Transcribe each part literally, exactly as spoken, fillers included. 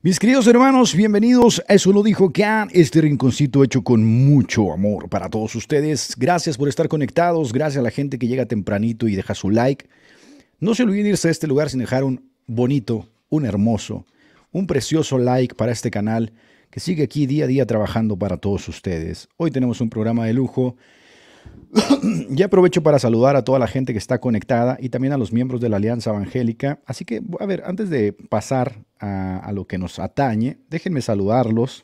Mis queridos hermanos, bienvenidos a Eso lo dijo Can, este rinconcito hecho con mucho amor para todos ustedes. Gracias por estar conectados, gracias a la gente que llega tempranito y deja su like. No se olviden irse a este lugar sin dejar un bonito, un hermoso, un precioso like para este canal que sigue aquí día a día trabajando para todos ustedes. Hoy tenemos un programa de lujo. Ya aprovecho para saludar a toda la gente que está conectada y también a los miembros de la Alianza Evangélica. Así que, a ver, antes de pasar a, a lo que nos atañe, déjenme saludarlos.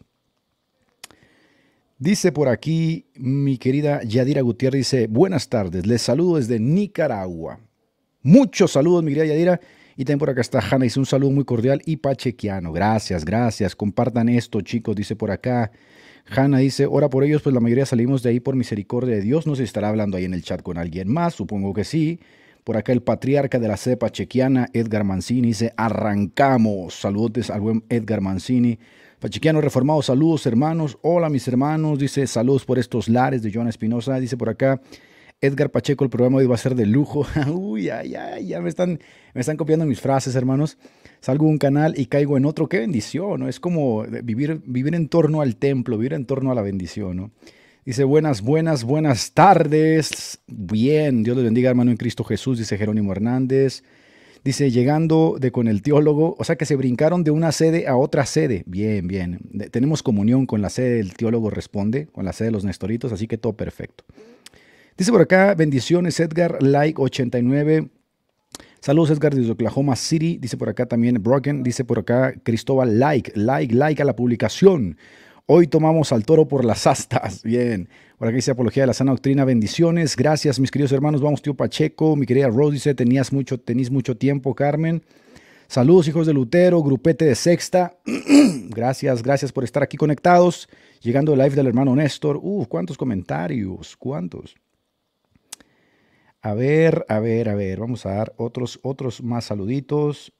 Dice por aquí mi querida Yadira Gutiérrez, dice, buenas tardes, les saludo desde Nicaragua. Muchos saludos, mi querida Yadira. Y también por acá está Hanna, dice un saludo muy cordial y pachequiano. Gracias, gracias. Compartan esto, chicos, dice por acá. Hanna dice, ora por ellos, pues la mayoría salimos de ahí por misericordia de Dios. No sé si estará hablando ahí en el chat con alguien más, supongo que sí. Por acá el patriarca de la sede pachequiana, Edgar Mancini, dice, arrancamos. Saludos al buen Edgar Mancini. Pachequiano reformado, saludos hermanos. Hola mis hermanos, dice, saludos por estos lares de Joana Espinosa. Dice por acá, Edgar Pacheco, el programa hoy va a ser de lujo. Uy, ay, ay, ya me están, me están copiando mis frases, hermanos. Salgo de un canal y caigo en otro. Qué bendición, ¿no? Es como vivir, vivir en torno al templo, vivir en torno a la bendición, ¿no? Dice, buenas, buenas, buenas tardes. Bien, Dios les bendiga, hermano en Cristo Jesús, dice Jerónimo Hernández. Dice, llegando de con el teólogo, o sea que se brincaron de una sede a otra sede. Bien, bien. De, tenemos comunión con la sede del teólogo responde, con la sede de los Nestoritos, así que todo perfecto. Dice por acá, bendiciones Edgar, like ochenta y nueve. Saludos Edgar desde Oklahoma City. Dice por acá también Broken. Dice por acá Cristóbal, like, like, like a la publicación. Hoy tomamos al toro por las astas. Bien. Por acá dice Apología de la Sana Doctrina. Bendiciones. Gracias mis queridos hermanos. Vamos tío Pacheco. Mi querida Rose dice, tenías mucho, tenís mucho tiempo Carmen. Saludos hijos de Lutero, grupete de sexta. Gracias, gracias por estar aquí conectados. Llegando al live del hermano Néstor. Uf, cuántos comentarios, cuántos. A ver, a ver, a ver, vamos a dar otros, otros más saluditos.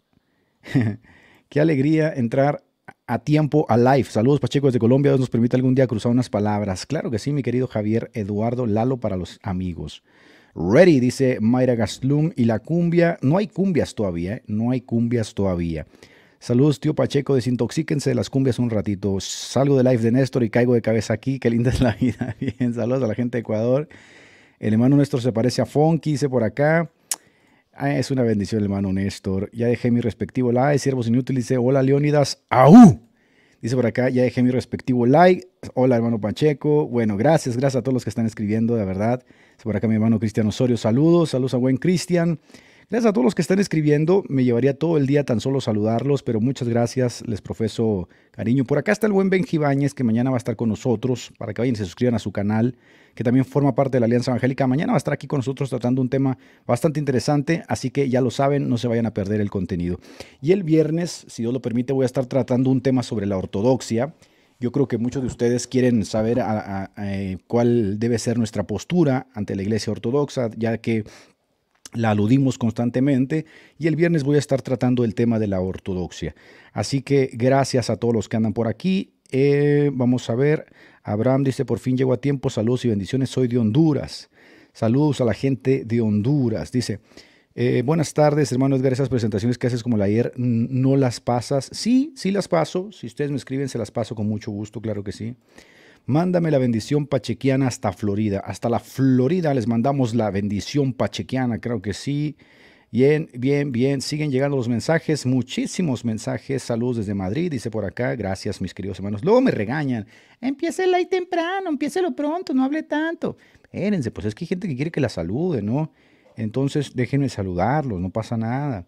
Qué alegría entrar a tiempo a live. Saludos Pacheco desde Colombia, Dios nos permite algún día cruzar unas palabras. Claro que sí, mi querido Javier Eduardo Lalo para los amigos. Ready, dice Mayra Gastlum. Y la cumbia, no hay cumbias todavía, ¿eh? No hay cumbias todavía. Saludos tío Pacheco, desintoxíquense de las cumbias un ratito. Salgo de live de Néstor y caigo de cabeza aquí, qué linda es la vida. Bien, saludos a la gente de Ecuador. El hermano Néstor se parece a Fonky, dice por acá. Ah, es una bendición el hermano Néstor. Ya dejé mi respectivo like. Siervos Inútiles dice, hola Leónidas. ¡Aú! Dice por acá, ya dejé mi respectivo like. Hola hermano Pacheco. Bueno, gracias, gracias a todos los que están escribiendo, de verdad. Dice por acá mi hermano Cristian Osorio. Saludos, saludos a buen Cristian. Gracias a todos los que están escribiendo. Me llevaría todo el día tan solo saludarlos, pero muchas gracias, les profeso cariño. Por acá está el buen Benji Báñez, que mañana va a estar con nosotros, para que vayan y se suscriban a su canal, que también forma parte de la Alianza Evangélica. Mañana va a estar aquí con nosotros tratando un tema bastante interesante, así que ya lo saben, no se vayan a perder el contenido. Y el viernes, si Dios lo permite, voy a estar tratando un tema sobre la ortodoxia. Yo creo que muchos de ustedes quieren saber a, a, a, cuál debe ser nuestra postura ante la Iglesia Ortodoxa, ya que la aludimos constantemente, y el viernes voy a estar tratando el tema de la ortodoxia. Así que gracias a todos los que andan por aquí. Eh, vamos a ver, Abraham dice, por fin llego a tiempo, saludos y bendiciones, soy de Honduras. Saludos a la gente de Honduras. Dice, eh, buenas tardes, hermano Edgar, esas presentaciones que haces como la ayer, ¿no las pasas? Sí, sí las paso. Si ustedes me escriben, se las paso con mucho gusto, claro que sí. Mándame la bendición pachequiana hasta Florida. Hasta la Florida les mandamos la bendición pachequiana, creo que sí. Bien, bien, bien. Siguen llegando los mensajes, muchísimos mensajes. Saludos desde Madrid, dice por acá. Gracias, mis queridos hermanos. Luego me regañan. Empiece ahí temprano, empiécelo pronto, no hable tanto. Espérense, pues es que hay gente que quiere que la salude, ¿no? Entonces déjenme saludarlos, no pasa nada.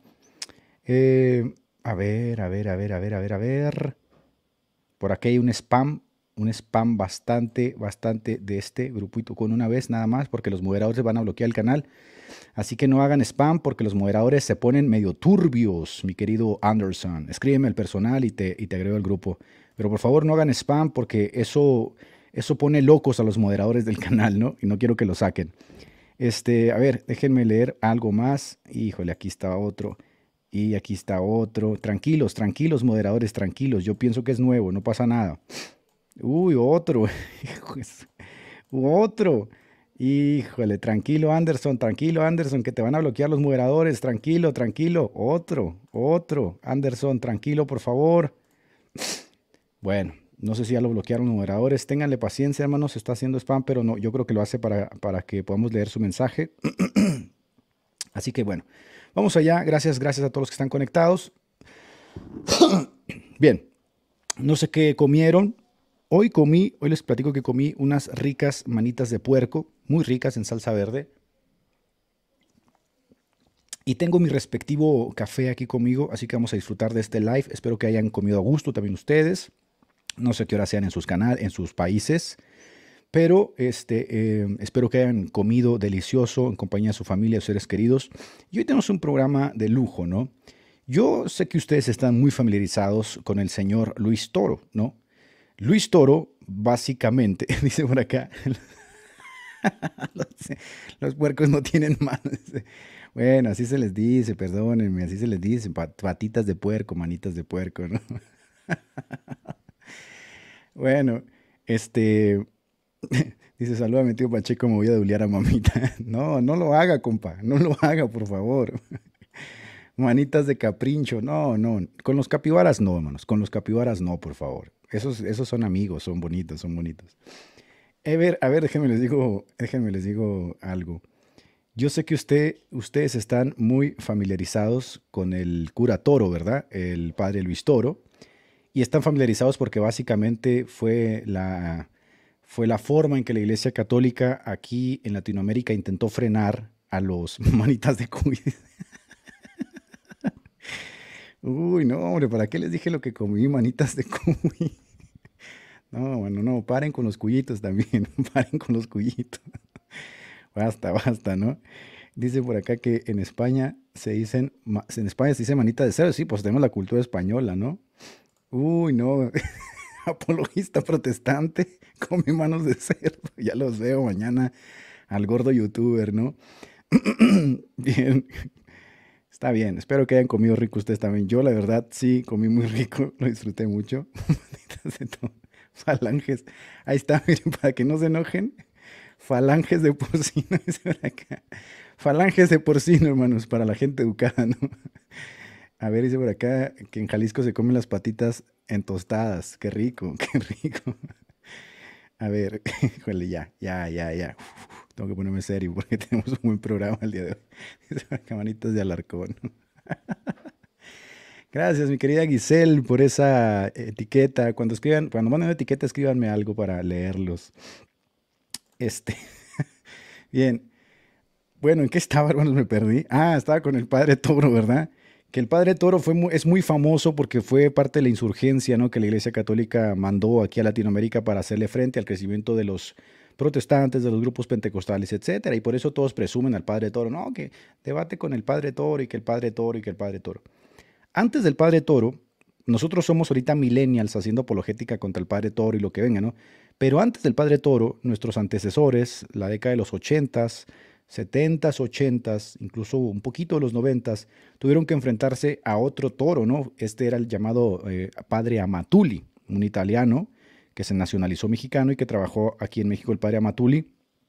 Eh, a ver, a ver, a ver, a ver, a ver, a ver. Por aquí hay un spam. Un spam bastante, bastante de este grupito con una vez nada más, porque los moderadores van a bloquear el canal. Así que no hagan spam porque los moderadores se ponen medio turbios, mi querido Anderson. Escríbeme el personal y te, y te agrego al grupo. Pero por favor no hagan spam porque eso, eso pone locos a los moderadores del canal, ¿no? Y no quiero que lo saquen. Este, a ver, déjenme leer algo más. Híjole, aquí está otro. Y aquí está otro. Tranquilos, tranquilos, moderadores, tranquilos. Yo pienso que es nuevo, no pasa nada. Uy, otro. Otro. Híjole, tranquilo Anderson, tranquilo Anderson, que te van a bloquear los moderadores. Tranquilo, tranquilo. Otro, otro. Anderson, tranquilo, por favor. Bueno, no sé si ya lo bloquearon los moderadores. Ténganle paciencia, hermanos. Está haciendo spam, pero no, yo creo que lo hace para, para que podamos leer su mensaje. Así que bueno, vamos allá. Gracias, gracias a todos los que están conectados. Bien, no sé qué comieron. Hoy comí, hoy les platico que comí unas ricas manitas de puerco, muy ricas en salsa verde. Y tengo mi respectivo café aquí conmigo, así que vamos a disfrutar de este live. Espero que hayan comido a gusto también ustedes. No sé qué hora sean en sus canales, en sus países, pero este, eh, espero que hayan comido delicioso en compañía de su familia, de sus seres queridos. Y hoy tenemos un programa de lujo, ¿no? Yo sé que ustedes están muy familiarizados con el señor Luis Toro, ¿no? Luis Toro, básicamente, dice por acá, los, los puercos no tienen manos. Bueno, así se les dice, perdónenme, así se les dice, pat- patitas de puerco, manitas de puerco, ¿no? Bueno, este, dice, saluda a mi tío Pacheco, me voy a dulear a mamita. No, no lo haga, compa, no lo haga, por favor. Manitas de caprincho, no, no. Con los capibaras no, hermanos, con los capibaras no, por favor. Esos, esos son amigos, son bonitos, son bonitos. A ver, a ver, déjenme les digo, déjenme les digo algo. Yo sé que usted, ustedes están muy familiarizados con el cura Toro, ¿verdad? El padre Luis Toro. Y están familiarizados porque básicamente fue la, fue la forma en que la Iglesia Católica aquí en Latinoamérica intentó frenar a los manitas de cuy. Uy, no, hombre, ¿para qué les dije lo que comí, manitas de cuy? No, bueno, no, paren con los cuyitos también, paren con los cuyitos. Basta, basta, ¿no? Dice por acá que en España se dicen, ma- en España se dice manita de cerdo, sí, pues tenemos la cultura española, ¿no? Uy, no, apologista protestante, come manos de cerdo, ya los veo mañana al gordo youtuber, ¿no? Bien, está bien, espero que hayan comido rico ustedes también. Yo, la verdad, sí, comí muy rico, lo disfruté mucho. Manitas de to- Falanges, ahí está, miren, para que no se enojen. Falanges de porcino, dice por acá. Falanges de porcino, hermanos, para la gente educada, ¿no? A ver, dice por acá que en Jalisco se comen las patitas en tostadas. Qué rico, qué rico. A ver, híjole, ya, ya, ya, ya. Uf, tengo que ponerme serio porque tenemos un buen programa el día de hoy. Dice por acá, manitas de Alarcón. Gracias, mi querida Giselle, por esa etiqueta. Cuando escriban, cuando manden una etiqueta, escríbanme algo para leerlos. Este, bien. Bueno, ¿en qué estaba, hermanos? Me perdí. Ah, estaba con el padre Toro, ¿verdad? Que el padre Toro fue mu- es muy famoso porque fue parte de la insurgencia, ¿no? Que la Iglesia Católica mandó aquí a Latinoamérica para hacerle frente al crecimiento de los protestantes, de los grupos pentecostales, etcétera. Y por eso todos presumen al padre Toro, no, que debate con el padre Toro y que el padre Toro y que el padre Toro. Antes del padre Toro, nosotros somos ahorita millennials haciendo apologética contra el padre Toro y lo que venga, ¿no? Pero antes del padre Toro, nuestros antecesores, la década de los ochentas, setentas, ochentas, incluso un poquito de los noventas, tuvieron que enfrentarse a otro toro, ¿no? Este era el llamado eh, padre Amatuli, un italiano que se nacionalizó mexicano y que trabajó aquí en México, el padre Amatuli.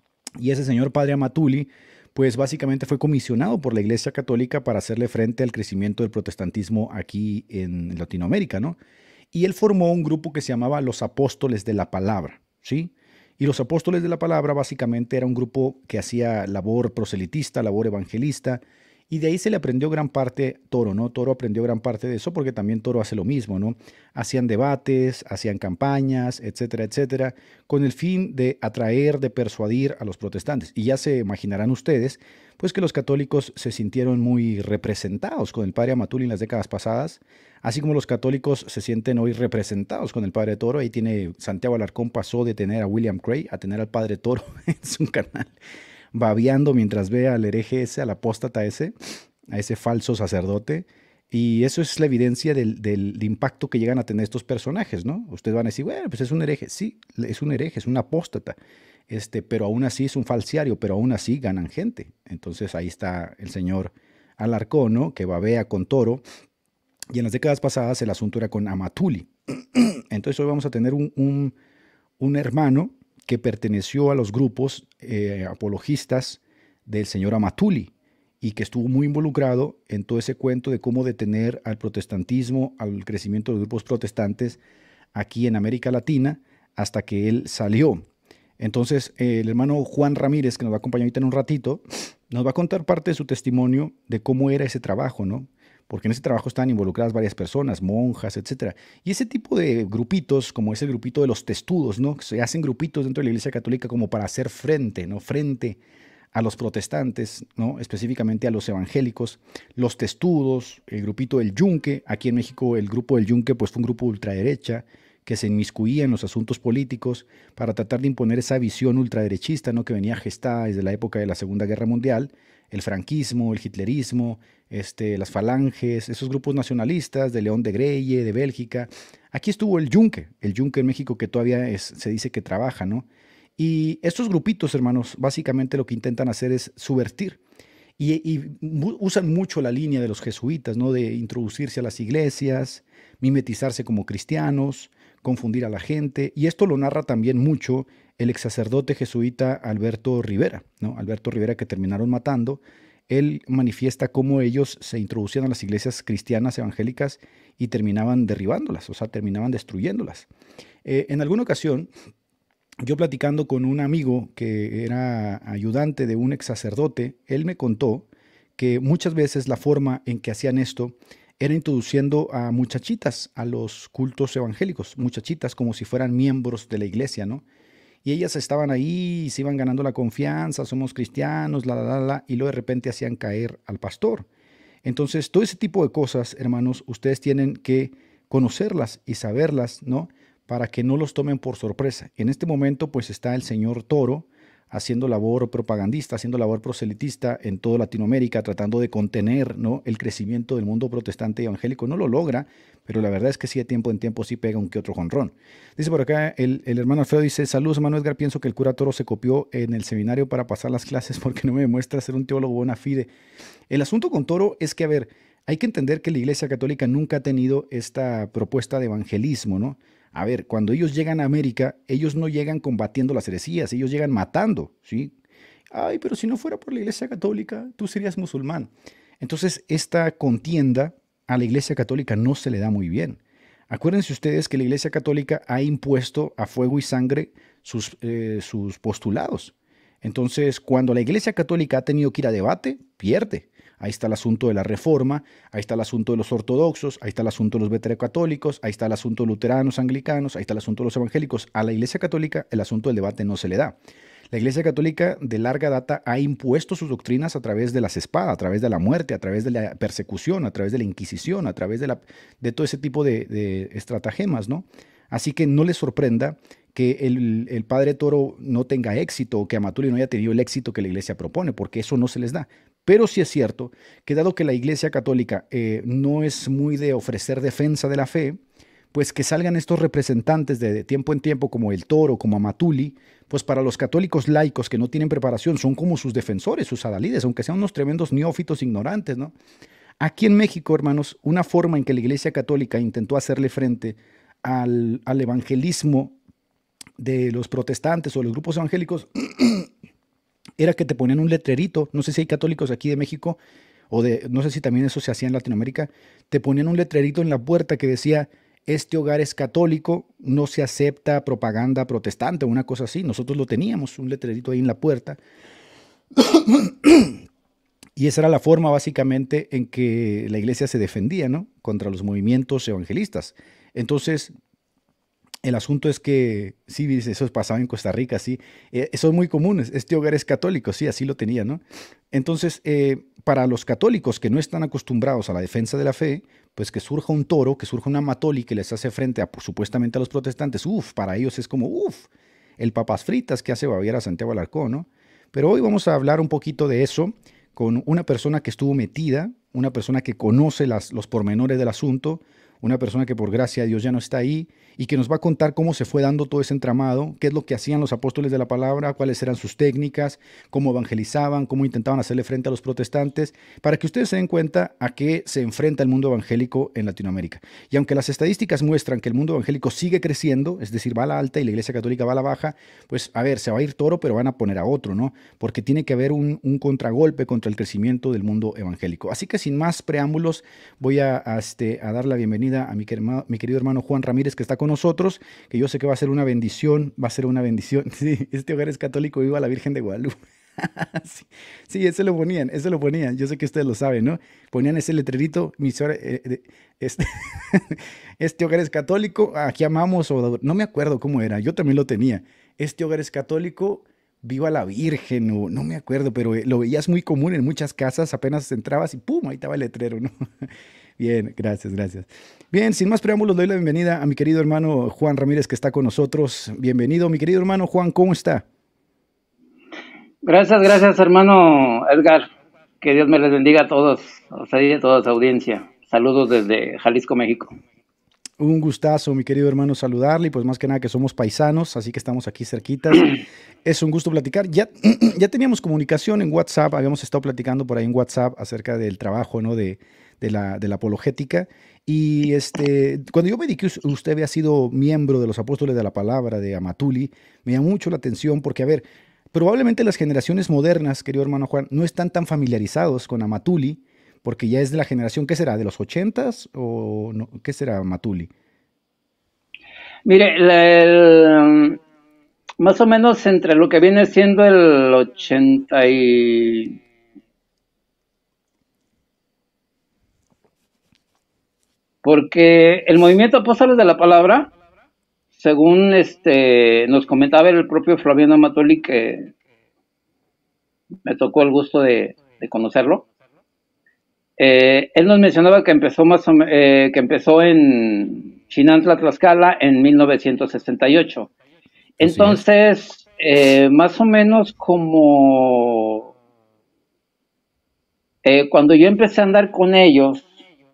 Y ese señor padre Amatuli, pues básicamente fue comisionado por la Iglesia Católica para hacerle frente al crecimiento del protestantismo aquí en Latinoamérica, ¿no? Y él formó un grupo que se llamaba los Apóstoles de la Palabra, ¿sí? Y los Apóstoles de la Palabra básicamente era un grupo que hacía labor proselitista, labor evangelista, y de ahí se le aprendió gran parte Toro, ¿no? Toro aprendió gran parte de eso porque también Toro hace lo mismo, ¿no? Hacían debates, hacían campañas, etcétera, etcétera, con el fin de atraer, de persuadir a los protestantes. Y ya se imaginarán ustedes, pues que los católicos se sintieron muy representados con el padre Amatuli en las décadas pasadas, así como los católicos se sienten hoy representados con el padre Toro. Ahí tiene Santiago Alarcón, pasó de tener a William Cray a tener al padre Toro en su canal, babeando mientras ve al hereje ese, al apóstata ese, a ese falso sacerdote. Y eso es la evidencia del, del impacto que llegan a tener estos personajes, ¿no? Ustedes van a decir, bueno, pues es un hereje. Sí, es un hereje, es un apóstata. Este, pero aún así es un falsario, pero aún así ganan gente. Entonces ahí está el señor Alarcón, ¿no? Que babea con Toro. Y en las décadas pasadas el asunto era con Amatuli. Entonces hoy vamos a tener un, un, un hermano que perteneció a los grupos eh, apologistas del señor Amatuli. y que estuvo muy involucrado en todo ese cuento de cómo detener al protestantismo, al crecimiento de los grupos protestantes aquí en América Latina, hasta que él salió. Entonces, eh, el hermano Juan Ramírez, que nos va a acompañar ahorita en un ratito, nos va a contar parte de su testimonio de cómo era ese trabajo, ¿no? Porque en ese trabajo estaban involucradas varias personas, monjas, etcétera. Y ese tipo de grupitos, como ese grupito de los testudos, ¿no? Se hacen grupitos dentro de la Iglesia Católica como para hacer frente, ¿no? Frente a los protestantes, ¿no? Específicamente a los evangélicos, los testudos, el grupito del Yunque. Aquí en México el grupo del Yunque pues fue un grupo de ultraderecha que se inmiscuía en los asuntos políticos para tratar de imponer esa visión ultraderechista, ¿no? Que venía gestada desde la época de la Segunda Guerra Mundial, el franquismo, el hitlerismo, este, las falanges, esos grupos nacionalistas de León de Greye, de Bélgica. Aquí estuvo el Yunque, el Yunque en México que todavía es, se dice que trabaja, ¿no? Y estos grupitos, hermanos, básicamente lo que intentan hacer es subvertir. Y, y usan mucho la línea de los jesuitas, ¿no? De introducirse a las iglesias, mimetizarse como cristianos, confundir a la gente. Y esto lo narra también mucho el ex sacerdote jesuita Alberto Rivera, ¿no? Alberto Rivera, que terminaron matando. Él manifiesta cómo ellos se introducían a las iglesias cristianas evangélicas y terminaban derribándolas, o sea, terminaban destruyéndolas. Eh, en alguna ocasión, yo platicando con un amigo que era ayudante de un ex sacerdote, él me contó que muchas veces la forma en que hacían esto era introduciendo a muchachitas a los cultos evangélicos, muchachitas como si fueran miembros de la iglesia, ¿no? Y ellas estaban ahí y se iban ganando la confianza, somos cristianos, la, la, la, la, y luego de repente hacían caer al pastor. Entonces, todo ese tipo de cosas, hermanos, ustedes tienen que conocerlas y saberlas, ¿no? Para que no los tomen por sorpresa. En este momento, pues está el señor Toro haciendo labor propagandista, haciendo labor proselitista en toda Latinoamérica, tratando de contener, ¿no? el crecimiento del mundo protestante y evangélico. No lo logra, pero la verdad es que sí, de tiempo en tiempo sí pega un que otro jonrón. Dice por acá el, el hermano Alfredo, dice, saludos hermano Edgar, pienso que el cura Toro se copió en el seminario para pasar las clases porque no me demuestra ser un teólogo bona fide. El asunto con Toro es que, a ver, hay que entender que la Iglesia Católica nunca ha tenido esta propuesta de evangelismo, ¿no? A ver, cuando ellos llegan a América, ellos no llegan combatiendo las heresías, ellos llegan matando, ¿sí? Ay, pero si no fuera por la Iglesia Católica, tú serías musulmán. Entonces, esta contienda a la Iglesia Católica no se le da muy bien. Acuérdense ustedes que la Iglesia Católica ha impuesto a fuego y sangre sus, eh, sus postulados. Entonces, cuando la Iglesia Católica ha tenido que ir a debate, pierde. Ahí está el asunto de la Reforma, ahí está el asunto de los ortodoxos, ahí está el asunto de los veterocatólicos, ahí está el asunto de luteranos, anglicanos, ahí está el asunto de los evangélicos. A la Iglesia Católica el asunto del debate no se le da. La Iglesia Católica de larga data ha impuesto sus doctrinas a través de las espadas, a través de la muerte, a través de la persecución, a través de la Inquisición, a través de, la, de todo ese tipo de, de estratagemas, ¿no? Así que no les sorprenda que el, el padre Toro no tenga éxito o que Amatuli no haya tenido el éxito que la Iglesia propone, porque eso no se les da. Pero sí es cierto que dado que la Iglesia Católica eh, no es muy de ofrecer defensa de la fe, pues que salgan estos representantes de, de tiempo en tiempo como el Toro, como Amatuli, pues para los católicos laicos que no tienen preparación son como sus defensores, sus adalides, aunque sean unos tremendos neófitos ignorantes, ¿no? Aquí en México, hermanos, una forma en que la Iglesia Católica intentó hacerle frente al, al evangelismo de los protestantes o los grupos evangélicos era que te ponían un letrerito, no sé si hay católicos aquí de México, o de, no sé si también eso se hacía en Latinoamérica, te ponían un letrerito en la puerta que decía, este hogar es católico, no se acepta propaganda protestante o una cosa así. Nosotros lo teníamos, un letrerito ahí en la puerta. Y esa era la forma básicamente en que la iglesia se defendía, ¿no? Contra los movimientos evangelistas. Entonces, el asunto es que, sí, eso pasaba en Costa Rica, sí, eh, son muy comunes, este hogar es católico, sí, así lo tenía, ¿no? Entonces, eh, para los católicos que no están acostumbrados a la defensa de la fe, pues que surja un Toro, que surja una Amatoli que les hace frente a, pues, supuestamente a los protestantes, uff, para ellos es como, uff, el papas fritas que hace Baviera Santiago Alarcón, ¿no? Pero hoy vamos a hablar un poquito de eso con una persona que estuvo metida, una persona que conoce las, los pormenores del asunto, una persona que por gracia de Dios ya no está ahí y que nos va a contar cómo se fue dando todo ese entramado, qué es lo que hacían los apóstoles de la palabra, cuáles eran sus técnicas, cómo evangelizaban, cómo intentaban hacerle frente a los protestantes, para que ustedes se den cuenta a qué se enfrenta el mundo evangélico en Latinoamérica. Y aunque las estadísticas muestran que el mundo evangélico sigue creciendo, es decir, va a la alta y la Iglesia Católica va a la baja, pues a ver, se va a ir toro, pero van a poner a otro, ¿no? Porque tiene que haber un, un contragolpe contra el crecimiento del mundo evangélico. Así que sin más preámbulos, voy a, a, este, a dar la bienvenida a mi, mi querido hermano Juan Ramírez, que está con nosotros, que yo sé que va a ser una bendición, va a ser una bendición. Sí, este hogar es católico, viva la Virgen de Guadalupe. Sí, sí, ese lo ponían, ese lo ponían. Yo sé que ustedes lo saben, ¿no? Ponían ese letrerito, mis hora- eh, eh, este, este hogar es católico, aquí amamos, o no me acuerdo cómo era, yo también lo tenía. Este hogar es católico, viva la Virgen, o no me acuerdo, pero eh, lo veías muy común en muchas casas, apenas entrabas y ¡pum! Ahí estaba el letrero, ¿no? Bien, gracias, gracias. Bien, sin más preámbulos, doy la bienvenida a mi querido hermano Juan Ramírez, que está con nosotros. Bienvenido, mi querido hermano Juan, ¿cómo está? Gracias, gracias, hermano Edgar. Que Dios me les bendiga a todos, a usted y a toda su audiencia. Saludos desde Jalisco, México. Un gustazo, mi querido hermano, saludarle y pues más que nada que somos paisanos, así que estamos aquí cerquitas. Es un gusto platicar. Ya, ya teníamos comunicación en WhatsApp, habíamos estado platicando por ahí en WhatsApp acerca del trabajo, ¿no? de, de, la, de la apologética. Y este, cuando yo me di que usted había sido miembro de los Apóstoles de la Palabra de Amatuli, me llamó mucho la atención porque, a ver, probablemente las generaciones modernas, querido hermano Juan, no están tan familiarizados con Amatuli, porque ya es de la generación, ¿qué será? ¿De los ochentas o no? ¿Qué será Amatuli? Mire, la- el, más o menos entre lo que viene siendo el ochenta y... Porque el movimiento Apóstoles de la Palabra, según este nos comentaba el propio Flaviano Matoli, que me tocó el gusto de, de conocerlo, Eh, él nos mencionaba que empezó más o eh, que empezó en Chinantla, Tlaxcala, en mil novecientos sesenta y ocho. Así es. Entonces, eh, más o menos como eh, cuando yo empecé a andar con ellos,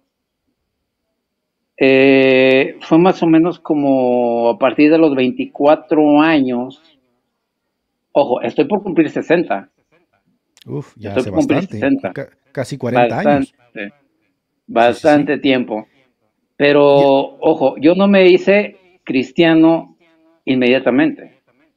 eh, fue más o menos como a partir de los veinticuatro años. Ojo, estoy por cumplir sesenta. Uf, ya Estoy hace por cumplir bastante, sesenta. ca- casi cuarenta Bastante, años. Sí, sí, sí. bastante tiempo. Pero, Y, ojo, yo no me hice cristiano inmediatamente.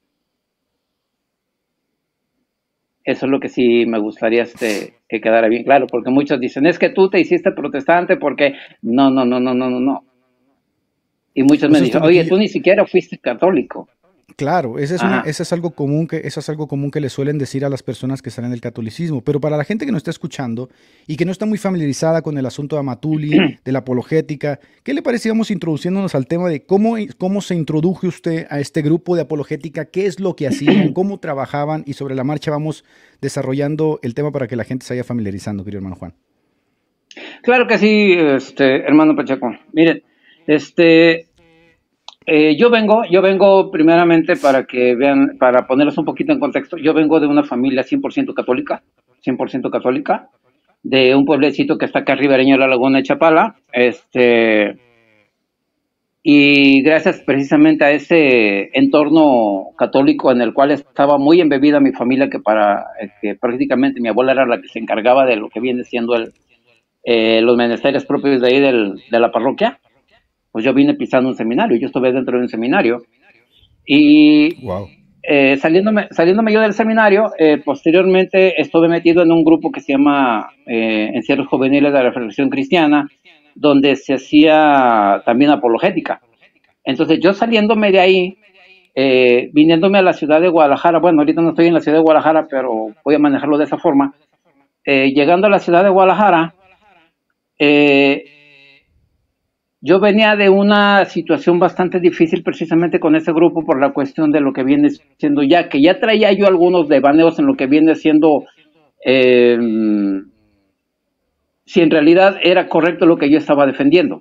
Eso es lo que sí me gustaría este, que quedara bien claro, porque muchos dicen, es que tú te hiciste protestante porque no, no, no, no, no, no, no. Y muchos me pues esto dicen, es lo oye, que yo, tú ni siquiera fuiste católico. claro, esa es una, Ajá. esa es algo común que, eso es algo común que le suelen decir a las personas que salen del catolicismo. Pero para la gente que nos está escuchando y que no está muy familiarizada con el asunto de Amatuli, de la apologética, ¿qué le parece? Vamos introduciéndonos al tema de cómo, cómo se introdujo usted a este grupo de apologética, qué es lo que hacían, cómo trabajaban y sobre la marcha vamos desarrollando el tema para que la gente se vaya familiarizando, querido hermano Juan. Claro que sí, este, hermano Pacheco. Miren, este, eh, yo vengo, yo vengo primeramente para que vean, para ponerlos un poquito en contexto, yo vengo de una familia cien por ciento católica, cien por ciento católica, de un pueblecito que está acá ribereño de la Laguna de Chapala, este, y gracias precisamente a ese entorno católico en el cual estaba muy embebida mi familia, que para eh, que prácticamente mi abuela era la que se encargaba de lo que viene siendo el, eh, los menesteres propios de ahí del, de la parroquia, pues yo vine pisando un seminario, yo estuve dentro de un seminario, y Wow. eh, saliéndome, saliéndome yo del seminario, eh, posteriormente estuve metido en un grupo que se llama eh, Encierros Juveniles de la Reflexión Cristiana, donde se hacía también apologética. Entonces yo saliéndome de ahí, eh, viniéndome a la ciudad de Guadalajara, bueno, ahorita no estoy en la ciudad de Guadalajara, pero voy a manejarlo de esa forma, eh, llegando a la ciudad de Guadalajara, eh, yo venía de una situación bastante difícil precisamente con ese grupo por la cuestión de lo que viene siendo ya, que ya traía yo algunos devaneos en lo que viene siendo, eh, si en realidad era correcto lo que yo estaba defendiendo.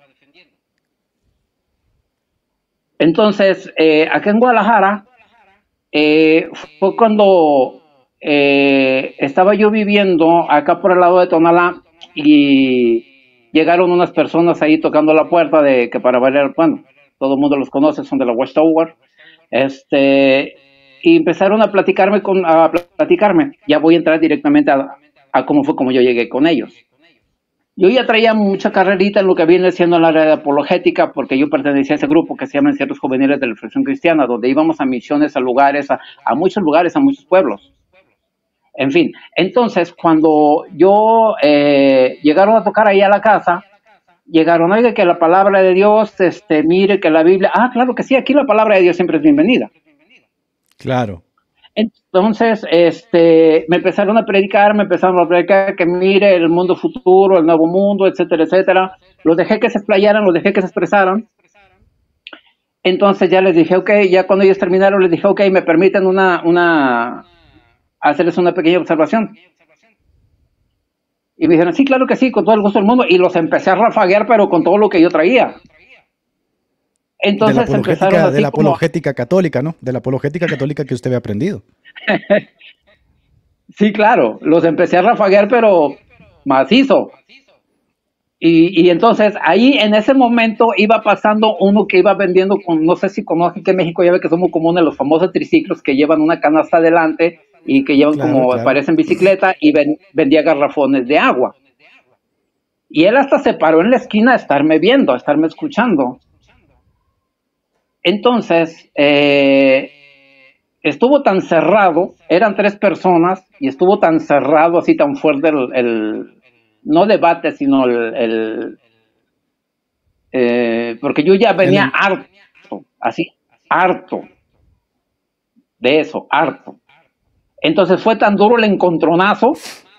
Entonces, eh, acá en Guadalajara, eh, fue cuando eh, estaba yo viviendo acá por el lado de Tonalá y llegaron unas personas ahí tocando la puerta de que para variar, bueno, todo el mundo los conoce, son de la Watchtower, este, y empezaron a platicarme, con, a platicarme, ya voy a entrar directamente a, a cómo fue como yo llegué con ellos. Yo ya traía mucha carrerita en lo que viene siendo el área de apologética, porque yo pertenecía a ese grupo que se llama Encierros Juveniles de la Reflexión Cristiana, donde íbamos a misiones, a lugares, a, a muchos lugares, a muchos pueblos. En fin, entonces cuando yo eh, llegaron a tocar ahí a la casa, llegaron, oiga, que la palabra de Dios, este, mire que la Biblia, ah, claro que sí, aquí la palabra de Dios siempre es bienvenida. Claro. Entonces, este, me empezaron a predicar, me empezaron a predicar que mire el mundo futuro, el nuevo mundo, etcétera, etcétera. Los dejé que se explayaran, los dejé que se expresaran. Entonces ya les dije, ok, ya cuando ellos terminaron, les dije, ok, me permiten una, una, hacerles una pequeña observación. Y me dijeron, sí, claro que sí, con todo el gusto del mundo. Y los empecé a rafaguear, pero con todo lo que yo traía. Entonces de la apologética, empezaron así de la apologética como... católica, ¿no? De la apologética católica que usted había aprendido. Sí, claro, los empecé a rafaguear, pero macizo. Y, y entonces ahí en ese momento iba pasando uno que iba vendiendo, con, no sé si conocen que en México ya ve que son muy comunes los famosos triciclos que llevan una canasta adelante y que llevan Claro, como, claro. parecen bicicleta, y ven, vendía garrafones de agua. Y él hasta se paró en la esquina a estarme viendo, a estarme escuchando. Entonces, eh, estuvo tan cerrado, eran tres personas, y estuvo tan cerrado, así tan fuerte el, el no debate, sino el, el eh, porque yo ya venía el, harto, así, harto de eso, harto. Entonces fue tan duro el encontronazo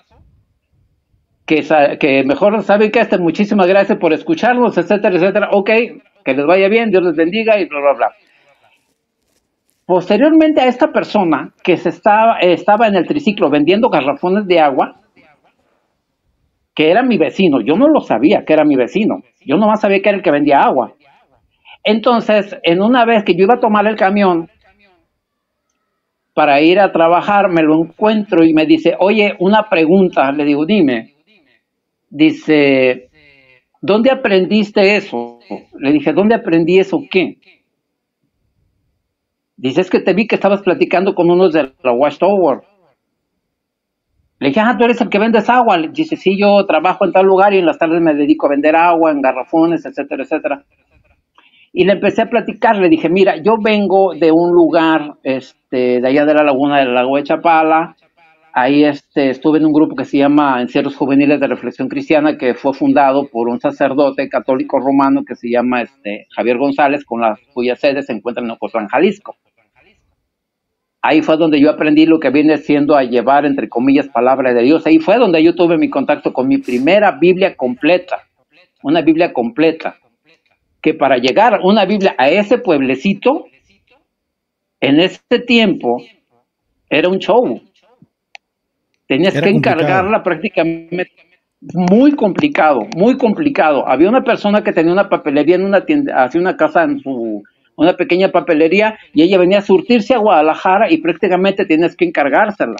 que, que mejor, ¿saben qué? Este, muchísimas gracias por escucharnos, etcétera, etcétera. Ok, que les vaya bien, Dios les bendiga y bla, bla, bla. Posteriormente a esta persona que se estaba, estaba en el triciclo vendiendo garrafones de agua, que era mi vecino, yo no lo sabía que era mi vecino, yo nomás sabía que era el que vendía agua. Entonces, en una vez que yo iba a tomar el camión para ir a trabajar, me lo encuentro y me dice, oye, una pregunta, le digo, dime. Dice, ¿dónde aprendiste eso? Le dije, ¿dónde aprendí eso qué? Dice, es que te vi que estabas platicando con unos de la Watchtower. Le dije, ah, tú eres el que vendes agua. Le dice, sí, yo trabajo en tal lugar y en las tardes me dedico a vender agua en garrafones, etcétera, etcétera. Y le empecé a platicar, le dije, mira, yo vengo de un lugar, este, de allá de la laguna del lago de Chapala. Ahí este, estuve en un grupo que se llama Encierros Juveniles de Reflexión Cristiana, que fue fundado por un sacerdote católico romano que se llama este, Javier González, con las cuyas sedes se encuentran en Ocotlán, Jalisco. Ahí fue donde yo aprendí lo que viene siendo a llevar, entre comillas, palabra de Dios. Ahí fue donde yo tuve mi contacto con mi primera Biblia completa, una Biblia completa, que para llegar una Biblia a ese pueblecito, en ese tiempo, era un show. Tenías Era que encargarla complicado. prácticamente, muy complicado, muy complicado. Había una persona que tenía una papelería en una tienda, hacía una casa en su, una pequeña papelería, y ella venía a surtirse a Guadalajara y prácticamente tenías que encargársela.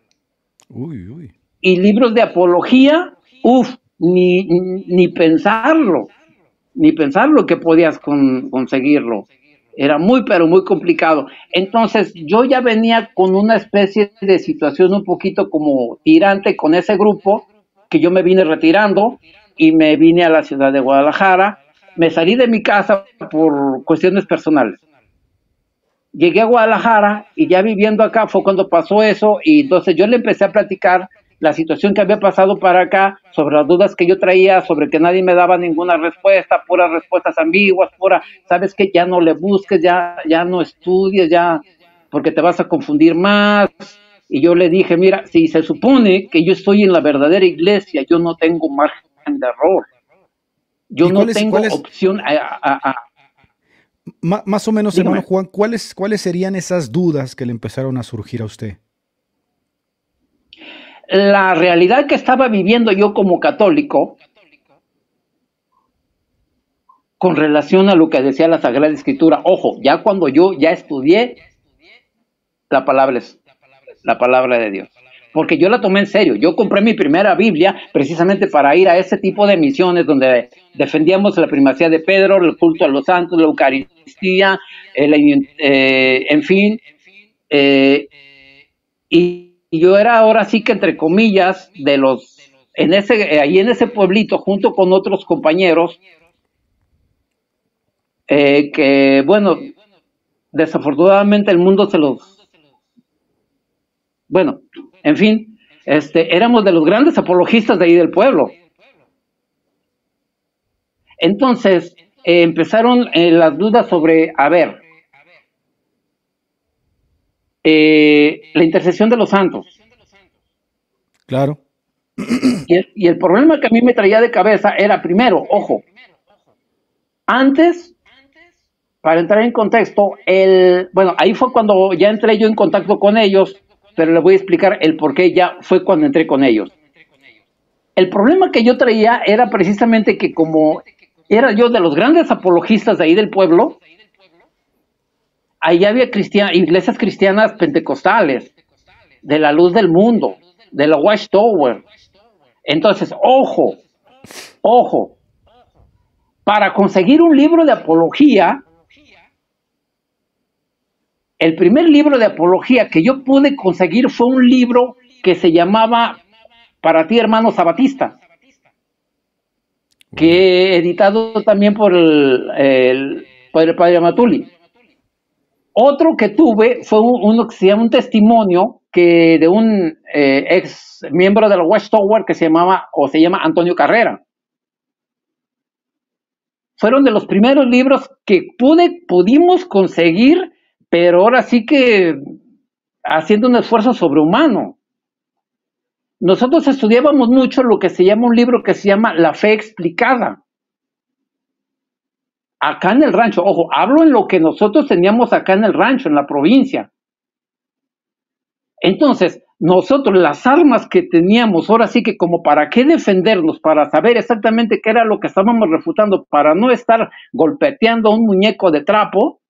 Uy, uy. Y libros de apología, uff, ni, ni pensarlo, ni pensarlo que podías con, conseguirlo. Era muy, pero muy complicado. Entonces, yo ya venía con una especie de situación un poquito como tirante con ese grupo, que yo me vine retirando y me vine a la ciudad de Guadalajara. Me salí de mi casa por cuestiones personales. Llegué a Guadalajara y ya viviendo acá fue cuando pasó eso, y entonces yo le empecé a platicar la situación que había pasado para acá, sobre las dudas que yo traía, sobre que nadie me daba ninguna respuesta, puras respuestas ambiguas, pura, sabes que ya no le busques, ya, ya no estudies, ya, porque te vas a confundir más. Y yo le dije, mira, si se supone que yo estoy en la verdadera iglesia, yo no tengo margen de error. Yo no es, tengo opción a... a, a más, más o menos, dígame, hermano Juan, ¿cuáles, ¿cuáles serían esas dudas que le empezaron a surgir a usted? La realidad que estaba viviendo yo como católico con relación a lo que decía la Sagrada Escritura. Ojo, ya cuando yo ya estudié la palabra, la palabra de Dios. porque yo la tomé en serio. Yo compré mi primera Biblia precisamente para ir a ese tipo de misiones donde defendíamos la primacía de Pedro, el culto a los santos, la Eucaristía, el, eh, en fin. Eh, y yo era ahora sí que entre comillas de los, en ese, ahí en ese pueblito junto con otros compañeros, eh, que bueno, desafortunadamente el mundo se los, bueno, en fin, este, éramos de los grandes apologistas de ahí del pueblo. Entonces, eh, empezaron eh, las dudas sobre, a ver, eh, la intercesión de los santos. Claro. Y el, y el problema que a mí me traía de cabeza era, primero, ojo, antes, para entrar en contexto, el, bueno, ahí fue cuando ya entré yo en contacto con ellos, pero les voy a explicar el por qué ya fue cuando entré con ellos. El problema que yo traía era precisamente que como era yo de los grandes apologistas de ahí del pueblo, ahí había cristian, iglesias cristianas pentecostales, de la Luz del Mundo, de la Watchtower. Entonces, ojo, ojo, para conseguir un libro de apología, el primer libro de apología que yo pude conseguir fue un libro que se llamaba Para ti, hermano Sabatista, que editado también por el, el, por el padre Amatuli. Otro que tuve fue uno que se llama un testimonio que de un eh, ex miembro de la Watchtower que se llamaba o se llama Antonio Carrera. Fueron de los primeros libros que pude, pudimos conseguir, pero ahora sí que haciendo un esfuerzo sobrehumano. Nosotros estudiábamos mucho lo que se llama un libro que se llama La Fe Explicada. Acá en el rancho, ojo, hablo en lo que nosotros teníamos acá en el rancho, en la provincia. Entonces, nosotros las armas que teníamos, ahora sí que como para qué defendernos, para saber exactamente qué era lo que estábamos refutando, para no estar golpeteando a un muñeco de trapo,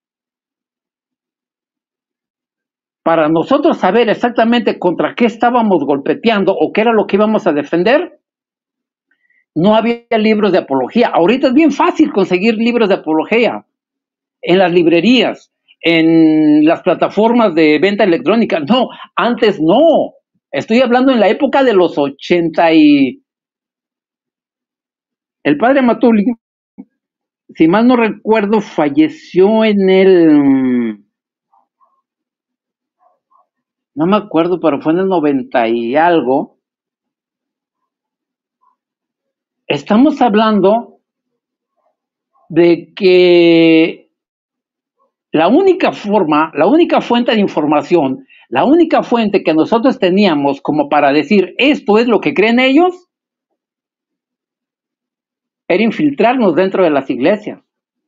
para nosotros saber exactamente contra qué estábamos golpeteando o qué era lo que íbamos a defender, no había libros de apología. Ahorita es bien fácil conseguir libros de apología en las librerías, en las plataformas de venta electrónica. No, antes no. Estoy hablando en la época de los ochenta y... El padre Matuli, si mal no recuerdo, falleció en el... No me acuerdo, pero fue en el noventa y algo. Estamos hablando de que la única forma, la única fuente de información, la única fuente que nosotros teníamos como para decir esto es lo que creen ellos, era infiltrarnos dentro de las iglesias.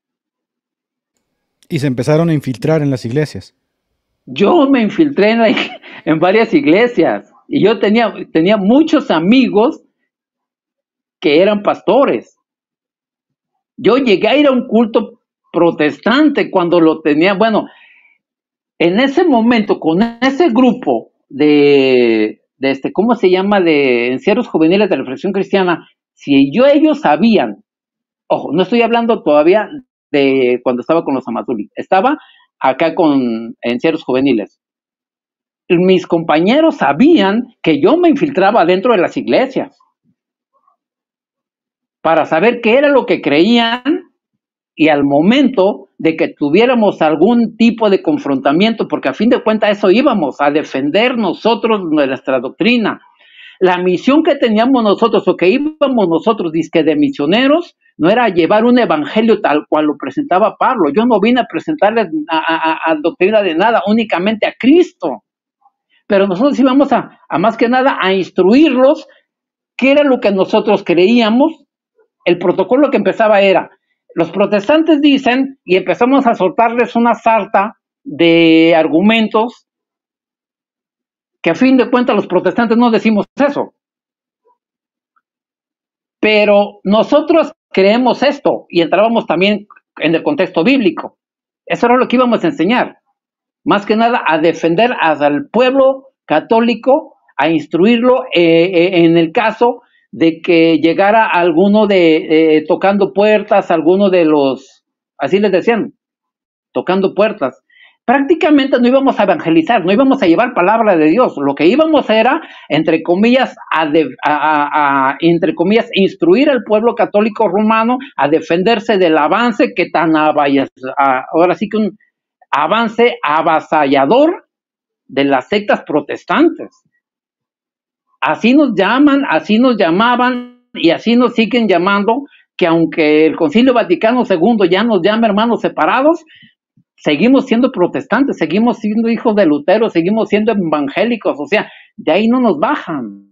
Y se empezaron a infiltrar en las iglesias. Yo me infiltré en, la, en varias iglesias y yo tenía, tenía muchos amigos que eran pastores. Yo llegué a ir a un culto protestante cuando lo tenía, bueno, en ese momento, con ese grupo de, de este, ¿cómo se llama? De encierros juveniles de reflexión cristiana, si yo ellos sabían, ojo, no estoy hablando todavía de cuando estaba con los Amatuli, estaba acá con encierros juveniles. Mis compañeros sabían que yo me infiltraba dentro de las iglesias para saber qué era lo que creían y al momento de que tuviéramos algún tipo de confrontamiento, porque a fin de cuentas eso íbamos a defender nosotros nuestra doctrina. La misión que teníamos nosotros o que íbamos nosotros, disque de misioneros, no era llevar un evangelio tal cual lo presentaba Pablo. Yo no vine a presentarles a, a, a doctrina de nada, únicamente a Cristo. Pero nosotros íbamos a, a más que nada a instruirlos qué era lo que nosotros creíamos. El protocolo que empezaba era, los protestantes dicen, y empezamos a soltarles una sarta de argumentos que a fin de cuentas los protestantes no decimos eso. Pero nosotros creemos esto y entrábamos también en el contexto bíblico. Eso era lo que íbamos a enseñar. Más que nada a defender al pueblo católico, a instruirlo eh, eh, en el caso de que llegara alguno de eh, tocando puertas, alguno de los, así les decían, tocando puertas. Prácticamente no íbamos a evangelizar, no íbamos a llevar palabra de Dios, lo que íbamos era, entre comillas, a, de, a, a, a entre comillas, instruir al pueblo católico romano a defenderse del avance que tan avaya, a, ahora sí que un avance avasallador de las sectas protestantes. Así nos llaman, así nos llamaban y así nos siguen llamando, que aunque el Concilio Vaticano segundo ya nos llama hermanos separados, seguimos siendo protestantes, seguimos siendo hijos de Lutero, seguimos siendo evangélicos, o sea, de ahí no nos bajan.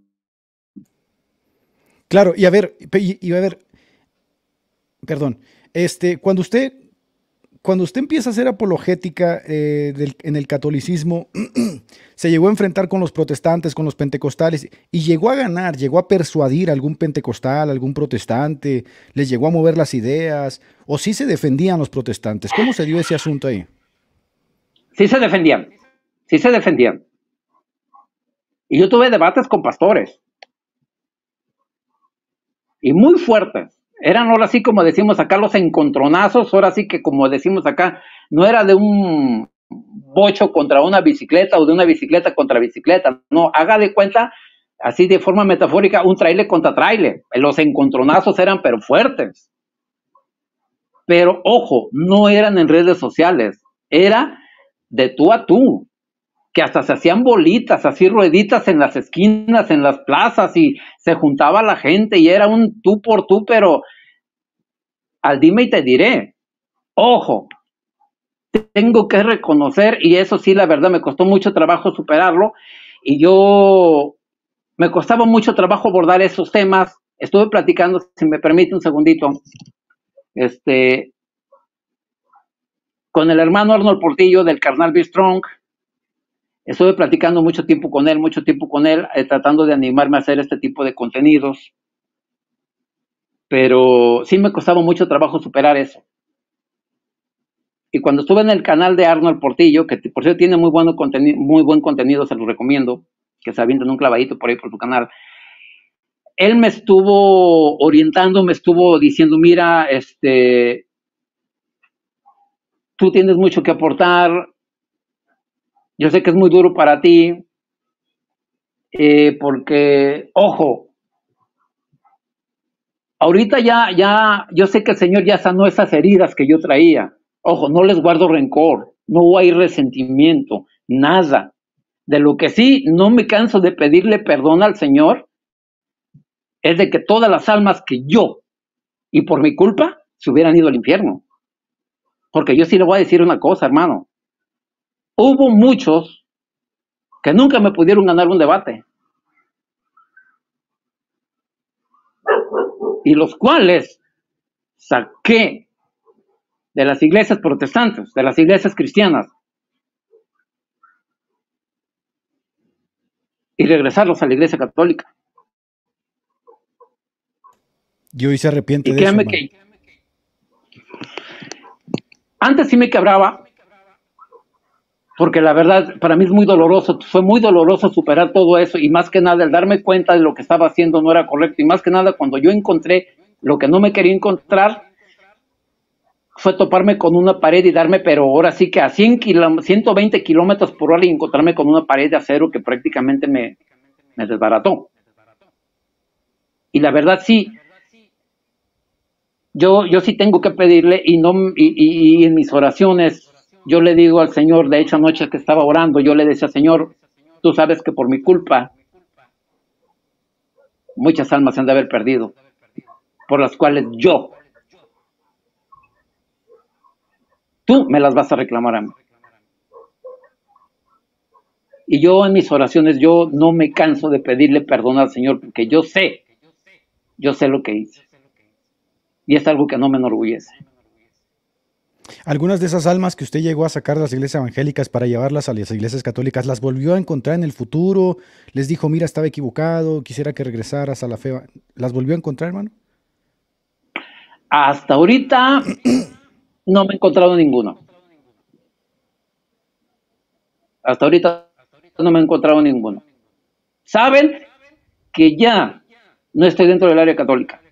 Claro, y a ver, y, y a ver, perdón, este, cuando usted, cuando usted empieza a hacer apologética eh, del, en el catolicismo, se llegó a enfrentar con los protestantes, con los pentecostales, y llegó a ganar, llegó a persuadir a algún pentecostal, algún protestante, les llegó a mover las ideas, o sí se defendían los protestantes. ¿Cómo se dio ese asunto ahí? Sí se defendían, sí se defendían. Y yo tuve debates con pastores, y muy fuertes. Eran ahora sí, como decimos acá, los encontronazos, ahora sí que como decimos acá, no era de un bocho contra una bicicleta o de una bicicleta contra bicicleta, no, haga de cuenta, así de forma metafórica, un trailer contra trailer. Los encontronazos eran pero fuertes. Pero ojo, no eran en redes sociales, era de tú a tú, que hasta se hacían bolitas, así rueditas en las esquinas, en las plazas, y se juntaba la gente y era un tú por tú, pero al dime y te diré. Ojo, tengo que reconocer, y eso sí, la verdad, me costó mucho trabajo superarlo, y yo, me costaba mucho trabajo abordar esos temas. Estuve platicando, si me permite un segundito, este, con el hermano Arnold Portillo del Carnal Be Strong. Estuve platicando mucho tiempo con él, mucho tiempo con él, eh, tratando de animarme a hacer este tipo de contenidos, pero sí me costaba mucho trabajo superar eso. Y cuando estuve en el canal de Arnold Portillo, que por cierto tiene muy, bueno contenido, muy buen contenido, se lo recomiendo, que se avienten un clavadito por ahí por su canal, él me estuvo orientando, me estuvo diciendo, mira, este, tú tienes mucho que aportar, yo sé que es muy duro para ti, eh, porque, ojo, ahorita ya, ya, yo sé que el Señor ya sanó esas heridas que yo traía. Ojo, no les guardo rencor, no hay resentimiento, nada. De lo que sí no me canso de pedirle perdón al Señor es de que todas las almas que yo, y por mi culpa, se hubieran ido al infierno. Porque yo sí le voy a decir una cosa, hermano. Hubo muchos que nunca me pudieron ganar un debate. Y los cuales saqué de las iglesias protestantes, de las iglesias cristianas, y regresarlos a la iglesia católica. Y hoy se arrepiente y de eso, que antes sí me quebraba, porque la verdad para mí es muy doloroso, fue muy doloroso superar todo eso, y más que nada el darme cuenta de lo que estaba haciendo no era correcto, y más que nada cuando yo encontré lo que no me quería encontrar, fue toparme con una pared y darme, pero ahora sí que a cien kilómetros, ciento veinte kilómetros por hora, y encontrarme con una pared de acero que prácticamente me, me desbarató. Y la verdad sí, yo, yo sí tengo que pedirle, y no y, y, y en mis oraciones yo le digo al Señor, de hecho anoche que estaba orando, yo le decía, Señor, tú sabes que por mi culpa muchas almas se han de haber perdido, por las cuales yo, tú me las vas a reclamar a mí. Y yo en mis oraciones, yo no me canso de pedirle perdón al Señor, porque yo sé, yo sé lo que hice. Y es algo que no me enorgullece. Algunas de esas almas que usted llegó a sacar de las iglesias evangélicas para llevarlas a las iglesias católicas, ¿las volvió a encontrar en el futuro? ¿Les dijo, mira, estaba equivocado, quisiera que regresaras a la fe? ¿Las volvió a encontrar, hermano? Hasta ahorita no me he encontrado ninguno. Hasta ahorita no me he encontrado ninguno. saben que ya no estoy dentro del área católica.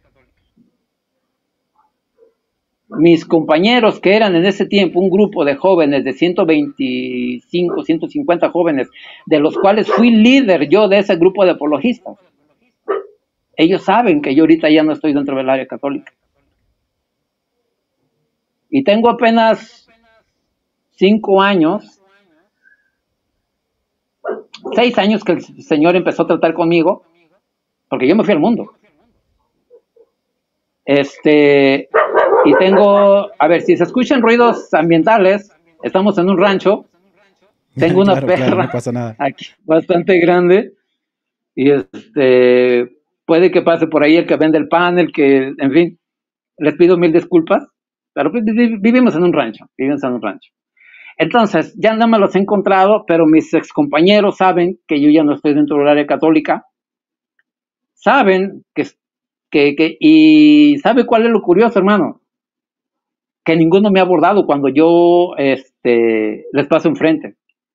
Mis compañeros, que eran en ese tiempo un grupo de jóvenes de ciento veinticinco, ciento cincuenta jóvenes, de los cuales fui líder yo de ese grupo de apologistas, ellos saben que yo ahorita ya no estoy dentro del área católica. Y tengo apenas cinco años, seis años que el Señor empezó a tratar conmigo, porque yo me fui al mundo. Este, y tengo, a ver, si se escuchan ruidos ambientales, estamos en un rancho, tengo una claro, perra claro, no pasa nada. aquí bastante grande, y este, puede que pase por ahí el que vende el pan, el que, en fin, les pido mil disculpas, pero vivimos en un rancho, vivimos en un rancho. Entonces, ya no me los he encontrado, pero mis excompañeros saben que yo ya no estoy dentro del área católica, saben que, que, que, y ¿sabe cuál es lo curioso, hermano? Que ninguno me ha abordado cuando yo este, les paso enfrente.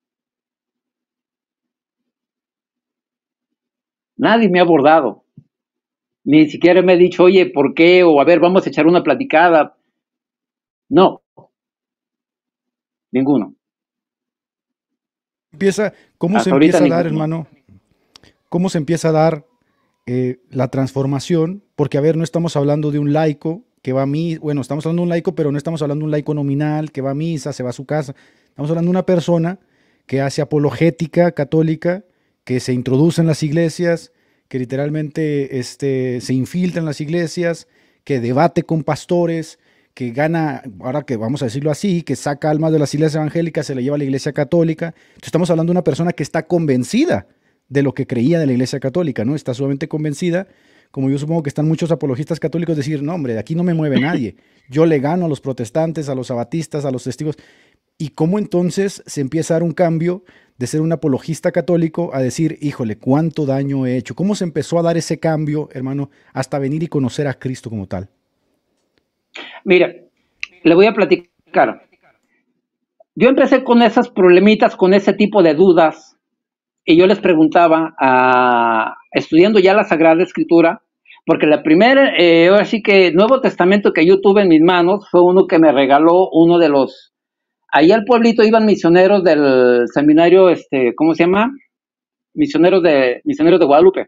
Nadie me ha abordado. Ni siquiera me ha dicho, oye, ¿por qué? O a ver, vamos a echar una platicada. No. Ninguno. Empieza, ¿Cómo Hasta se empieza a ninguno. dar, hermano? ¿Cómo se empieza a dar eh, la transformación? Porque, a ver, no estamos hablando de un laico que va a misa, bueno, estamos hablando de un laico, pero no estamos hablando de un laico nominal que va a misa, se va a su casa. Estamos hablando de una persona que hace apologética católica, que se introduce en las iglesias, que literalmente este, se infiltra en las iglesias, que debate con pastores, que gana, ahora que vamos a decirlo así, que saca almas de las iglesias evangélicas, se le lleva a la iglesia católica. Entonces estamos hablando de una persona que está convencida de lo que creía de la iglesia católica, ¿no? Está sumamente convencida, como yo supongo que están muchos apologistas católicos, decir, no, hombre, de aquí no me mueve nadie. Yo le gano a los protestantes, a los sabatistas, a los testigos. ¿Y cómo entonces se empieza a dar un cambio de ser un apologista católico a decir, híjole, cuánto daño he hecho? ¿Cómo se empezó a dar ese cambio, hermano, hasta venir y conocer a Cristo como tal? Mira, le voy a platicar. Yo empecé con esas problemitas, con ese tipo de dudas, y yo les preguntaba, a, estudiando ya la Sagrada Escritura, porque la primera, eh, ahora sí que Nuevo Testamento que yo tuve en mis manos fue uno que me regaló uno de los, ahí al pueblito iban misioneros del seminario, este, ¿cómo se llama? Misioneros de, misioneros de Guadalupe.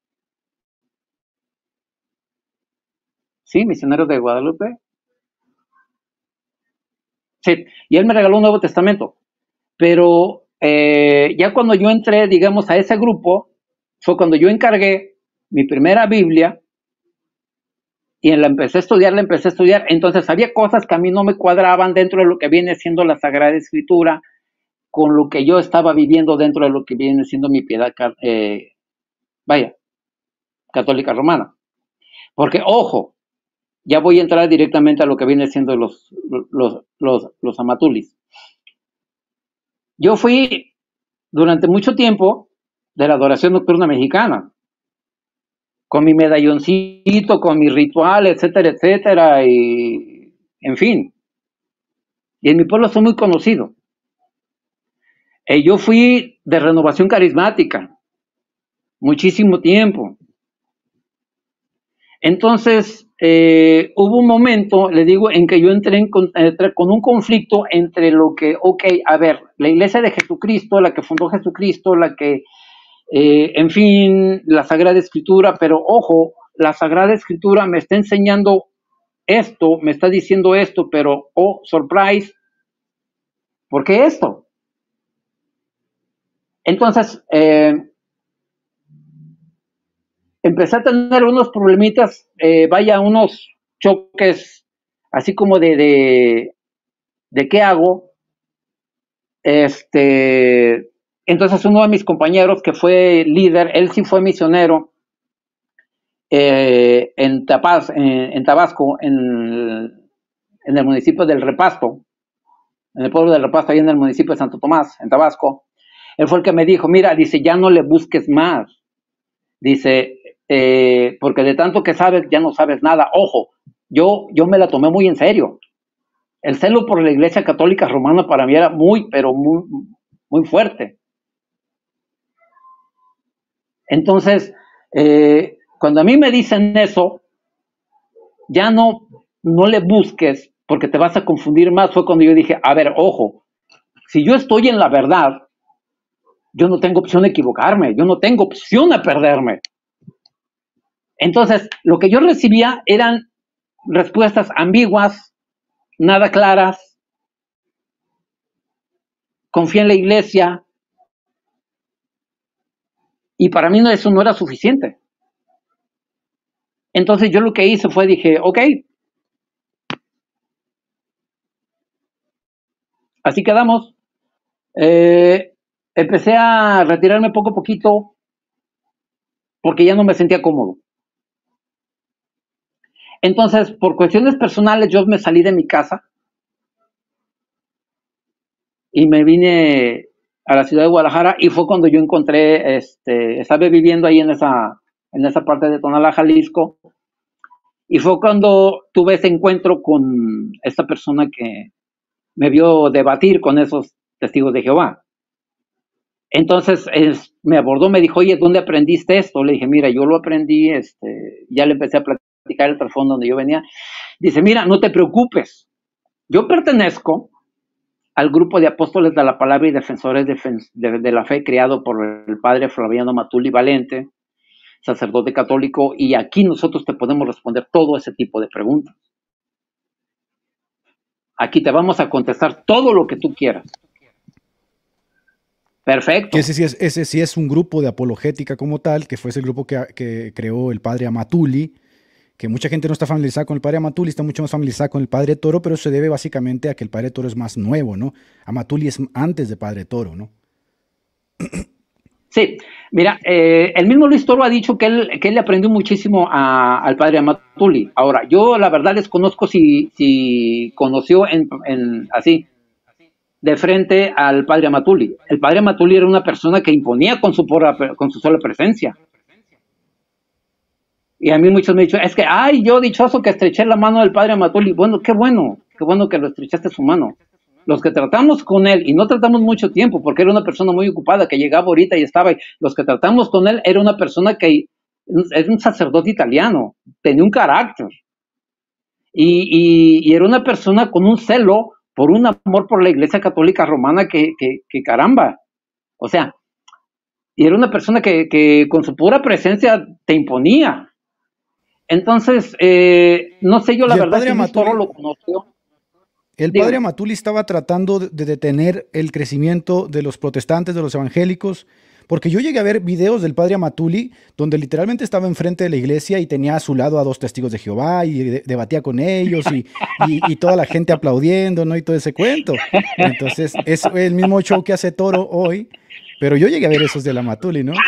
Sí, misioneros de Guadalupe. Sí, y él me regaló un Nuevo Testamento, pero eh, ya cuando yo entré, digamos, a ese grupo, fue cuando yo encargué mi primera Biblia y la empecé a estudiar, la empecé a estudiar, entonces había cosas que a mí no me cuadraban dentro de lo que viene siendo la Sagrada Escritura, con lo que yo estaba viviendo dentro de lo que viene siendo mi piedad, eh, vaya, católica romana. Porque, ojo, ya voy a entrar directamente a lo que viene siendo los, los, los, los amatulis. Yo fui durante mucho tiempo de la adoración nocturna mexicana, con mi medalloncito, con mi ritual, etcétera, etcétera, y en fin. Y en mi pueblo soy muy conocido. Eh, yo fui de renovación carismática, muchísimo tiempo. Entonces, eh, hubo un momento, le digo, en que yo entré, en, entré con un conflicto entre lo que, ok, a ver, la iglesia de Jesucristo, la que fundó Jesucristo, la que, eh, en fin, la Sagrada Escritura, pero ojo, la Sagrada Escritura me está enseñando esto, me está diciendo esto, pero, oh, surprise, ¿por qué esto? Entonces, eh, empecé a tener unos problemitas, eh, vaya, unos choques, así como de, de, de qué hago. Este, entonces uno de mis compañeros que fue líder, él sí fue misionero eh, en, Tapaz, en, en Tabasco, en, en el municipio del Repasto, en el pueblo del Repasto, ahí en el municipio de Santo Tomás, en Tabasco. Él fue el que me dijo, mira, dice, ya no le busques más. Dice, eh, porque de tanto que sabes, ya no sabes nada. Ojo, yo, yo me la tomé muy en serio. El celo por la Iglesia Católica Romana para mí era muy, pero muy, muy fuerte. Entonces, eh, cuando a mí me dicen eso, ya no, no le busques porque te vas a confundir más. Fue cuando yo dije, a ver, ojo, si yo estoy en la verdad, yo no tengo opción de equivocarme, yo no tengo opción de perderme. Entonces, lo que yo recibía eran respuestas ambiguas, nada claras. Confía en la iglesia. Y para mí no, eso no era suficiente. Entonces yo lo que hice fue, dije, ok, así quedamos. Eh, empecé a retirarme poco a poquito porque ya no me sentía cómodo. Entonces, por cuestiones personales, yo me salí de mi casa y me vine a la ciudad de Guadalajara, y fue cuando yo encontré, este, estaba viviendo ahí en esa, en esa parte de Tonalá, Jalisco, y fue cuando tuve ese encuentro con esta persona que me vio debatir con esos testigos de Jehová. Entonces es, me abordó, me dijo, oye, ¿dónde aprendiste esto? Le dije, mira, yo lo aprendí, este, ya le empecé a platicar el trasfondo donde yo venía. Dice, mira, no te preocupes, yo pertenezco al grupo de apóstoles de la palabra y defensores de, de, de la fe, creado por el padre Flaviano Matuli Valente, sacerdote católico, y aquí nosotros te podemos responder todo ese tipo de preguntas. Aquí te vamos a contestar todo lo que tú quieras. Perfecto. Que ese sí, es, ese sí es un grupo de apologética como tal, que fue ese grupo que, que creó el padre Amatuli, que mucha gente no está familiarizada con el padre Amatuli, está mucho más familiarizada con el padre Toro, pero se debe básicamente a que el padre Toro es más nuevo, ¿no? Amatuli es antes de padre Toro, ¿no? Sí, mira, eh, el mismo Luis Toro ha dicho que él, que él le aprendió muchísimo a, al padre Amatuli. Ahora, yo la verdad desconozco si, si conoció en, en, así, de frente al padre Amatuli. El padre Amatuli era una persona que imponía con su, pura, con su sola presencia. Y a mí muchos me han dicho, es que, ay, yo dichoso que estreché la mano del padre Amatuli. Bueno, qué bueno, qué bueno que lo estrechaste su mano. Los que tratamos con él, y no tratamos mucho tiempo, porque era una persona muy ocupada, que llegaba ahorita y estaba ahí. Los que tratamos con él, era una persona que es un sacerdote italiano, tenía un carácter. Y, y, y era una persona con un celo por un amor por la Iglesia Católica Romana que, que, que caramba. O sea, y era una persona que, que con su pura presencia te imponía. Entonces, eh, no sé yo la verdad si Luis Toro lo conoció. El padre Amatuli estaba tratando de detener el crecimiento de los protestantes, de los evangélicos, porque yo llegué a ver videos del padre Amatuli donde literalmente estaba enfrente de la iglesia y tenía a su lado a dos testigos de Jehová y de, debatía con ellos y, y, y toda la gente aplaudiendo, ¿no? Y todo ese cuento. Entonces, es el mismo show que hace Toro hoy, pero yo llegué a ver esos del Amatuli, ¿no?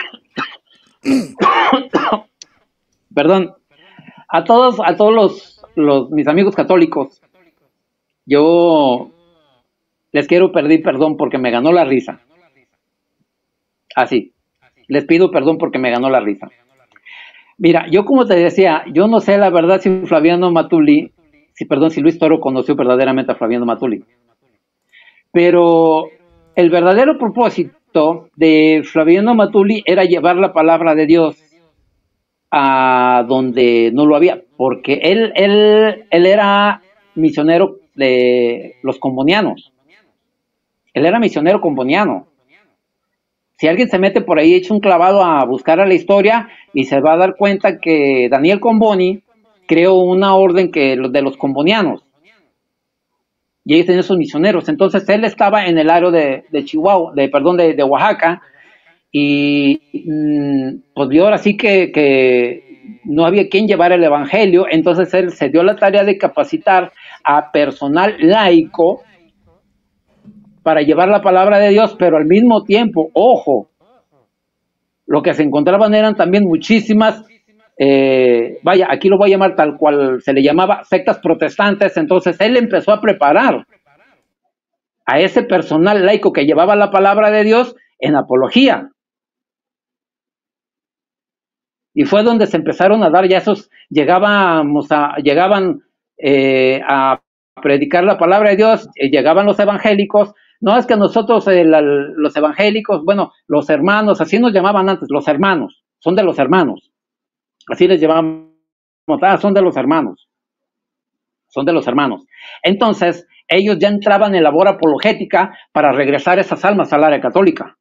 Perdón. A todos, a todos los, los mis amigos católicos, yo les quiero pedir perdón porque me ganó la risa. Así, les pido perdón porque me ganó la risa. Mira, yo como te decía, yo no sé la verdad si Flaviano Matuli, si perdón, si Luis Toro conoció verdaderamente a Flaviano Matuli. Pero el verdadero propósito de Flaviano Matuli era llevar la palabra de Dios a donde no lo había, porque él, él, él era misionero de los combonianos. Él era misionero comboniano. Si alguien se mete por ahí, echa un clavado a buscar a la historia y se va a dar cuenta que Daniel Comboni creó una orden que de los combonianos. Y ellos tenían sus misioneros. Entonces él estaba en el área de, de Chihuahua, de, perdón, de, de Oaxaca, y pues vio ahora sí que, que no había quien llevar el evangelio. Entonces él se dio la tarea de capacitar a personal laico para llevar la palabra de Dios, pero al mismo tiempo, ojo, lo que se encontraban eran también muchísimas, eh, vaya, aquí lo voy a llamar tal cual se le llamaba, sectas protestantes. Entonces él empezó a preparar a ese personal laico que llevaba la palabra de Dios en apología. Y fue donde se empezaron a dar ya esos, llegábamos a, llegaban eh, a predicar la palabra de Dios, eh, llegaban los evangélicos. No es que nosotros, eh, la, los evangélicos, bueno, los hermanos, así nos llamaban antes, los hermanos. son de los hermanos. Así les llevamos, ah, son de los hermanos. Son de los hermanos. Entonces, ellos ya entraban en labor apologética para regresar esas almas al área católica.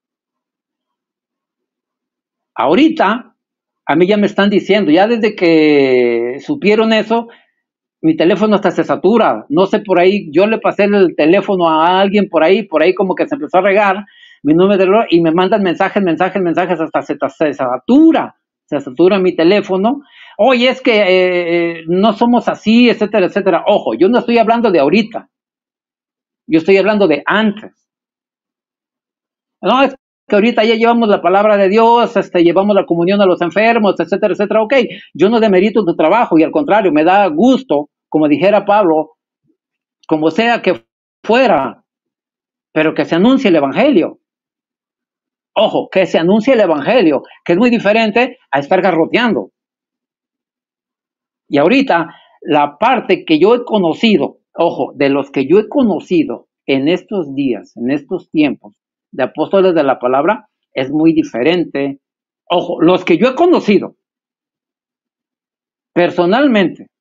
Ahorita, a mí ya me están diciendo, ya desde que supieron eso, mi teléfono hasta se satura. No sé, por ahí, yo le pasé el teléfono a alguien por ahí, por ahí como que se empezó a regar mi número y me mandan mensajes, mensajes, mensajes, hasta se, se satura. Se satura mi teléfono. Oye, es que eh, no somos así, etcétera, etcétera. Ojo, yo no estoy hablando de ahorita. Yo estoy hablando de antes. No, es que ahorita ya llevamos la palabra de Dios, este, llevamos la comunión a los enfermos, etcétera, etcétera. Ok, yo no demerito tu trabajo y al contrario, me da gusto, como dijera Pablo, como sea que fuera, pero que se anuncie el evangelio. Ojo, que se anuncie el evangelio, que es muy diferente a estar garroteando. Y ahorita, la parte que yo he conocido, ojo, de los que yo he conocido en estos días, en estos tiempos, de apóstoles de la palabra, es muy diferente. Ojo, los que yo he conocido, personalmente,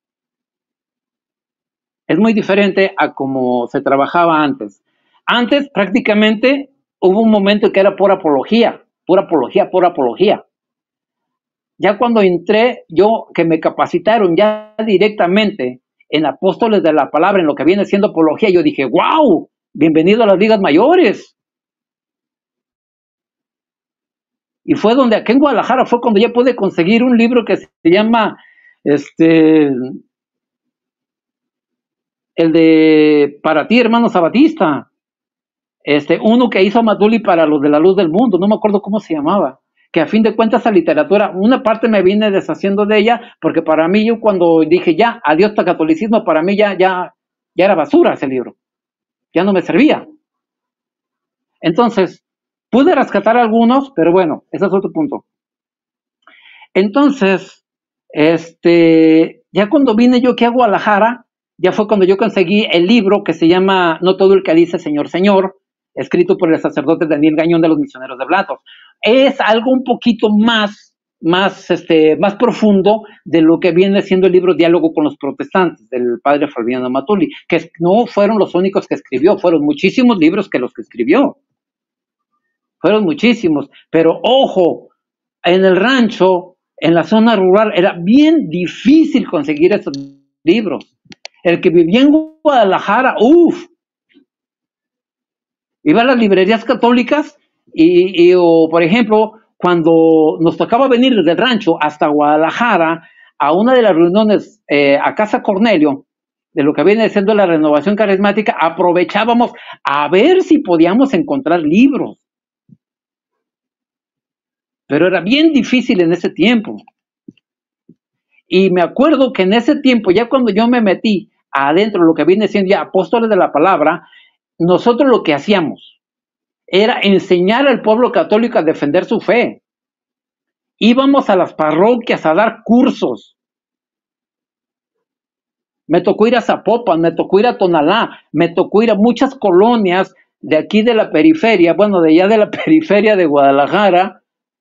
es muy diferente a como se trabajaba antes. Antes, prácticamente, hubo un momento que era pura apología, pura apología, pura apología. Ya cuando entré, yo, que me capacitaron ya directamente en apóstoles de la palabra, en lo que viene siendo apología, yo dije, wow, bienvenido a las ligas mayores. Y fue donde, aquí en Guadalajara, fue cuando ya pude conseguir un libro que se llama, este, el de Para ti, hermano Sabatista. Este, uno que hizo Matuli para los de la luz del mundo, no me acuerdo cómo se llamaba, que a fin de cuentas esa literatura, una parte me vine deshaciendo de ella, porque para mí yo cuando dije ya, adiós al catolicismo, para mí ya, ya, ya era basura ese libro, ya no me servía. Entonces, pude rescatar algunos, pero bueno, ese es otro punto. Entonces, este, ya cuando vine yo aquí a Guadalajara, ya fue cuando yo conseguí el libro que se llama No todo el que dice Señor, Señor, escrito por el sacerdote Daniel Gañón de los Misioneros de Blatos. Es algo un poquito más, más, este, más profundo de lo que viene siendo el libro Diálogo con los Protestantes, del padre Fabiano Matuli, que no fueron los únicos que escribió, fueron muchísimos libros que los que escribió. Fueron muchísimos, pero ojo, en el rancho, en la zona rural, era bien difícil conseguir esos libros. El que vivía en Guadalajara, uff, iba a las librerías católicas y, y o, por ejemplo, cuando nos tocaba venir desde el rancho hasta Guadalajara a una de las reuniones eh, a Casa Cornelio, de lo que viene siendo la renovación carismática, aprovechábamos a ver si podíamos encontrar libros. Pero era bien difícil en ese tiempo. Y me acuerdo que en ese tiempo, ya cuando yo me metí adentro, lo que viene siendo ya apóstoles de la palabra, nosotros lo que hacíamos era enseñar al pueblo católico a defender su fe. Íbamos a las parroquias a dar cursos. Me tocó ir a Zapopan, me tocó ir a Tonalá, me tocó ir a muchas colonias de aquí de la periferia, bueno, de allá de la periferia de Guadalajara,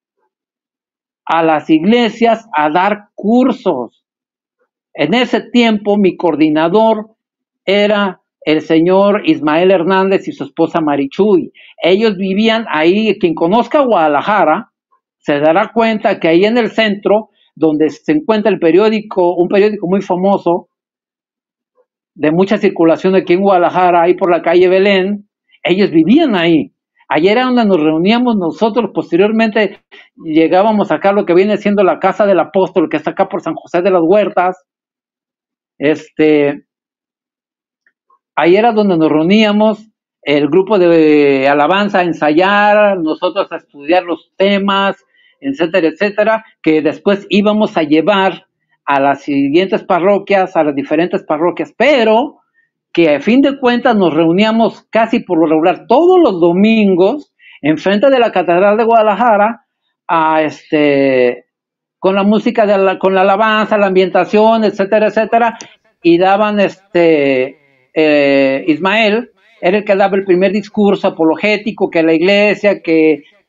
a las iglesias a dar cursos. En ese tiempo mi coordinador era el señor Ismael Hernández y su esposa Marichuy. Ellos vivían ahí, quien conozca Guadalajara se dará cuenta que ahí en el centro, donde se encuentra el periódico, un periódico muy famoso, de mucha circulación aquí en Guadalajara, ahí por la calle Belén, ellos vivían ahí. Ayer era donde nos reuníamos nosotros, posteriormente llegábamos acá a lo que viene siendo la Casa del Apóstol, que está acá por San José de las Huertas. Este, ahí era donde nos reuníamos, el grupo de alabanza a ensayar, nosotros a estudiar los temas, etcétera, etcétera, que después íbamos a llevar a las siguientes parroquias, a las diferentes parroquias, pero que a fin de cuentas nos reuníamos casi por lo regular todos los domingos enfrente de la Catedral de Guadalajara a este con la música de la, con la alabanza, la ambientación, etcétera, etcétera, y daban este eh, Ismael era el que daba el primer discurso apologético, que la iglesia, que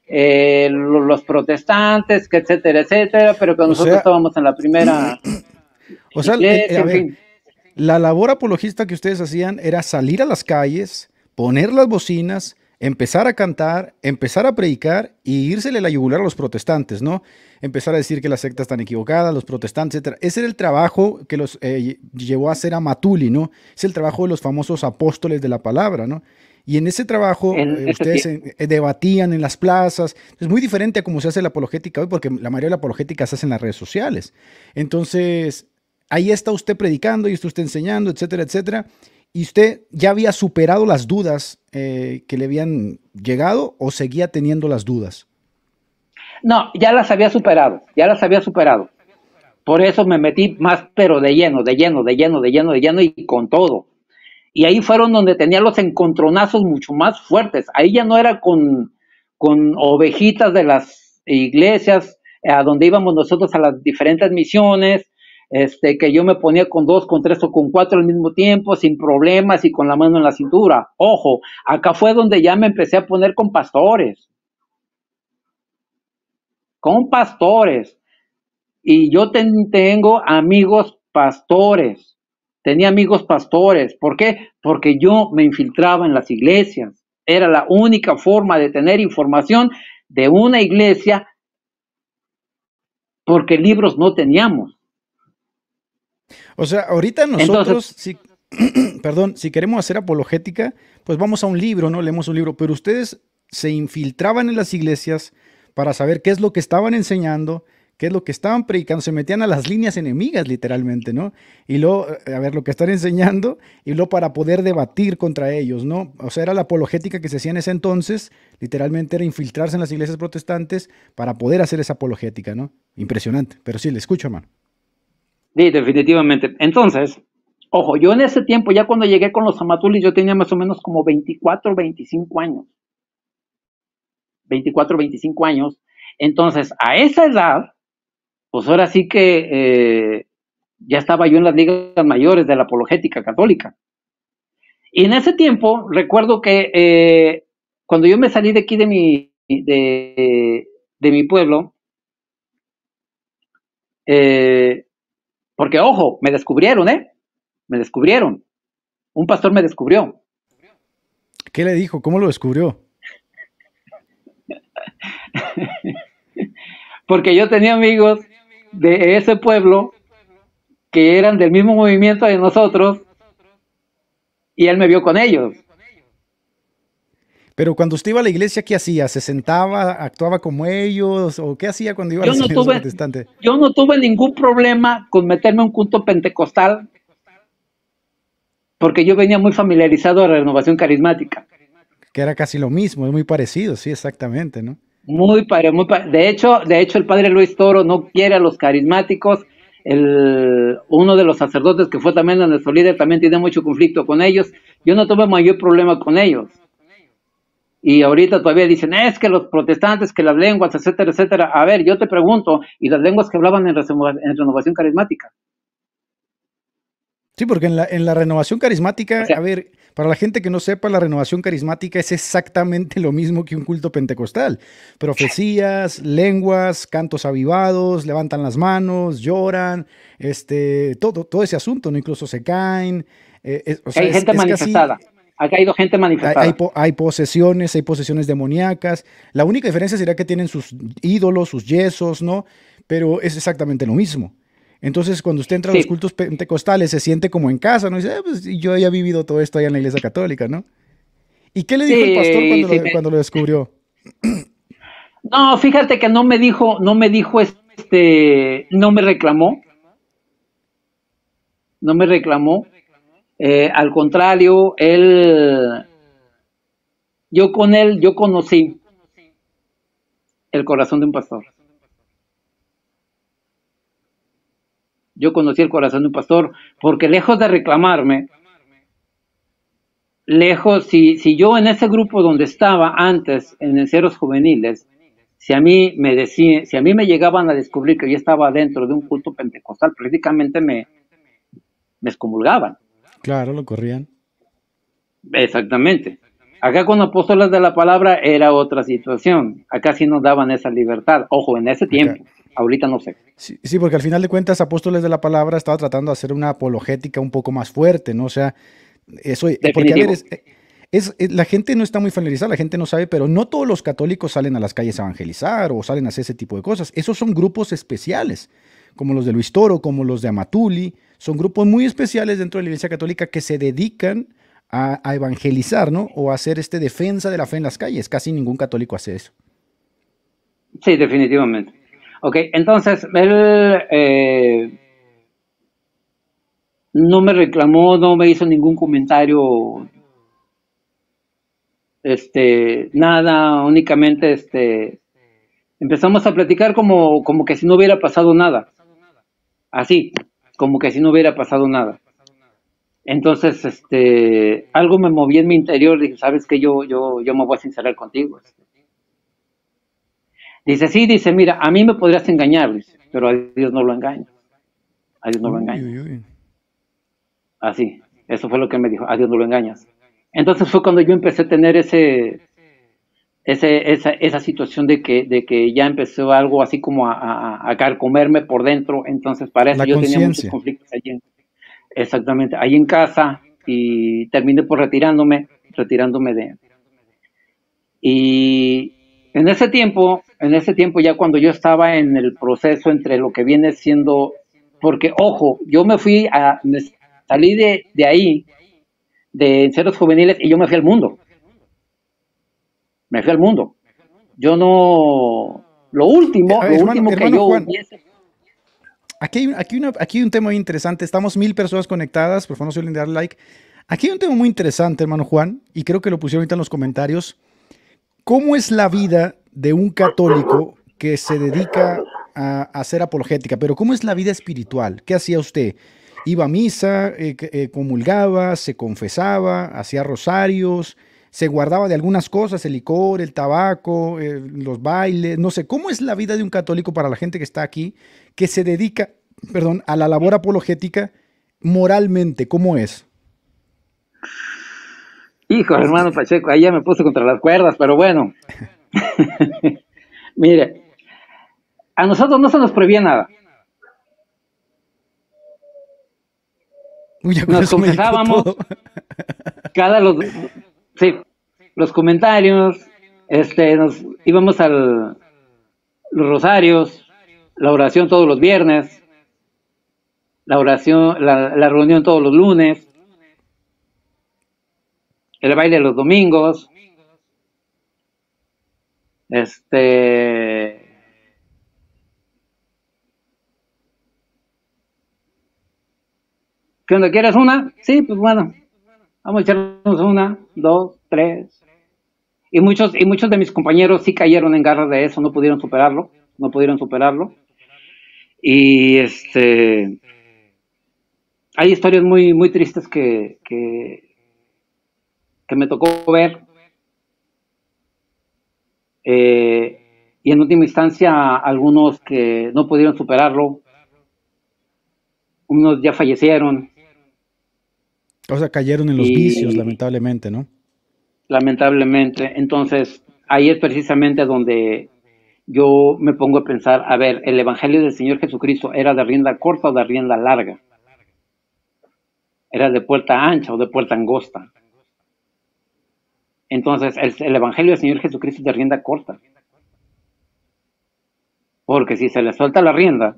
eh, los protestantes, que etcétera, etcétera, pero que nosotros o sea, estábamos en la primera o sea, iglesia, eh, a ver, en fin. La labor apologista que ustedes hacían era salir a las calles, poner las bocinas, empezar a cantar, empezar a predicar y írsele la yugular a los protestantes, ¿no? Empezar a decir que las sectas están equivocadas, los protestantes, etcétera. Ese era el trabajo que los eh, llevó a hacer a Matuli, ¿no? Es el trabajo de los famosos apóstoles de la palabra, ¿no? Y en ese trabajo eh, ustedes eh, debatían en las plazas. Es muy diferente a cómo se hace la apologética hoy, porque la mayoría de la apologética se hace en las redes sociales. Entonces, ahí está usted predicando y está usted enseñando, etcétera, etcétera. ¿Y usted ya había superado las dudas eh, que le habían llegado o seguía teniendo las dudas? No, ya las había superado, ya las había superado. Por eso me metí más, pero de lleno, de lleno, de lleno, de lleno, de lleno y con todo. Y ahí fueron donde tenía los encontronazos mucho más fuertes. Ahí ya no era con, con ovejitas de las iglesias, a donde íbamos nosotros a las diferentes misiones, este, que yo me ponía con dos, con tres o con cuatro al mismo tiempo, sin problemas y con la mano en la cintura. Ojo, acá fue donde ya me empecé a poner con pastores. Con pastores. Y yo ten, tengo amigos pastores. Tenía amigos pastores. ¿Por qué? Porque yo me infiltraba en las iglesias. Era la única forma de tener información de una iglesia, porque libros no teníamos. O sea, ahorita nosotros, Entonces, si, perdón, si queremos hacer apologética, pues vamos a un libro, ¿no? Leemos un libro, pero ustedes se infiltraban en las iglesias para saber qué es lo que estaban enseñando, qué es lo que estaban predicando, se metían a las líneas enemigas literalmente, ¿no? Y luego, a ver, lo que están enseñando, y luego para poder debatir contra ellos, ¿no? O sea, era la apologética que se hacía en ese entonces, literalmente era infiltrarse en las iglesias protestantes para poder hacer esa apologética, ¿no? Impresionante, pero sí, le escucho, hermano. Sí, definitivamente. Entonces, ojo, yo en ese tiempo, ya cuando llegué con los amatulis, yo tenía más o menos como veinticuatro, veinticinco años. veinticuatro, veinticinco años. Entonces, a esa edad, pues ahora sí que eh, ya estaba yo en las ligas mayores de la apologética católica. Y en ese tiempo, recuerdo que eh, cuando yo me salí de aquí de mi, de, de mi pueblo, eh, porque, ojo, me descubrieron, ¿eh? Me descubrieron. Un pastor me descubrió. ¿Qué le dijo? ¿Cómo lo descubrió? Porque yo tenía amigos de ese pueblo que eran del mismo movimiento de nosotros y él me vio con ellos. Pero cuando usted iba a la iglesia, ¿qué hacía? ¿Se sentaba, actuaba como ellos? ¿O qué hacía cuando iba yo a la no iglesia tuve, protestante? Yo no tuve ningún problema con meterme a un culto pentecostal porque yo venía muy familiarizado a la renovación carismática. Que era casi lo mismo, es muy parecido, sí, exactamente, ¿no? Muy padre, muy padre. De hecho, de hecho, el padre Luis Toro no quiere a los carismáticos. El, uno de los sacerdotes que fue también a nuestro líder también tiene mucho conflicto con ellos. Yo no tuve mayor problema con ellos. Y ahorita todavía dicen, es que los protestantes, que las lenguas, etcétera, etcétera. A ver, yo te pregunto, ¿y las lenguas que hablaban en, en renovación carismática? Sí, porque en la, en la renovación carismática, O sea, a ver, para la gente que no sepa, la renovación carismática es exactamente lo mismo que un culto pentecostal. Profecías, lenguas, cantos avivados, levantan las manos, lloran, este, todo, todo ese asunto, ¿no? Incluso se caen. Eh, es, o sea, hay es, gente es manifestada. Casi, ha caído gente manifestada. Hay, hay, hay posesiones, hay posesiones demoníacas. La única diferencia sería que tienen sus ídolos, sus yesos, ¿no? Pero es exactamente lo mismo. Entonces, cuando usted entra a sí. los cultos pentecostales, se siente como en casa, ¿no? Y dice, eh, pues yo ya he vivido todo esto allá en la iglesia católica, ¿no? ¿Y qué le dijo sí, el pastor cuando, sí, lo, me... cuando lo descubrió? No, fíjate que no me dijo, no me dijo, este, no me reclamó. No me reclamó. Eh, al contrario, él, yo con él, yo conocí el corazón de un pastor. Yo conocí el corazón de un pastor, porque lejos de reclamarme, lejos, si, si yo en ese grupo donde estaba antes, en enceros juveniles, si a mí me decían, si a mí me llegaban a descubrir que yo estaba dentro de un culto pentecostal, prácticamente me, me excomulgaban. Claro, lo corrían. Exactamente. Acá con apóstoles de la palabra era otra situación. Acá sí nos daban esa libertad. Ojo, en ese Acá. tiempo. Ahorita no sé. Sí, sí, porque al final de cuentas, Apóstoles de la Palabra estaba tratando de hacer una apologética un poco más fuerte, ¿no? O sea, eso, eh, porque a ver, Definitivo. es, eh, es, eh, la gente no está muy familiarizada, la gente no sabe, pero no todos los católicos salen a las calles a evangelizar o salen a hacer ese tipo de cosas. Esos son grupos especiales, como los de Luis Toro, como los de Amatuli, son grupos muy especiales dentro de la Iglesia Católica que se dedican a, a evangelizar, ¿no? O a hacer este defensa de la fe en las calles. Casi ningún católico hace eso. Sí, definitivamente. Ok, entonces él eh, no me reclamó, no me hizo ningún comentario, este, nada, únicamente este, empezamos a platicar como, como que si no hubiera pasado nada, así, como que si no hubiera pasado nada. Entonces, este, algo me movía en mi interior, dije, sabes que yo, yo, yo me voy a sincerar contigo. Dice, sí, dice, mira, a mí me podrías engañar, dice, pero a Dios no lo engañas, a Dios no lo Uy, engañas. uy, uy. Así, eso fue lo que me dijo, a Dios no lo engañas. Entonces fue cuando yo empecé a tener ese, ese esa, esa situación de que, de que ya empezó algo así como a, a, a carcomerme por dentro. Entonces para eso La yo tenía muchos conciencia. conflictos allí, en, exactamente, ahí en casa, y terminé por retirándome, retirándome de... Y en ese tiempo, en ese tiempo ya cuando yo estaba en el proceso entre lo que viene siendo, porque ojo, yo me fui a, me salí de, de ahí, de enceros juveniles, y yo me fui al mundo, me fui al mundo. Yo no, lo Eh, último, a ver, lo hermano, último que hermano yo Juan, hubiese, aquí hay, un- aquí, una- aquí hay un tema muy interesante. Estamos mil personas conectadas, por favor no se olviden de darle like. Aquí hay un tema muy interesante, hermano Juan, y creo que lo pusieron ahorita en los comentarios. ¿Cómo es la vida de un católico que se dedica a, a hacer apologética? Pero ¿cómo es la vida espiritual? ¿Qué hacía usted? ¿Iba a misa, eh, que- eh, comulgaba, se confesaba, hacía rosarios, se guardaba de algunas cosas, el licor, el tabaco, eh, los bailes? No sé, ¿cómo es la vida de un católico para la gente que está aquí, que se dedica, perdón, a la labor apologética moralmente? ¿Cómo es? hijo, hermano Pacheco, ahí ya me puse contra las cuerdas, pero bueno, mire, a nosotros no se nos prohibía nada. Uy, ya con Nos eso me dijo confesábamos, todo. cada los, sí, los comentarios, este, nos íbamos al, los rosarios, la oración todos los viernes, la oración, la, la reunión todos los lunes, el baile los domingos, este, ¿qué onda? ¿Quieres una? Sí, pues bueno, vamos a echarnos una, dos, tres. Y muchos, y muchos de mis compañeros sí cayeron en garras de eso, no pudieron superarlo, no pudieron superarlo. Y este, hay historias muy, muy tristes que, que, que me tocó ver. Eh, y en última instancia, algunos que no pudieron superarlo, unos ya fallecieron. O sea, cayeron en los vicios, Y lamentablemente, ¿no? lamentablemente, entonces ahí es precisamente donde yo me pongo a pensar, a ver, el Evangelio del Señor Jesucristo era de rienda corta o de rienda larga, era de puerta ancha o de puerta angosta. Entonces, el, el Evangelio del Señor Jesucristo es de rienda corta, porque si se le suelta la rienda,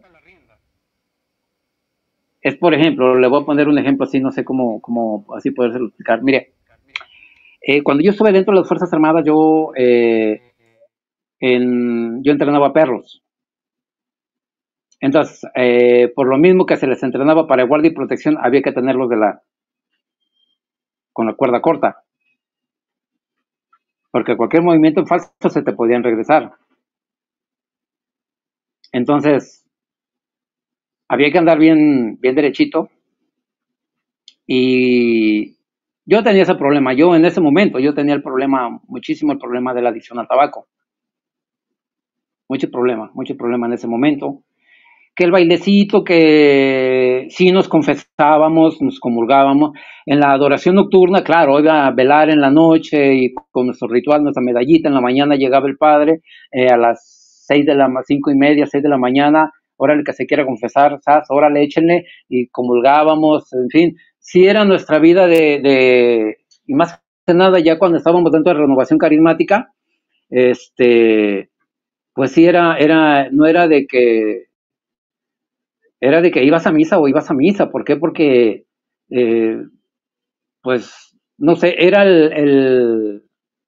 es por ejemplo, le voy a poner un ejemplo así, no sé cómo, cómo así poderse explicar. Mire, eh, cuando yo estuve dentro de las Fuerzas Armadas, yo, eh, en, yo entrenaba perros. Entonces, eh, por lo mismo que se les entrenaba para guardia y protección, había que tenerlos de la, con la cuerda corta, porque cualquier movimiento en falso se te podían regresar. Entonces, había que andar bien, bien derechito. Y yo tenía ese problema. Yo en ese momento, yo tenía el problema, muchísimo el problema de la adicción al tabaco. Mucho problema, mucho problema en ese momento. que el bailecito, que sí nos confesábamos, nos comulgábamos. En la adoración nocturna, claro, iba a velar en la noche y con nuestro ritual, nuestra medallita, en la mañana llegaba el padre, eh, a las seis de la, cinco y media, seis de la mañana, órale que se quiera confesar, ¿sabes? Órale, échenle, y comulgábamos, en fin, sí era nuestra vida de, de y más que nada ya cuando estábamos dentro de Renovación Carismática, este, pues sí era, era, no era de que era de que ibas a misa o ibas a misa. ¿Por qué? Porque, eh, pues, no sé, era el, el,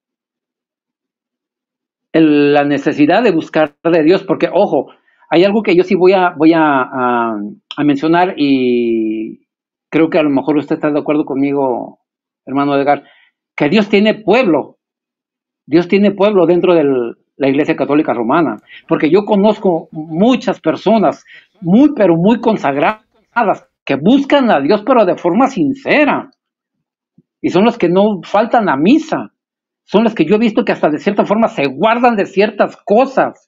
el, la necesidad de buscar de Dios, porque, ojo, hay algo que yo sí voy a, voy a, a, a mencionar y creo que a lo mejor usted está de acuerdo conmigo, hermano Edgar, que Dios tiene pueblo, Dios tiene pueblo dentro de la Iglesia Católica Romana, porque yo conozco muchas personas muy, pero muy consagradas que buscan a Dios, pero de forma sincera, y son los que no faltan a misa, son los que yo he visto que hasta de cierta forma se guardan de ciertas cosas,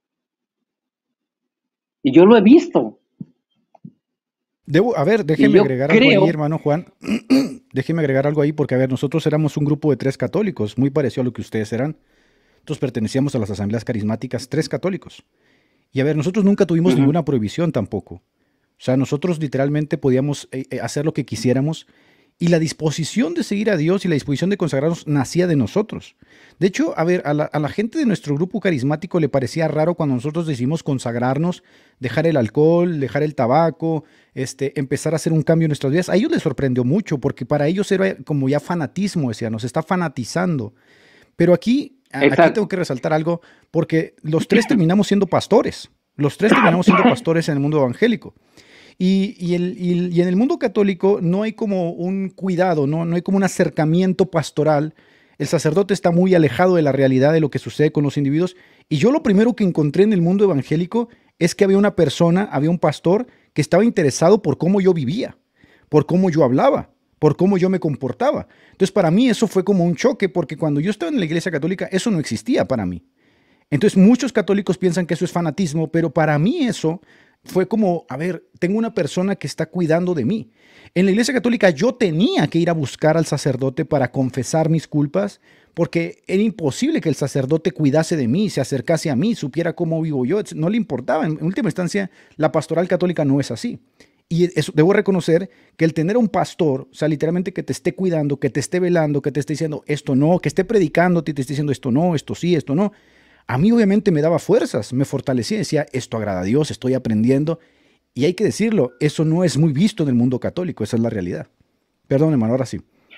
y yo lo he visto. Debo, a ver, déjeme agregar creo... algo ahí, hermano Juan. Déjeme agregar algo ahí, porque, a ver, nosotros éramos un grupo de tres católicos, muy parecido a lo que ustedes eran. Nosotros pertenecíamos a las asambleas carismáticas, tres católicos. Y, a ver, nosotros nunca tuvimos uh-huh. ninguna prohibición tampoco. O sea, nosotros literalmente podíamos eh, hacer lo que quisiéramos. Y la disposición de seguir a Dios y la disposición de consagrarnos nacía de nosotros. De hecho, a ver, a la, a la gente de nuestro grupo carismático le parecía raro cuando nosotros decidimos consagrarnos, dejar el alcohol, dejar el tabaco, este, empezar a hacer un cambio en nuestras vidas. A ellos les sorprendió mucho porque para ellos era como ya fanatismo, decía, nos está fanatizando. Pero aquí, Exacto. aquí tengo que resaltar algo porque los tres terminamos siendo pastores. Los tres terminamos siendo pastores en el mundo evangélico. Y, y, el, y, y en el mundo católico no hay como un cuidado, ¿no? No hay como un acercamiento pastoral. El sacerdote está muy alejado de la realidad de lo que sucede con los individuos. Y yo lo primero que encontré en el mundo evangélico es que había una persona, había un pastor que estaba interesado por cómo yo vivía, por cómo yo hablaba, por cómo yo me comportaba. Entonces para mí eso fue como un choque, porque cuando yo estaba en la iglesia católica eso no existía para mí. Entonces muchos católicos piensan que eso es fanatismo, pero para mí eso fue como, a ver, tengo una persona que está cuidando de mí. En la iglesia católica yo tenía que ir a buscar al sacerdote para confesar mis culpas, porque era imposible que el sacerdote cuidase de mí, se acercase a mí, supiera cómo vivo yo, no le importaba. En última instancia, la pastoral católica no es así. Y eso, debo reconocer que el tener un pastor, o sea, literalmente que te esté cuidando, que te esté velando, que te esté diciendo esto no, que esté predicándote y te esté diciendo esto no, esto sí, esto no, a mí obviamente me daba fuerzas, me fortalecía, decía, esto agrada a Dios, estoy aprendiendo. Y hay que decirlo, eso no es muy visto en el mundo católico, esa es la realidad. Perdón, hermano, ahora sí.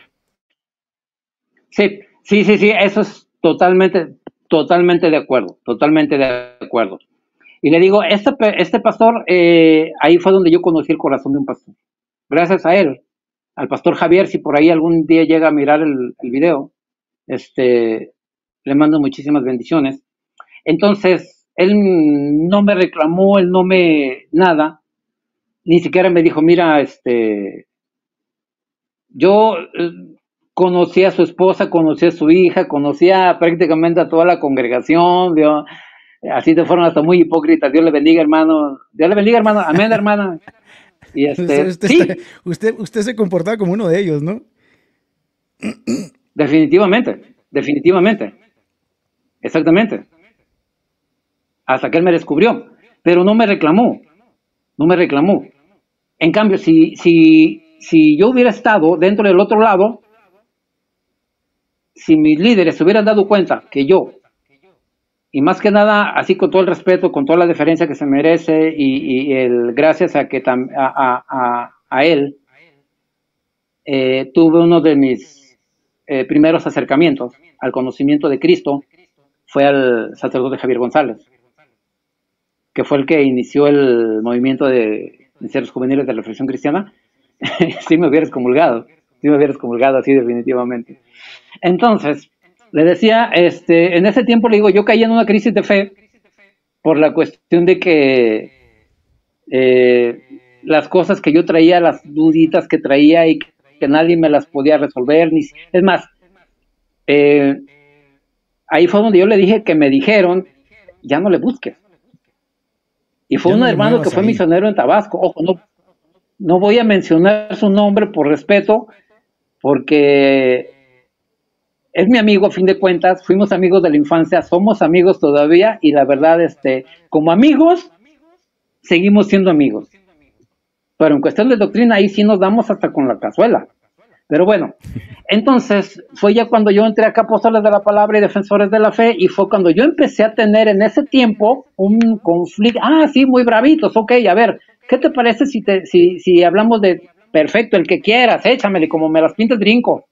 Sí, sí, sí, sí, eso es totalmente, totalmente de acuerdo, totalmente de acuerdo. Y le digo, este, este pastor, eh, ahí fue donde yo conocí el corazón de un pastor. Gracias a él, al pastor Javier, si por ahí algún día llega a mirar el, el video, este, le mando muchísimas bendiciones. Entonces, él no me reclamó, él no me, nada, ni siquiera me dijo, mira, este, yo eh, conocí a su esposa, conocí a su hija, conocía prácticamente a toda la congregación, Dios, así de forma hasta muy hipócrita, Dios le bendiga, hermano, Dios le bendiga, hermano, amén, hermana. Y este, usted, usted, sí. está, usted, usted se comportaba como uno de ellos, ¿no? Definitivamente, definitivamente, exactamente. Hasta que él me descubrió, pero no me reclamó, no me reclamó. En cambio, si, si, si yo hubiera estado dentro del otro lado, si mis líderes se hubieran dado cuenta que yo, y más que nada, así con todo el respeto, con toda la deferencia que se merece, y, y el gracias a que tam, a, a, a, a él, eh, tuve uno de mis eh, primeros acercamientos al conocimiento de Cristo, fue al sacerdote Javier González, que fue el que inició el movimiento de Encierros Juveniles de Reflexión Cristiana. Sí me hubieras comulgado, sí me hubieras comulgado así definitivamente. Entonces, le decía, este, en ese tiempo le digo, yo caí en una crisis de fe por la cuestión de que eh, las cosas que yo traía, las duditas que traía y que nadie me las podía resolver, ni, es más, eh, ahí fue donde yo le dije que me dijeron, ya no le busques. Y fue Ya un no le hermano que muevas fue ahí. misionero en Tabasco. Ojo, no, no voy a mencionar su nombre por respeto, porque es mi amigo a fin de cuentas, fuimos amigos de la infancia, somos amigos todavía, y la verdad, este, como amigos, seguimos siendo amigos. Pero en cuestión de doctrina, ahí sí nos damos hasta con la cazuela. Pero bueno, entonces fue ya cuando yo entré acá a Apóstoles de la Palabra y Defensores de la Fe, y fue cuando yo empecé a tener en ese tiempo un conflicto. Ah, sí, muy bravitos, ok, a ver, ¿qué te parece si, te, si, si hablamos de, perfecto, el que quieras, échamele, como me las pintes brinco?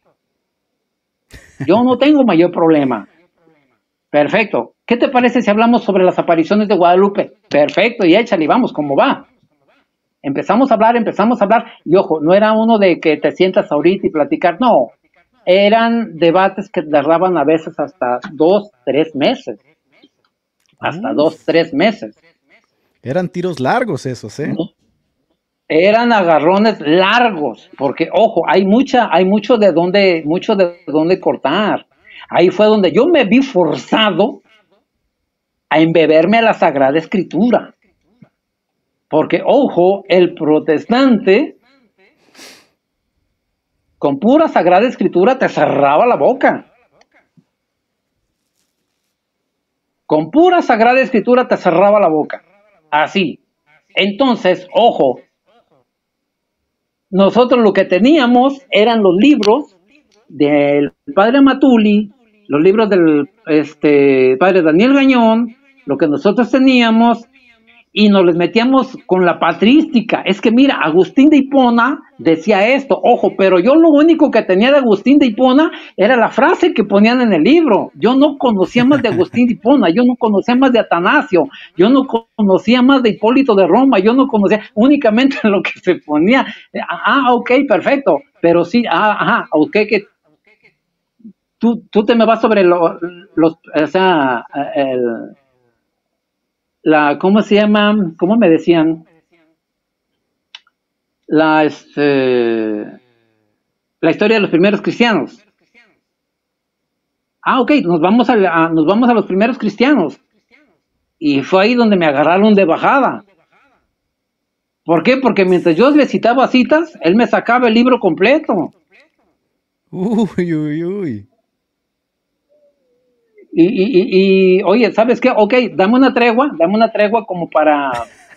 Yo no tengo mayor problema. Perfecto. ¿Qué te parece si hablamos sobre las apariciones de Guadalupe? Perfecto, y échale, vamos, ¿cómo va? Empezamos a hablar, empezamos a hablar, y ojo, no era uno de que te sientas ahorita y platicar, no, eran debates que tardaban a veces hasta dos, tres meses, hasta dos, Uf, tres meses, eran tiros largos esos, ¿eh? ¿no? Eran agarrones largos, porque ojo, hay mucha, hay mucho de dónde, mucho de dónde cortar. Ahí fue donde yo me vi forzado a embeberme a la Sagrada Escritura. Porque, ojo, el protestante con pura Sagrada Escritura te cerraba la boca. Con pura Sagrada Escritura te cerraba la boca. Así. Entonces, ojo, nosotros lo que teníamos eran los libros del padre Matuli, los libros del este, padre Daniel Gañón, lo que nosotros teníamos, y nos les metíamos con la patrística. Es que mira, Agustín de Hipona decía esto, ojo, pero yo lo único que tenía de Agustín de Hipona era la frase que ponían en el libro. Yo no conocía más de Agustín de Hipona, yo no conocía más de Atanasio, yo no conocía más de Hipólito de Roma, yo no conocía únicamente lo que se ponía. Ah, ok, perfecto, pero sí, ah, ajá, ok, que tú, tú te me vas sobre lo, los, o sea, el la, ¿cómo se llama? ¿Cómo me decían? La, este, la historia de los primeros cristianos. Ah, ok, nos vamos a, a, nos vamos a los primeros cristianos. Y fue ahí donde me agarraron de bajada. ¿Por qué? Porque mientras yo le citaba citas, él me sacaba el libro completo. Uy, uy, uy. Y, y, y, y, oye, ¿sabes qué? Ok, dame una tregua, dame una tregua como para,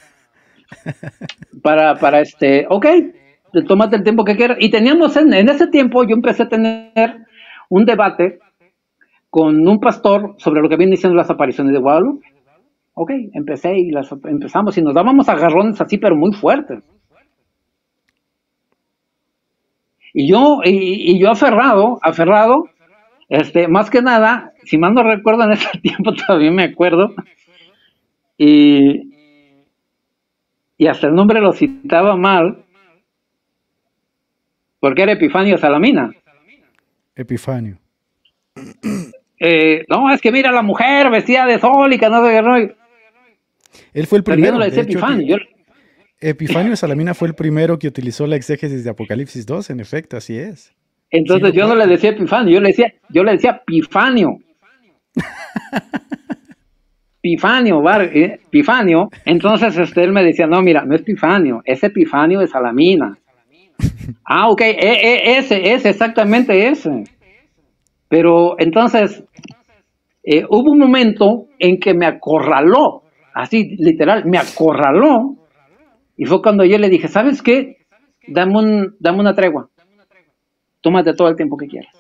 para, para este, ok, tómate el tiempo que quieras. Y teníamos, en, en ese tiempo, yo empecé a tener un debate con un pastor sobre lo que vienen diciendo las apariciones de Guadalupe. Ok, empecé y las empezamos y nos dábamos agarrones así, pero muy fuertes. Y yo, y, y yo aferrado, aferrado, este, más que nada, si mal no recuerdo en ese tiempo, todavía me acuerdo, y, y hasta el nombre lo citaba mal, porque era Epifanio Salamina. Epifanio. Eh, no, es que mira la mujer vestida de sol y que no se no. Él fue el Pero yo primero. no le decía De hecho, Epifanio. Epi- Yo, Epifanio de Salamina fue el primero que utilizó la exégesis de Apocalipsis dos, en efecto, así es. Sí entonces lo yo no le cuenta. decía Epifanio, yo le decía, yo le decía Pifanio. Pifanio, bar, eh, Pifanio. Entonces este, él me decía, no, mira, no es Pifanio, es Epifanio de Salamina. Ah, ok, e, e, ese, ese, exactamente ese. Pero entonces eh, hubo un momento en que me acorraló, así literal, me acorraló, y fue cuando yo le dije, ¿sabes qué? Dame, un, dame una tregua, tómate todo el tiempo que quieras.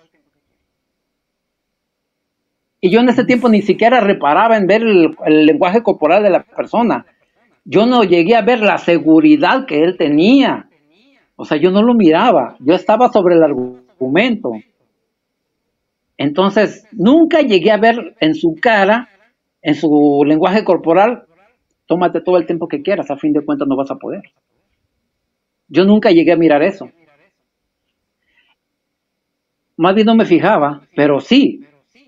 Y yo en ese tiempo ni siquiera reparaba en ver el, el lenguaje corporal de la persona. Yo no llegué a ver la seguridad que él tenía. O sea, yo no lo miraba. Yo estaba sobre el argumento. Entonces, nunca llegué a ver en su cara, en su lenguaje corporal, tómate todo el tiempo que quieras, a fin de cuentas no vas a poder. Yo nunca llegué a mirar eso. Más bien no me fijaba, pero sí.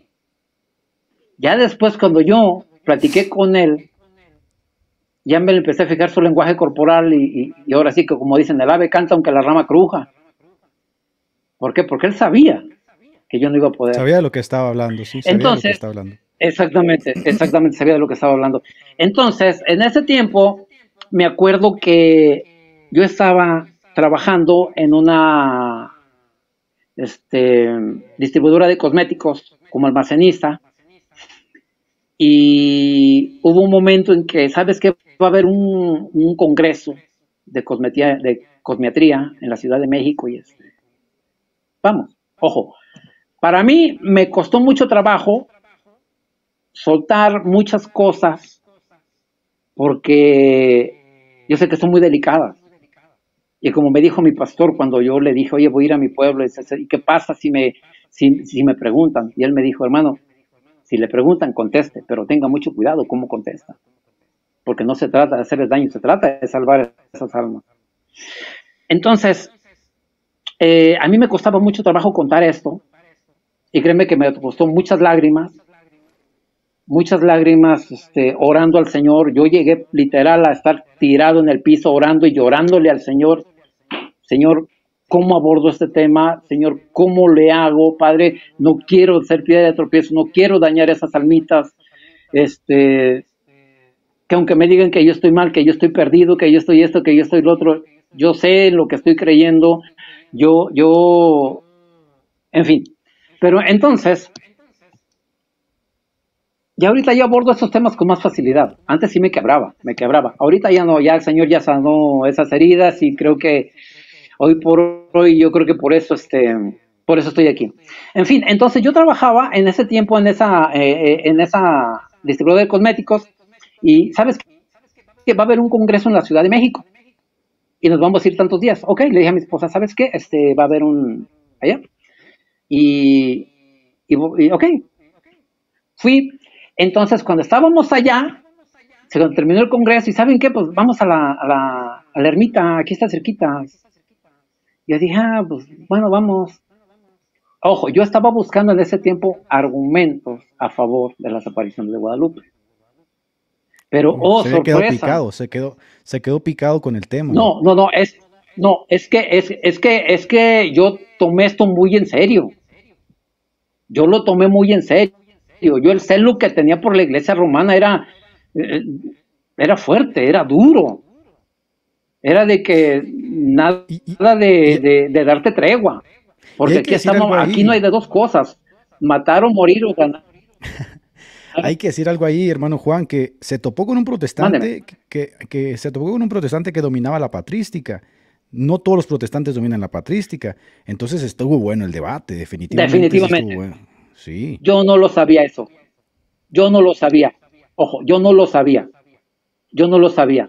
Ya después cuando yo platiqué con él, ya me empecé a fijar su lenguaje corporal y, y, y ahora sí que como dicen, el ave canta aunque la rama cruja. ¿Por qué? Porque él sabía que yo no iba a poder. Sabía de lo que estaba hablando, sí, sabía de lo que Entonces, estaba hablando. exactamente, exactamente sabía de lo que estaba hablando. Entonces, en ese tiempo, me acuerdo que yo estaba trabajando en una este, distribuidora de cosméticos como almacenista y hubo un momento en que, ¿sabes qué? Va a haber un, un congreso de, cosmetría, de cosmetría en la Ciudad de México y este, vamos, ojo, para mí me costó mucho trabajo soltar muchas cosas porque yo sé que son muy delicadas. Y como me dijo mi pastor cuando yo le dije, oye, voy a ir a mi pueblo, ¿y qué pasa si me, si, si me preguntan? Y él me dijo, hermano, si le preguntan, conteste, pero tenga mucho cuidado cómo contesta, porque no se trata de hacerles daño, se trata de salvar esas almas. Entonces, eh, a mí me costaba mucho trabajo contar esto, y créeme que me costó muchas lágrimas, muchas lágrimas este, orando al Señor. Yo llegué literal a estar tirado en el piso orando y llorándole al Señor. Señor, ¿cómo abordo este tema? Señor, ¿cómo le hago? Padre, no quiero ser piedra de tropiezo, no quiero dañar esas almitas. Este, que aunque me digan que yo estoy mal, que yo estoy perdido, que yo estoy esto, que yo estoy lo otro, yo sé lo que estoy creyendo, yo, yo, en fin. Pero entonces, ya ahorita yo abordo estos temas con más facilidad. Antes sí me quebraba, me quebraba. Ahorita ya no, ya el Señor ya sanó esas heridas y creo que hoy por hoy yo creo que por eso este, por eso estoy aquí. En fin, entonces yo trabajaba en ese tiempo en esa, eh, en esa distribuidora de cosméticos y sabes que va a haber un congreso en la Ciudad de México y nos vamos a ir tantos días. Ok, le dije a mi esposa, ¿sabes qué? Este va a haber un allá y, y, y ok, fui. Entonces, cuando estábamos allá, se terminó el congreso y ¿saben qué? Pues vamos a la, a la, a la ermita, aquí está cerquita. Y yo dije, ah, pues bueno, vamos. Ojo, yo estaba buscando en ese tiempo argumentos a favor de las apariciones de Guadalupe. Pero, oh, Se había quedado sorpresa. picado, se quedó, se quedó picado con el tema. No, no, no, es, no, es que, es, es que, es que yo tomé esto muy en serio. Yo lo tomé muy en serio. Yo el celo que tenía por la iglesia romana era, eh, era fuerte, era duro. Era de que nada Y, y, de, y, de, de darte tregua. Porque aquí, estamos, aquí no hay de dos cosas. Matar o morir o ganar. Hay que decir algo ahí, hermano Juan, que se topó con un protestante que, que se topó con un protestante que dominaba la patrística. No todos los protestantes dominan la patrística. Entonces estuvo bueno el debate, definitivamente. Definitivamente. Bueno. Sí. Yo no lo sabía eso. Yo no lo sabía. Ojo, yo no lo sabía. Yo no lo sabía.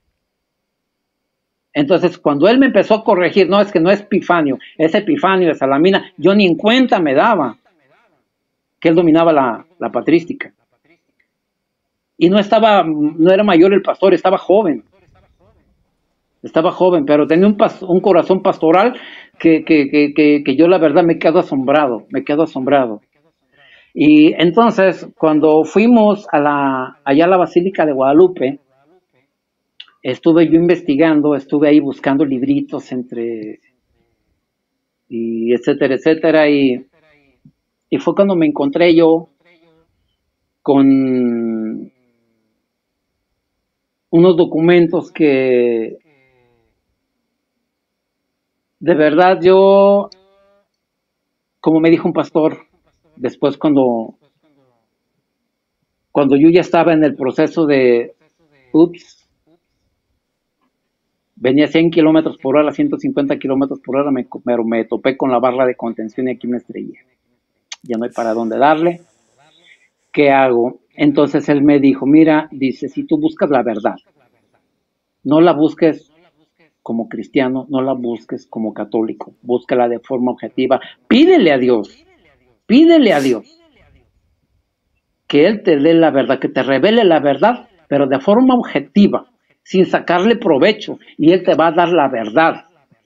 Entonces, cuando él me empezó a corregir, no, es que no es Epifanio, es Epifanio de Salamina, yo ni en cuenta me daba que él dominaba la, la patrística. Y no estaba, no era mayor el pastor, estaba joven. Estaba joven, pero tenía un, pas, un corazón pastoral que, que, que, que, que yo la verdad me quedo asombrado, me quedo asombrado. Y entonces, cuando fuimos a la, allá a la Basílica de Guadalupe, estuve yo investigando, estuve ahí buscando libritos entre, y etcétera, etcétera, y, y fue cuando me encontré yo con unos documentos que de verdad yo, como me dijo un pastor, después cuando, cuando yo ya estaba en el proceso de, ups, venía a cien kilómetros por hora, ciento cincuenta kilómetros por hora, me, me, me topé con la barra de contención y aquí me estrellé. Ya no hay para dónde darle. ¿Qué hago? Entonces él me dijo, mira, dice, si tú buscas la verdad, no la busques como cristiano, no la busques como católico, búscala de forma objetiva, pídele a Dios, pídele a Dios que Él te dé la verdad, que te revele la verdad, pero de forma objetiva, sin sacarle provecho, y Él te va a dar la verdad.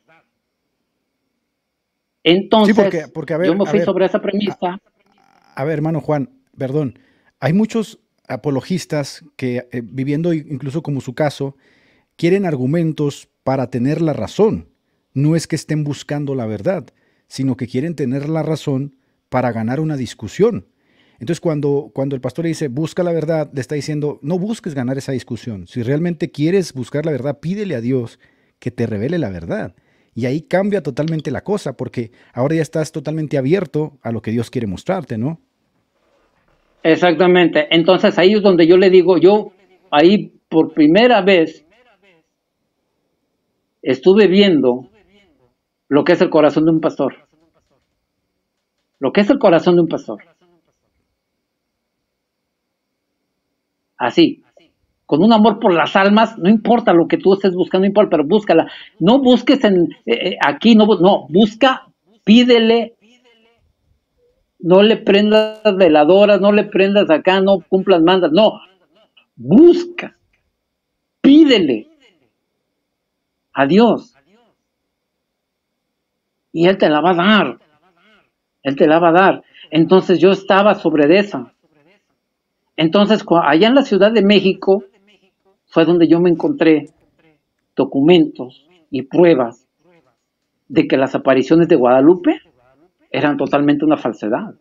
Entonces, sí, porque, porque, a ver, yo me fui ver, sobre esa premisa. A, a ver, hermano Juan, perdón, hay muchos apologistas que, eh, viviendo incluso como su caso, quieren argumentos para tener la razón. No es que estén buscando la verdad, sino que quieren tener la razón para ganar una discusión. Entonces, cuando, cuando el pastor le dice, busca la verdad, le está diciendo, no busques ganar esa discusión. Si realmente quieres buscar la verdad, pídele a Dios que te revele la verdad. Y ahí cambia totalmente la cosa, porque ahora ya estás totalmente abierto a lo que Dios quiere mostrarte, ¿no? Exactamente. Entonces ahí es donde yo le digo, yo ahí por primera vez estuve viendo lo que es el corazón de un pastor. Lo que es el corazón de un pastor. Así, con un amor por las almas, no importa lo que tú estés buscando, no importa, pero búscala. No busques en eh, aquí, no, no, busca, pídele, no le prendas veladoras, no le prendas acá, no cumplas mandas, no, busca, pídele a Dios y Él te la va a dar, Él te la va a dar. Entonces yo estaba sobre esa. Entonces allá en la Ciudad de México fue donde yo me encontré documentos y pruebas de que las apariciones de Guadalupe eran totalmente una falsedad.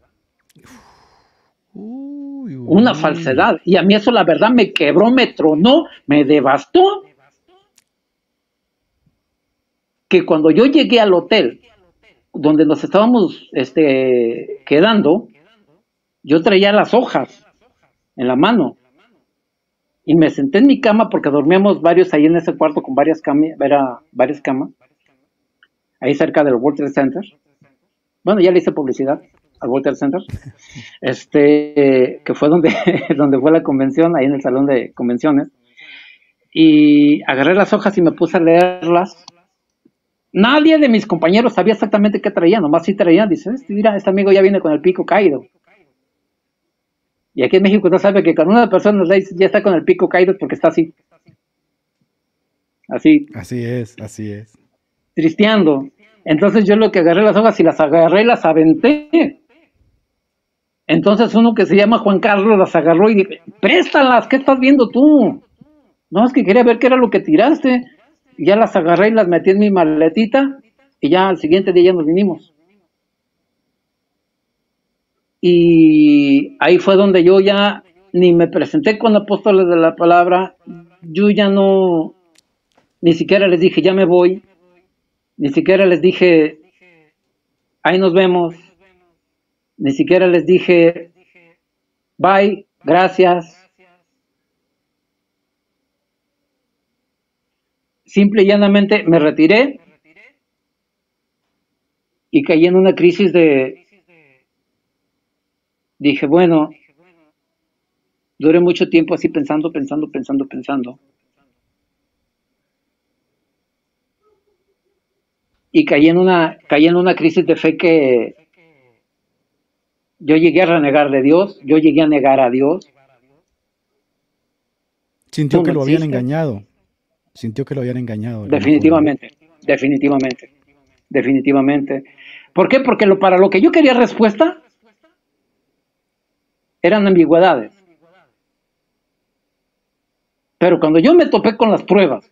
Uy, uy, una falsedad. Y a mí eso la verdad me quebró, me tronó, me devastó. Que cuando yo llegué al hotel donde nos estábamos este, quedando, yo traía las hojas en la mano. Y me senté en mi cama porque dormíamos varios ahí en ese cuarto con varias camas, era varias camas, ahí cerca del World Trade Center. Bueno, ya le hice publicidad al World Trade Center, este, que fue donde, donde fue la convención, ahí en el salón de convenciones. Y agarré las hojas y me puse a leerlas. Nadie de mis compañeros sabía exactamente qué traía, nomás sí traían, dice, mira, este amigo ya viene con el pico caído. Y aquí en México no sabe que cuando una persona ya está con el pico caído porque está así. Así. Así es, así es. Tristeando. Entonces yo lo que agarré las hojas y las agarré y las aventé. Entonces uno que se llama Juan Carlos las agarró y dije, préstalas, ¿qué estás viendo tú? No, es que quería ver qué era lo que tiraste. Y ya las agarré y las metí en mi maletita y ya al siguiente día ya nos vinimos. Y ahí fue donde yo ya ni me presenté con apóstoles de la palabra, yo ya no, ni siquiera les dije, ya me voy, ni siquiera les dije, ahí nos vemos, ni siquiera les dije, bye, gracias. Simple y llanamente me retiré y caí en una crisis de... Dije, bueno, duré mucho tiempo así pensando, pensando, pensando, pensando. Y caí en una, caí en una crisis de fe que yo llegué a renegar de Dios, yo llegué a negar a Dios. Sintió no que lo habían engañado. Sintió que lo habían engañado. Definitivamente, definitivamente, definitivamente. ¿Por qué? Porque lo, para lo que yo quería respuesta eran ambigüedades. Pero cuando yo me topé con las pruebas,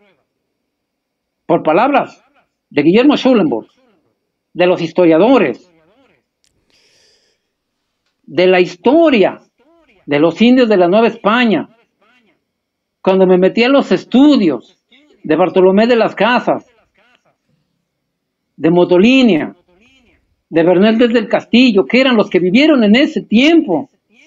por palabras de Guillermo Schulenburg, de los historiadores, de la historia de los indios de la Nueva España, cuando me metí a los estudios de Bartolomé de las Casas, de Motolinia, de Bernaldez del Castillo, que eran los que vivieron en ese tiempo,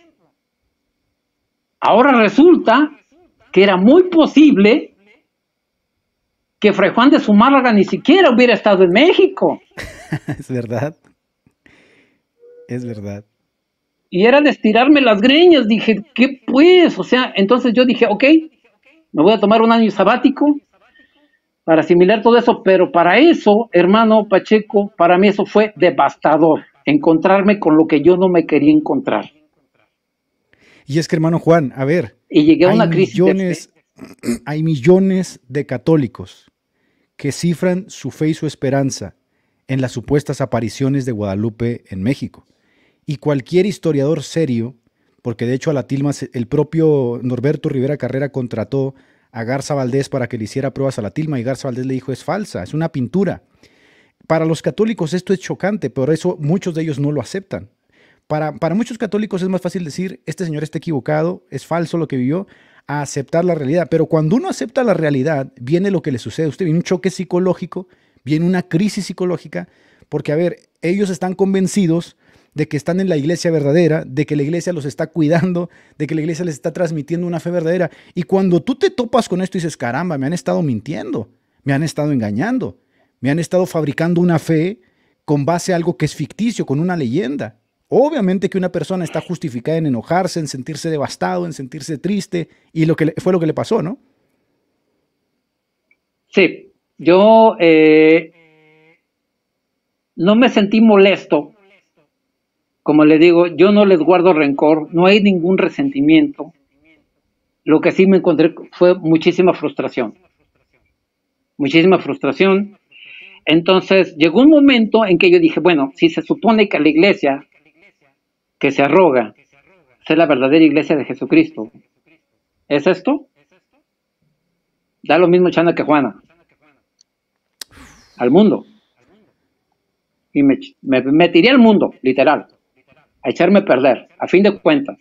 ahora resulta que era muy posible que Fray Juan de Zumárraga ni siquiera hubiera estado en México. Es verdad. Es verdad. Y era de estirarme las greñas. Dije, ¿qué pues? O sea, entonces yo dije, ok, me voy a tomar un año sabático para asimilar todo eso. Pero para eso, hermano Pacheco, para mí eso fue devastador. Encontrarme con lo que yo no me quería encontrar. Y es que, hermano Juan, a ver, y llegué a una hay, crisis millones, de hay millones de católicos que cifran su fe y su esperanza en las supuestas apariciones de Guadalupe en México. Y cualquier historiador serio, porque de hecho a la tilma el propio Norberto Rivera Carrera contrató a Garza Valdés para que le hiciera pruebas a la tilma y Garza Valdés le dijo es falsa, es una pintura. Para los católicos esto es chocante, por eso muchos de ellos no lo aceptan. Para, para muchos católicos es más fácil decir, este señor está equivocado, es falso lo que vivió, a aceptar la realidad. Pero cuando uno acepta la realidad, viene lo que le sucede a usted, viene un choque psicológico, viene una crisis psicológica, porque, a ver, ellos están convencidos de que están en la iglesia verdadera, de que la iglesia los está cuidando, de que la iglesia les está transmitiendo una fe verdadera. Y cuando tú te topas con esto y dices, caramba, me han estado mintiendo, me han estado engañando, me han estado fabricando una fe con base a algo que es ficticio, con una leyenda. Obviamente que una persona está justificada en enojarse, en sentirse devastado, en sentirse triste, y lo que le, fue lo que le pasó, ¿no? Sí, yo eh, no me sentí molesto. Como le digo, yo no les guardo rencor, no hay ningún resentimiento. Lo que sí me encontré fue muchísima frustración. Muchísima frustración. Entonces llegó un momento en que yo dije, bueno, si se supone que la iglesia que se arroga ser la verdadera iglesia de Jesucristo, ¿es esto? Da lo mismo Chana que Juana. Al mundo. Y me, me, me tiré al mundo, literal. A echarme a perder, a fin de cuentas.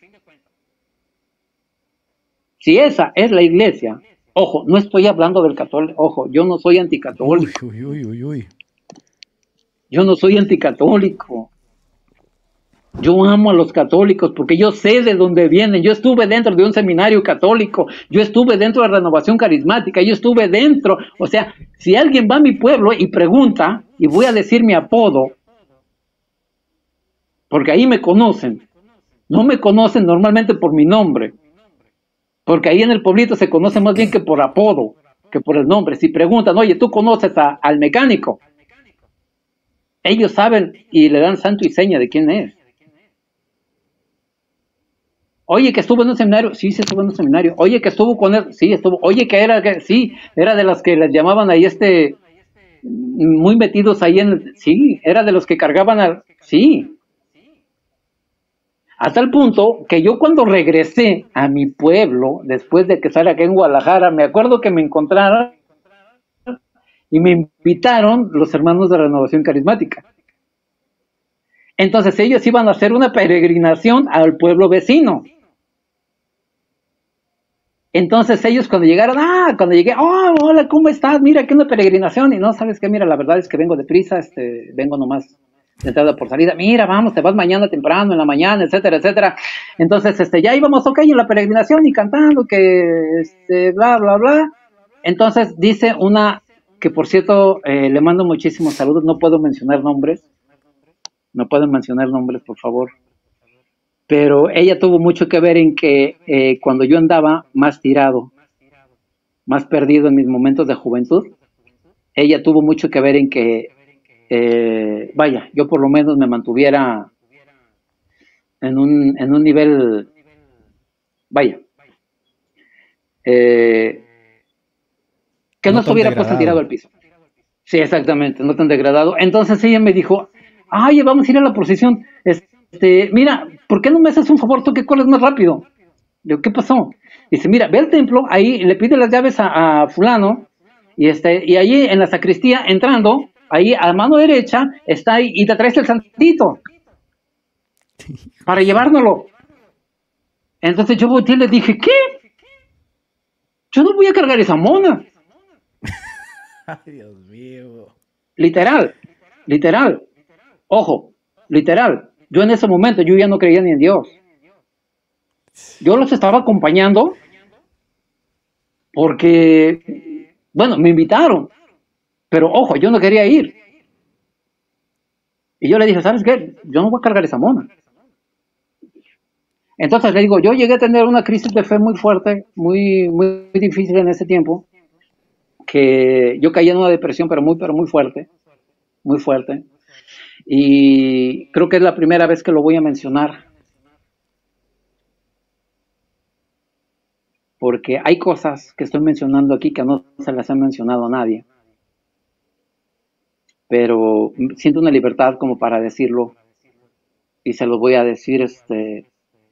Si esa es la iglesia, ojo, no estoy hablando del católico, ojo, yo no soy anticatólico. Uy, uy, uy, uy. Yo no soy anticatólico. Yo amo a los católicos porque yo sé de dónde vienen. Yo estuve dentro de un seminario católico, yo estuve dentro de Renovación Carismática, yo estuve dentro. O sea, si alguien va a mi pueblo y pregunta, y voy a decir mi apodo, porque ahí me conocen. No me conocen normalmente por mi nombre, porque ahí en el pueblito se conoce más bien que por apodo, que por el nombre. Si preguntan, oye, ¿tú conoces a, al mecánico? Ellos saben y le dan santo y seña de quién es. Oye, que estuvo en un seminario, sí, sí estuvo en un seminario. Oye, que estuvo con él, sí, estuvo. Oye, que era, que sí, era de las que les llamaban ahí este, muy metidos ahí en, el, sí, era de los que cargaban al, sí. Hasta el punto que yo cuando regresé a mi pueblo, después de que salí aquí en Guadalajara, me acuerdo que me encontraron y me invitaron los hermanos de Renovación Carismática. Entonces ellos iban a hacer una peregrinación al pueblo vecino. Entonces ellos cuando llegaron, ah, cuando llegué, oh, hola, ¿cómo estás? Mira, que una peregrinación. Y no, ¿sabes qué? Mira, la verdad es que vengo deprisa, este, vengo nomás de entrada por salida. Mira, vamos, te vas mañana temprano, en la mañana, etcétera, etcétera. Entonces, este, ya íbamos, ok, en la peregrinación y cantando que, este, bla, bla, bla. Entonces dice una, que por cierto, eh, le mando muchísimos saludos, no puedo mencionar nombres, no puedo mencionar nombres, por favor. Pero ella tuvo mucho que ver en que eh, cuando yo andaba más tirado, más perdido en mis momentos de juventud, ella tuvo mucho que ver en que, eh, vaya, yo por lo menos me mantuviera en un, en un nivel, vaya, eh, que no, no estuviera puesto tirado al piso. Sí, exactamente, no tan degradado. Entonces ella me dijo, ay, vamos a ir a la procesión, este, mira, ¿por qué no me haces un favor tú que corres más rápido? Digo, ¿qué pasó? Dice, mira, ve al templo, ahí le pide las llaves a, a fulano, y este, y ahí en la sacristía, entrando, ahí a mano derecha, está ahí, y te traes el santito, para llevárnoslo. Entonces yo volteé y le dije, ¿qué? Yo no voy a cargar esa mona. Ay, Dios mío. Literal, literal. Ojo, literal. Yo en ese momento, yo ya no creía ni en Dios. Yo los estaba acompañando porque, bueno, me invitaron. Pero ojo, yo no quería ir. Y yo le dije, ¿sabes qué? Yo no voy a cargar esa mona. Entonces le digo, yo llegué a tener una crisis de fe muy fuerte, muy, muy difícil en ese tiempo, que yo caí en una depresión, pero muy, pero muy fuerte, muy fuerte. Y creo que es la primera vez que lo voy a mencionar, porque hay cosas que estoy mencionando aquí que no se las ha mencionado a nadie, pero siento una libertad como para decirlo, y se lo voy a decir, este,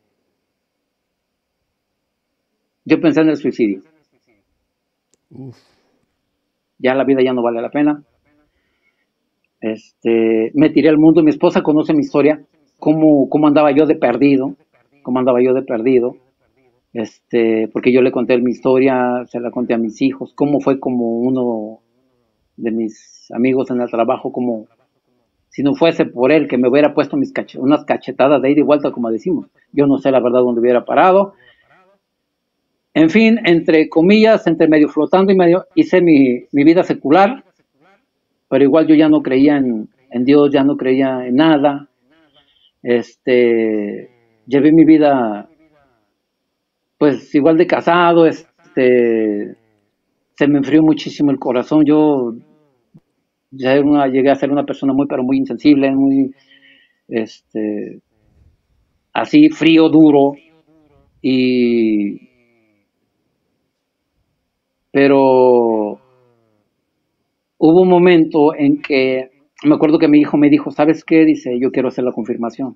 yo pensé en el suicidio. Uf. Ya la vida ya no vale la pena. Este, me tiré al mundo, mi esposa conoce mi historia, cómo, cómo andaba yo de perdido, cómo andaba yo de perdido, este, porque yo le conté mi historia, se la conté a mis hijos, cómo fue como uno de mis amigos en el trabajo, como si no fuese por él que me hubiera puesto mis cach unas cachetadas de ida y vuelta, como decimos, yo no sé la verdad dónde hubiera parado. En fin, entre comillas, entre medio flotando y medio, hice mi, mi vida secular, pero igual yo ya no creía en, en Dios, ya no creía en nada. Este, llevé mi vida, pues igual de casado, este, se me enfrió muchísimo el corazón. Yo ya era una, llegué a ser una persona muy, pero muy insensible, muy, este, así frío, duro, y, pero hubo un momento en que me acuerdo que mi hijo me dijo, ¿sabes qué? Dice, yo quiero hacer la confirmación.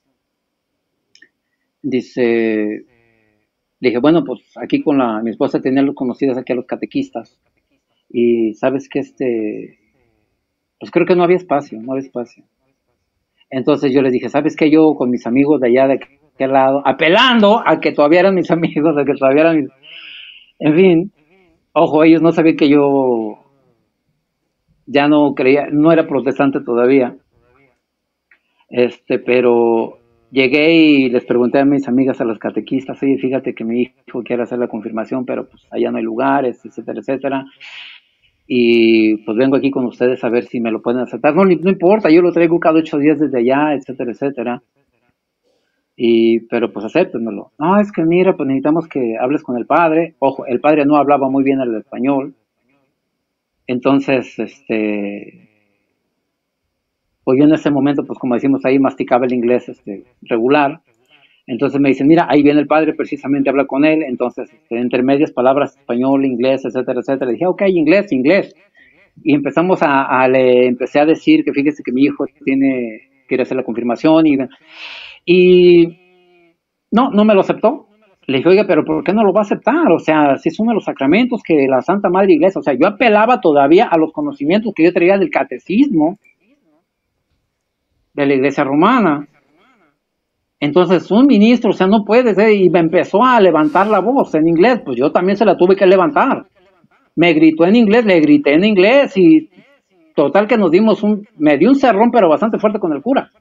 Dice, le dije, bueno, pues aquí con la, mi esposa tenía los conocidos aquí a los catequistas, y sabes que este, pues creo que no había espacio, no había espacio. Entonces yo les dije, ¿sabes qué? Yo con mis amigos de allá, de aquel lado, apelando a que todavía eran mis amigos, a que todavía eran mis... En fin, ojo, ellos no sabían que yo ya no creía, no era protestante todavía, este, pero llegué y les pregunté a mis amigas, a las catequistas, oye, fíjate que mi hijo quiere hacer la confirmación, pero pues allá no hay lugares, etcétera, etcétera, y pues vengo aquí con ustedes a ver si me lo pueden aceptar. No, no importa, yo lo traigo cada ocho días desde allá, etcétera, etcétera. Y, pero pues acéptenmelo. No, es que mira, pues necesitamos que hables con el padre. Ojo, el padre no hablaba muy bien el español. Entonces, este, pues yo en ese momento, pues como decimos ahí, masticaba el inglés este, regular. Entonces me dicen, mira, ahí viene el padre, precisamente habla con él. Entonces, este, entre medias palabras, español, inglés, etcétera, etcétera. Le dije, ok, inglés, inglés. Y empezamos a, a le empecé a decir que fíjese que mi hijo tiene, quiere hacer la confirmación y, y no, no me lo aceptó. Le dije, oiga, pero ¿por qué no lo va a aceptar? O sea, si es uno de los sacramentos que la Santa Madre Iglesia, o sea, yo apelaba todavía a los conocimientos que yo traía del catecismo de la Iglesia Romana. Entonces, un ministro, o sea, no puede ser, y me empezó a levantar la voz en inglés, pues yo también se la tuve que levantar. Me gritó en inglés, le grité en inglés, y total que nos dimos un, me dio un cerrón, pero bastante fuerte con el cura.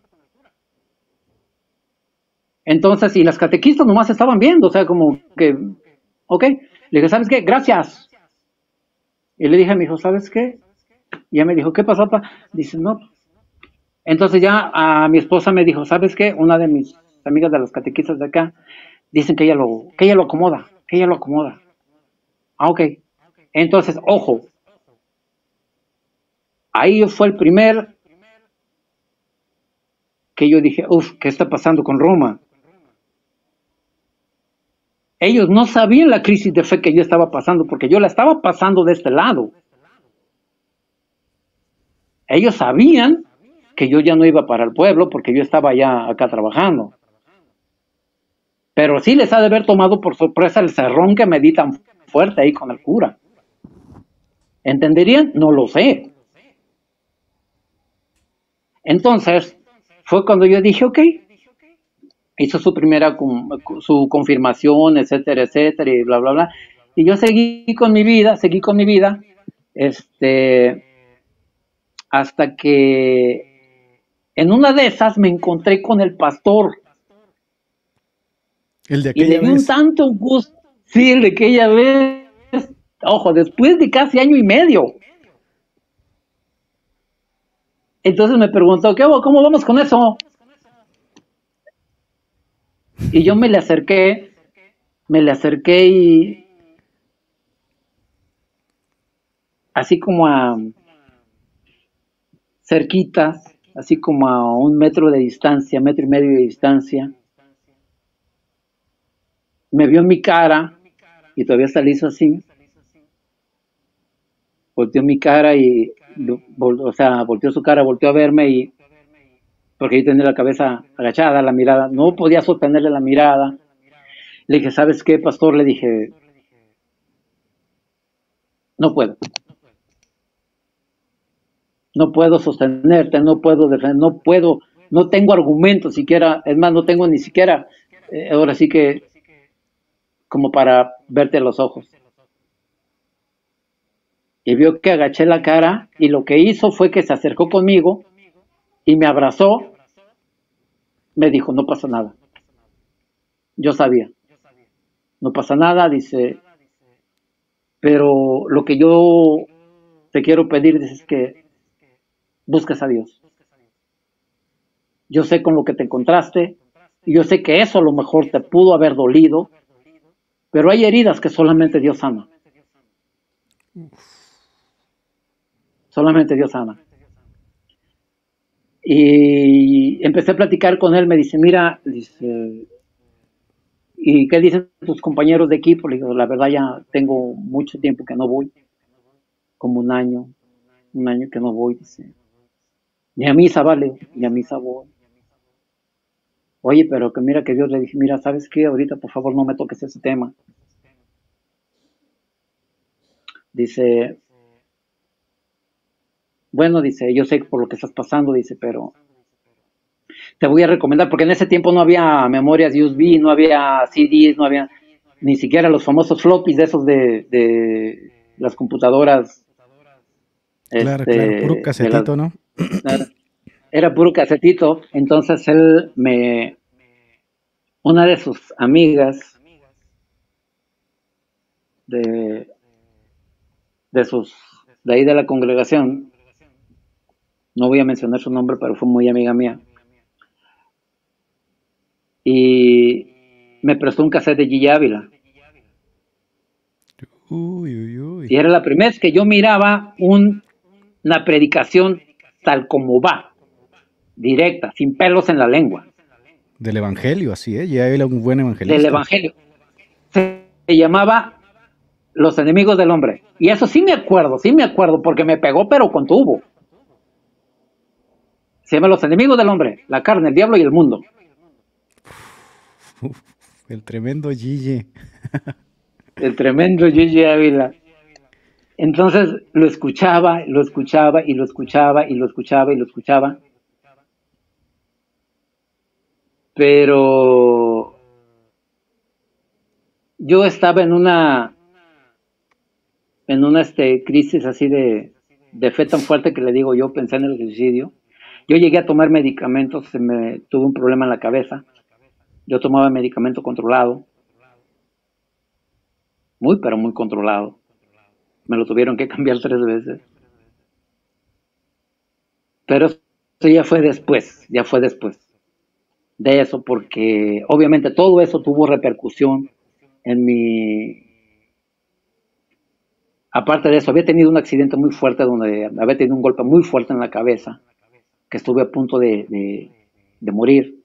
Entonces, y las catequistas nomás estaban viendo, o sea, como que, ok, le dije, ¿sabes qué? Gracias. Y le dije a mi hijo, ¿sabes qué? Y ya me dijo, ¿qué pasó, papá? Dice, no. Entonces ya a mi esposa me dijo, ¿sabes qué? Una de mis amigas de las catequistas de acá, dicen que ella lo, que ella lo acomoda, que ella lo acomoda. Ah, ok. Entonces, ojo, ahí fue el primer que yo dije, uff, ¿qué está pasando con Roma? Ellos no sabían la crisis de fe que yo estaba pasando, porque yo la estaba pasando de este lado. Ellos sabían que yo ya no iba para el pueblo, porque yo estaba ya acá trabajando. Pero sí les ha de haber tomado por sorpresa el cerrón que me di tan fuerte ahí con el cura. ¿Entenderían? No lo sé. Entonces, fue cuando yo dije, ok, hizo su primera, su confirmación, etcétera, etcétera, y bla, bla, bla. Y yo seguí con mi vida, seguí con mi vida, este, hasta que en una de esas me encontré con el pastor. El de y le di un tanto gusto, sí, el de aquella vez, ojo, después de casi año y medio. Entonces me preguntó, ¿qué, ¿cómo vamos con eso? Y yo me le acerqué, me le acerqué y así como a cerquitas, así como a un metro de distancia, metro y medio de distancia, me vio en mi cara y todavía hasta le hizo así, volteó mi cara y, o sea, volteó su cara, volteó a verme y, porque yo tenía la cabeza agachada, la mirada, no podía sostenerle la mirada. Le dije, ¿sabes qué, pastor? Le dije, no puedo. No puedo sostenerte, no puedo defender, no puedo no tengo argumentos siquiera, es más, no tengo ni siquiera, eh, ahora sí que, como para verte a los ojos. Y vio que agaché la cara y lo que hizo fue que se acercó conmigo y me abrazó, me dijo, no pasa nada. Yo sabía, no pasa nada, dice, pero lo que yo te quiero pedir es que busques a Dios. Yo sé con lo que te encontraste, y yo sé que eso a lo mejor te pudo haber dolido, pero hay heridas que solamente Dios sana. Solamente Dios sana. Y empecé a platicar con él, me dice, mira, dice, ¿y qué dicen tus compañeros de equipo? Le digo, la verdad ya tengo mucho tiempo que no voy, como un año, un año que no voy, dice. Ni a misa, vale, ni a misa voy. Oye, pero que mira que Dios le dije, mira, ¿sabes qué? Ahorita por favor no me toques ese tema. Dice, bueno, dice, yo sé por lo que estás pasando, dice, pero te voy a recomendar, porque en ese tiempo no había memorias U S B, no había C Ds, no había ni siquiera los famosos floppies de esos de, de las computadoras. Claro, Este, claro, puro de las, casetito, ¿no? era puro casetito, entonces él me, una de sus amigas de, de sus, de ahí de la congregación, no voy a mencionar su nombre, pero fue muy amiga mía, y me prestó un cassette de Gigi Ávila. Uy, uy, uy. Y era la primera vez que yo miraba un, una predicación tal como va, directa, sin pelos en la lengua. Del evangelio, así, ¿eh? Ya era un buen evangelista. Del evangelio. Se, se llamaba Los enemigos del hombre. Y eso sí me acuerdo, sí me acuerdo, porque me pegó, pero con tubo. Se llama Los enemigos del hombre, la carne, el diablo y el mundo. Uf, el tremendo Gigi. El tremendo Gigi Ávila. Entonces lo escuchaba, lo escuchaba y lo escuchaba y lo escuchaba y lo escuchaba. Pero yo estaba en una en una este, crisis así de, de fe tan fuerte que le digo, yo pensé en el suicidio. Yo llegué a tomar medicamentos, se me tuve un problema en la cabeza. Yo tomaba medicamento controlado, muy pero muy controlado. Me lo tuvieron que cambiar tres veces. Pero eso ya fue después, ya fue después de eso, porque obviamente todo eso tuvo repercusión en mi... Aparte de eso, había tenido un accidente muy fuerte donde había tenido un golpe muy fuerte en la cabeza, que estuve a punto de, de, de morir.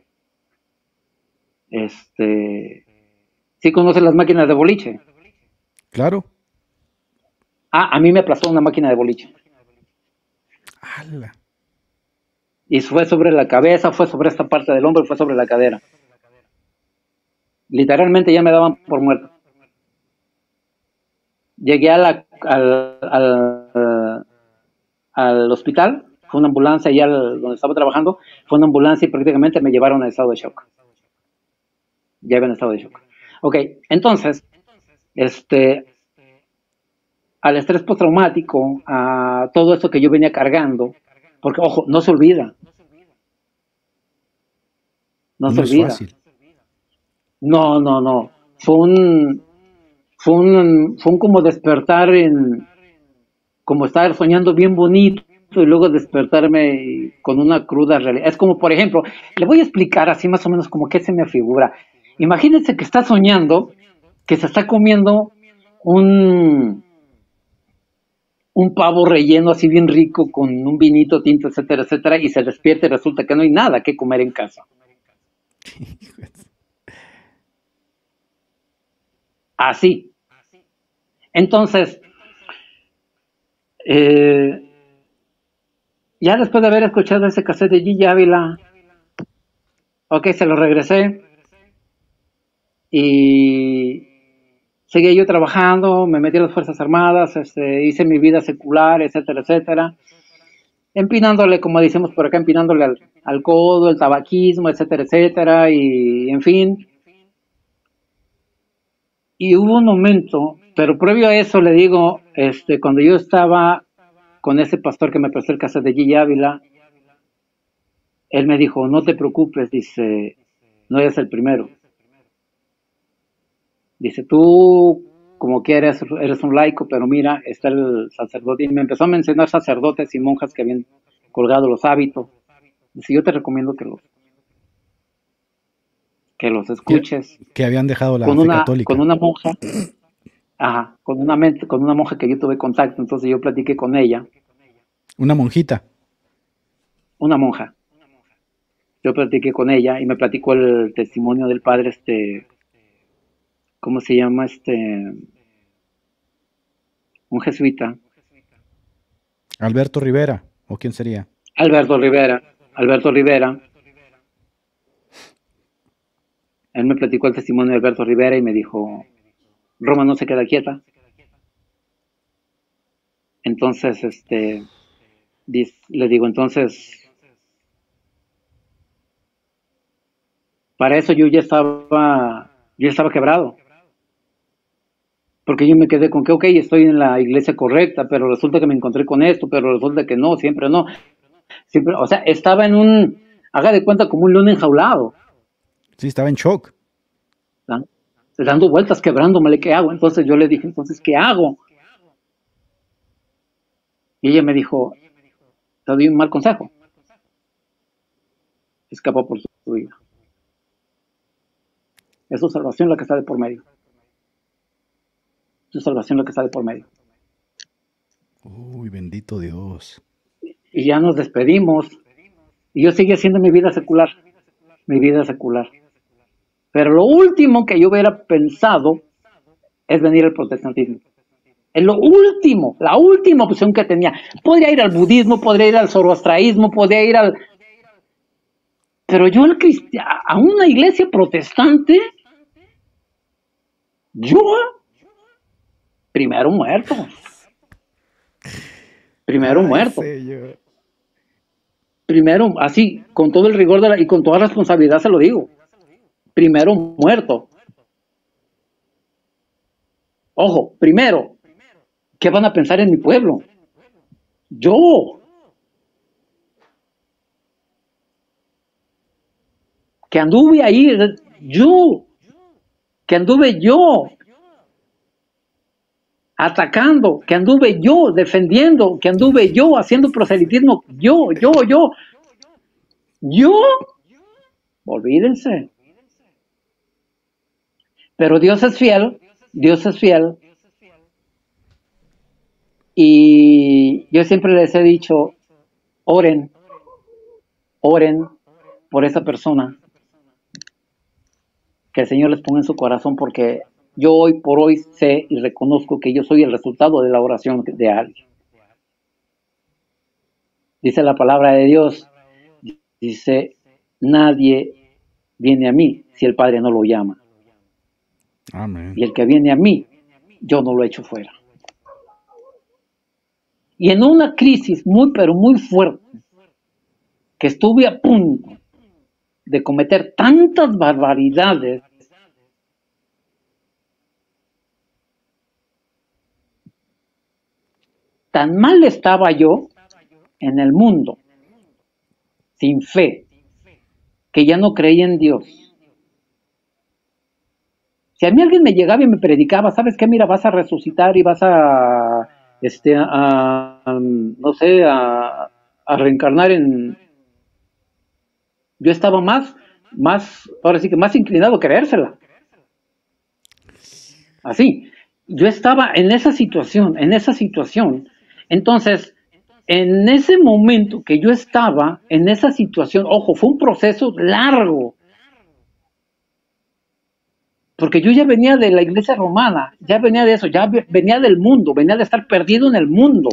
Este, ¿sí conoces las máquinas de boliche? Claro. Ah, a mí me aplastó una máquina de boliche. ¡Hala! Y fue sobre la cabeza, fue sobre esta parte del hombro, fue sobre la cadera. Literalmente ya me daban por muerto. Llegué a la, al, al, al hospital, fue una ambulancia allá donde estaba trabajando, fue una ambulancia y prácticamente me llevaron a estado de shock. Ya había en estado de shock. Ok, entonces, este, al estrés postraumático, a todo esto que yo venía cargando, porque ojo, no se olvida. No, no se olvida. Es fácil. No, no, no. Fue un, fue un, fue un como despertar en, como estar soñando bien bonito y luego despertarme con una cruda realidad. Es como, por ejemplo, le voy a explicar así más o menos como que se me figura. Imagínense que está soñando que se está comiendo un, un pavo relleno así bien rico con un vinito tinto, etcétera, etcétera, y se despierta y resulta que no hay nada que comer en casa. Así. Entonces, eh, ya después de haber escuchado ese cassette de Gigi Ávila, ok, se lo regresé y seguí yo trabajando, me metí a las Fuerzas Armadas, este, hice mi vida secular, etcétera, etcétera. empinándole, como decimos por acá, empinándole al, al codo, el tabaquismo, etcétera, etcétera, y en fin. Y hubo un momento, pero previo a eso le digo, este, cuando yo estaba con ese pastor que me prestó el cassette de Gigi Ávila, él me dijo, no te preocupes, dice, no eres el primero. Dice, tú como que eres, eres un laico, pero mira, está el sacerdote. Y me empezó a mencionar sacerdotes y monjas que habían colgado los hábitos. Dice, yo te recomiendo que los, que los Que, escuches. que habían dejado la Con fe una, con católica. una monja, ajá, con una, mente, con una monja que yo tuve contacto, entonces yo platiqué con ella. Una monjita. Una monja. Yo platiqué con ella y me platicó el testimonio del padre, este, ¿cómo se llama? Este, un jesuita. Alberto Rivera, ¿o quién sería? Alberto Rivera. Alberto Rivera. Él me platicó el testimonio de Alberto Rivera y me dijo, Roma no se queda quieta. Entonces, este, le digo, entonces, para eso yo ya estaba, yo estaba quebrado. Porque yo me quedé con que, ok, estoy en la iglesia correcta, pero resulta que me encontré con esto, pero resulta que no, siempre no. Siempre, o sea, estaba en un, haga de cuenta, como un león enjaulado. Sí, estaba en shock. ¿No? Dando vueltas, quebrándome, ¿qué hago? Entonces yo le dije, entonces, ¿qué hago? Y ella me dijo, te doy un mal consejo. Escapa por su vida. Es su salvación la que está de por medio. Es su salvación la que está de por medio. Uy, bendito Dios. Y ya nos despedimos. Y yo seguí haciendo mi vida secular. Mi vida secular. Pero lo último que yo hubiera pensado es venir al protestantismo. Es lo último, la última opción que tenía. Podría ir al budismo, podría ir al zoroastraísmo, podría ir al... Pero yo al cristi... a una iglesia protestante, yo primero muerto. Primero Ay, muerto. Señor. Primero, así, con todo el rigor de la, y con toda responsabilidad se lo digo. Primero muerto. Ojo, primero, ¿qué van a pensar en mi pueblo? Yo. Que anduve ahí, yo. Que anduve yo. Atacando, que anduve yo defendiendo, que anduve yo haciendo proselitismo, yo, yo, yo. Yo. Olvídense. Pero Dios es fiel, Dios es fiel. Y yo siempre les he dicho, oren, oren por esa persona. Que el Señor les ponga en su corazón, porque yo hoy por hoy sé y reconozco que yo soy el resultado de la oración de alguien. Dice la palabra de Dios, dice, nadie viene a mí si el Padre no lo llama. Amén. Y el que viene a mí, yo no lo echo fuera. Y en una crisis muy, pero muy fuerte, que estuve a punto de cometer tantas barbaridades, tan mal estaba yo en el mundo, sin fe, que ya no creía en Dios. Si a mí alguien me llegaba y me predicaba, ¿sabes qué? Mira, vas a resucitar y vas a, este, a, a no sé, a, a reencarnar en... Yo estaba más, más, ahora sí que más inclinado a creérsela. Así. Yo estaba en esa situación, en esa situación. Entonces, en ese momento que yo estaba en esa situación, ojo, fue un proceso largo. Porque yo ya venía de la iglesia romana, ya venía de eso, ya venía del mundo, venía de estar perdido en el mundo.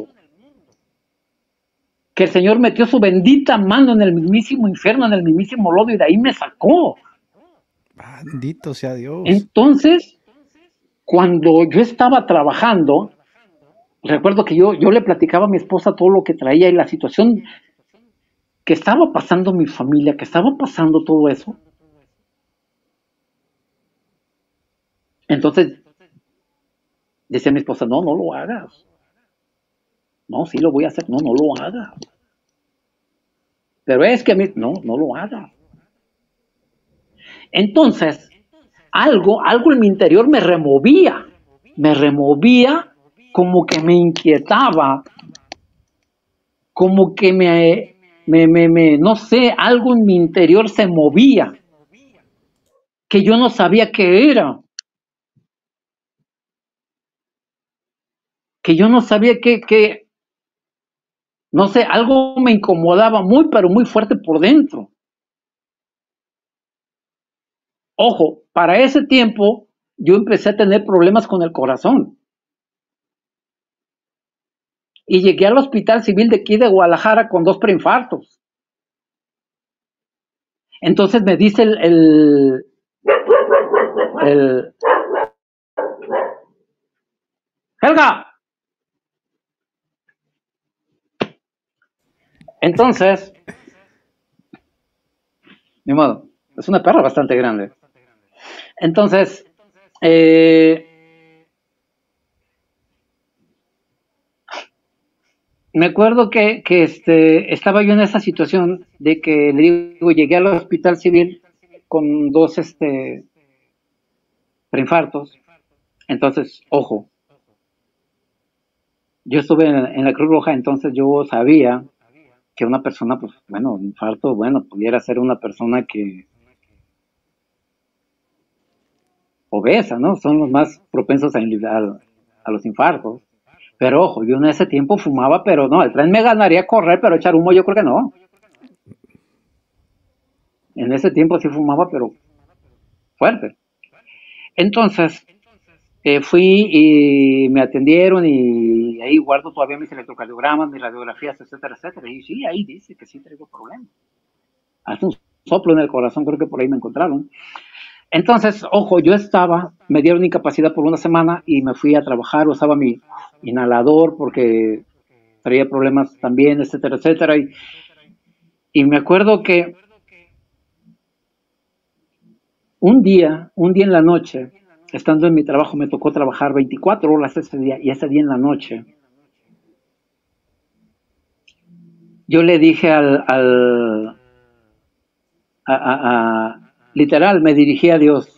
Que el Señor metió su bendita mano en el mismísimo infierno, en el mismísimo lodo, y de ahí me sacó. Bendito sea Dios. Entonces, cuando yo estaba trabajando, recuerdo que yo, yo le platicaba a mi esposa todo lo que traía y la situación que estaba pasando mi familia, que estaba pasando todo eso. Entonces decía mi esposa, no, no lo hagas. No, sí lo voy a hacer. No, no lo hagas. Pero es que a mí, no, no lo hagas. Entonces, algo, algo en mi interior me removía. Me removía como que me inquietaba, como que me, me, me, me, no sé, algo en mi interior se movía, que yo no sabía qué era, que yo no sabía qué, qué, no sé, algo me incomodaba muy, pero muy fuerte por dentro. Ojo, para ese tiempo yo empecé a tener problemas con el corazón. Y llegué al Hospital Civil de aquí de Guadalajara con dos preinfartos. Entonces me dice el, el, el Helga. Entonces, ni modo, es una perra bastante grande. Entonces, eh, me acuerdo que, que este, estaba yo en esa situación de que le digo, llegué al Hospital Civil con dos este, preinfartos. Entonces, ojo, yo estuve en, en la Cruz Roja, entonces yo sabía que una persona, pues, bueno, infarto, bueno, pudiera ser una persona que obesa, ¿no? Son los más propensos a, a, a los infartos. Pero ojo, yo en ese tiempo fumaba, pero no, el tren me ganaría a correr, pero echar humo yo creo que no. En ese tiempo sí fumaba, pero fuerte. Entonces, eh, fui y me atendieron y ahí guardo todavía mis electrocardiogramas, mis radiografías, etcétera, etcétera. Y sí, ahí dice que sí traigo problemas. Hace un soplo en el corazón, creo que por ahí me encontraron. Entonces, ojo, yo estaba, me dieron incapacidad por una semana y me fui a trabajar, usaba mi inhalador porque traía problemas también, etcétera, etcétera. Y, y me acuerdo que un día, un día en la noche, estando en mi trabajo, me tocó trabajar veinticuatro horas ese día, y ese día en la noche, yo le dije al, al a, a, a, literal, me dirigí a Dios,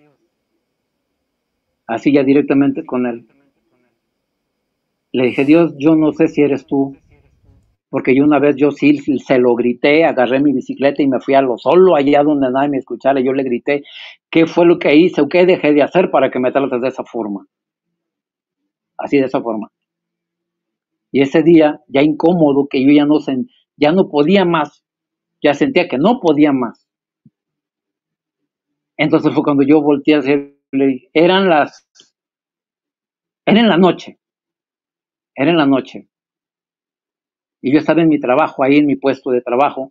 así ya directamente con él. Le dije, Dios, yo no sé si eres tú, porque yo una vez yo sí se lo grité, agarré mi bicicleta y me fui a lo solo allá donde nadie me escuchara, yo le grité, ¿qué fue lo que hice o qué dejé de hacer para que me trates de esa forma? Así de esa forma. Y ese día, ya incómodo, que yo ya no, sen, ya no podía más, ya sentía que no podía más. Entonces fue cuando yo volteé a decirle, eran las, era en la noche, era en la noche. Y yo estaba en mi trabajo, ahí en mi puesto de trabajo,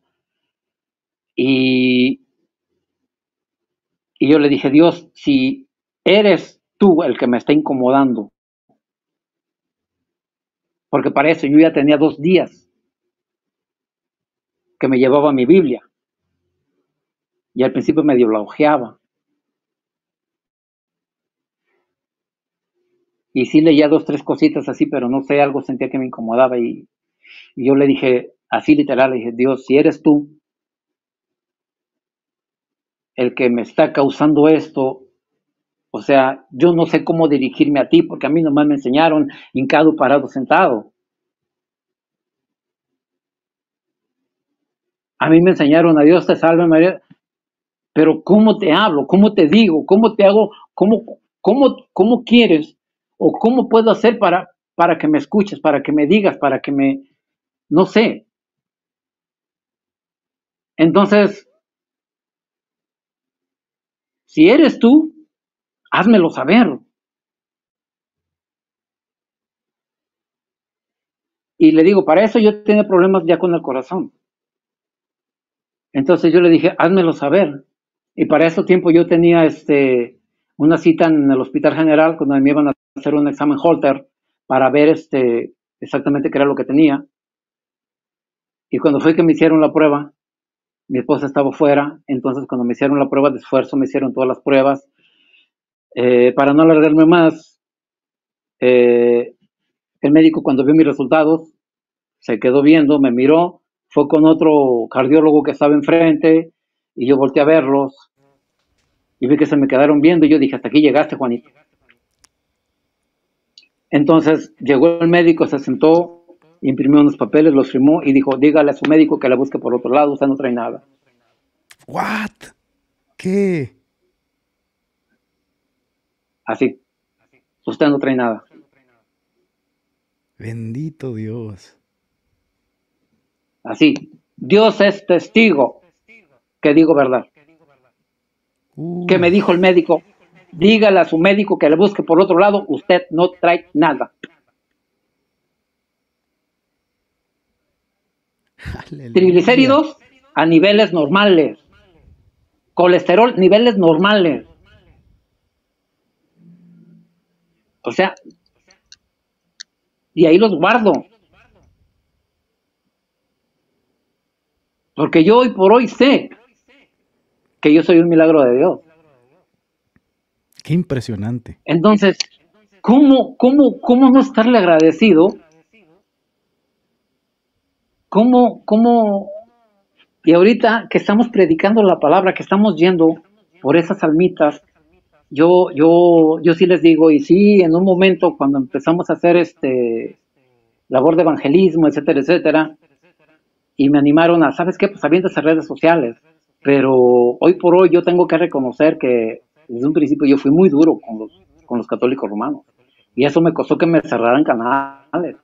y, y yo le dije, Dios, si eres tú el que me está incomodando, porque para eso yo ya tenía dos días que me llevaba mi Biblia, y al principio medio la ojeaba, y sí leía dos, tres cositas así, pero no sé, algo sentía que me incomodaba, y, y yo le dije, así literal, le dije, Dios, si eres tú el que me está causando esto, o sea, yo no sé cómo dirigirme a ti, porque a mí nomás me enseñaron hincado, parado, sentado. A mí me enseñaron a Dios te salve María, pero ¿cómo te hablo? ¿Cómo te digo? ¿Cómo te hago? ¿Cómo, cómo, cómo quieres? ¿O cómo puedo hacer para, para que me escuches, para que me digas, para que me, no sé? Entonces, si eres tú, házmelo saber. Y le digo, para eso yo tengo problemas ya con el corazón. Entonces yo le dije, házmelo saber. Y para ese tiempo yo tenía este, una cita en el Hospital General cuando me iban a hacer un examen Holter para ver este, exactamente qué era lo que tenía. Y cuando fue que me hicieron la prueba, mi esposa estaba fuera, entonces cuando me hicieron la prueba de esfuerzo, me hicieron todas las pruebas. Eh, para no alargarme más, eh, el médico cuando vio mis resultados, se quedó viendo, me miró, fue con otro cardiólogo que estaba enfrente, y yo volteé a verlos, y vi que se me quedaron viendo, y yo dije, hasta aquí llegaste, Juanito. Entonces llegó el médico, se sentó, imprimió unos papeles, los firmó, y dijo, dígale a su médico que la busque por otro lado, usted no trae nada. ¿What? ¿Qué? Así, usted no trae nada. Bendito Dios. Así, Dios es testigo que digo verdad. Uh. Que me dijo el médico, dígale a su médico que le busque por otro lado, usted no trae nada. Aleluya. Triglicéridos a niveles normales. Colesterol, niveles normales. O sea, y ahí los guardo. Porque yo hoy por hoy sé que yo soy un milagro de Dios. Qué impresionante. Entonces, ¿cómo, cómo, cómo no estarle agradecido? ¿Cómo, cómo? Y ahorita que estamos predicando la palabra, que estamos yendo por esas almitas, yo, yo, yo sí les digo, y sí, en un momento cuando empezamos a hacer este labor de evangelismo, etcétera, etcétera, y me animaron a, ¿sabes qué? Pues aviéntase redes sociales. Pero hoy por hoy yo tengo que reconocer que desde un principio yo fui muy duro con los, con los católicos romanos. Y eso me costó que me cerraran canales.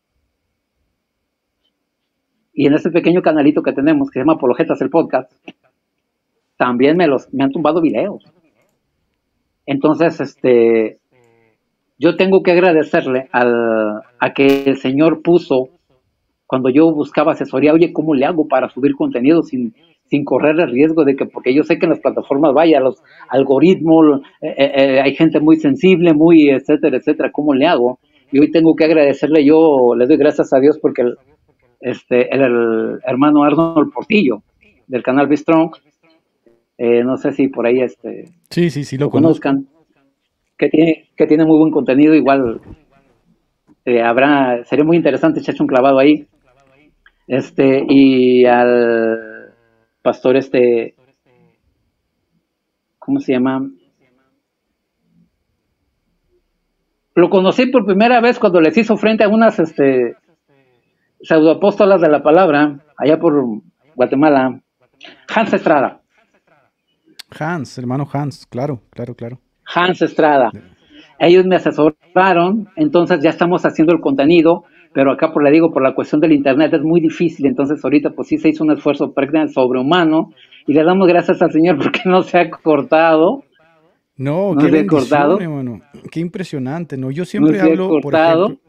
Y en ese pequeño canalito que tenemos, que se llama Apologetas el Podcast, también me, los, me han tumbado videos. Entonces, este, yo tengo que agradecerle al, a que el Señor puso, cuando yo buscaba asesoría, oye, ¿cómo le hago para subir contenido sin, sin correr el riesgo de que, porque yo sé que en las plataformas, vaya, los algoritmos, eh, eh, hay gente muy sensible, muy, etcétera, etcétera, ¿cómo le hago? Y hoy tengo que agradecerle, yo le doy gracias a Dios porque el, este, el, el hermano Arnold Portillo, del canal Be Strong, eh, no sé si por ahí este, sí, sí, sí, lo, lo conozcan, que tiene, que tiene muy buen contenido, igual eh, habrá, sería muy interesante echarse un clavado ahí. Este, y al pastor este, ¿cómo se llama? Lo conocí por primera vez cuando les hizo frente a unas este, pseudoapóstolas de la palabra, allá por Guatemala, Hans Estrada. Hans, hermano Hans, claro, claro, claro. Hans Estrada. Ellos me asesoraron, entonces ya estamos haciendo el contenido, pero acá, por le digo, por la cuestión del internet es muy difícil, entonces ahorita pues sí se hizo un esfuerzo prácticamente sobrehumano, y le damos gracias al Señor porque no se ha cortado. No, no qué se ha cortado. Hermano. Qué impresionante, ¿no? Yo siempre no hablo, por ejemplo,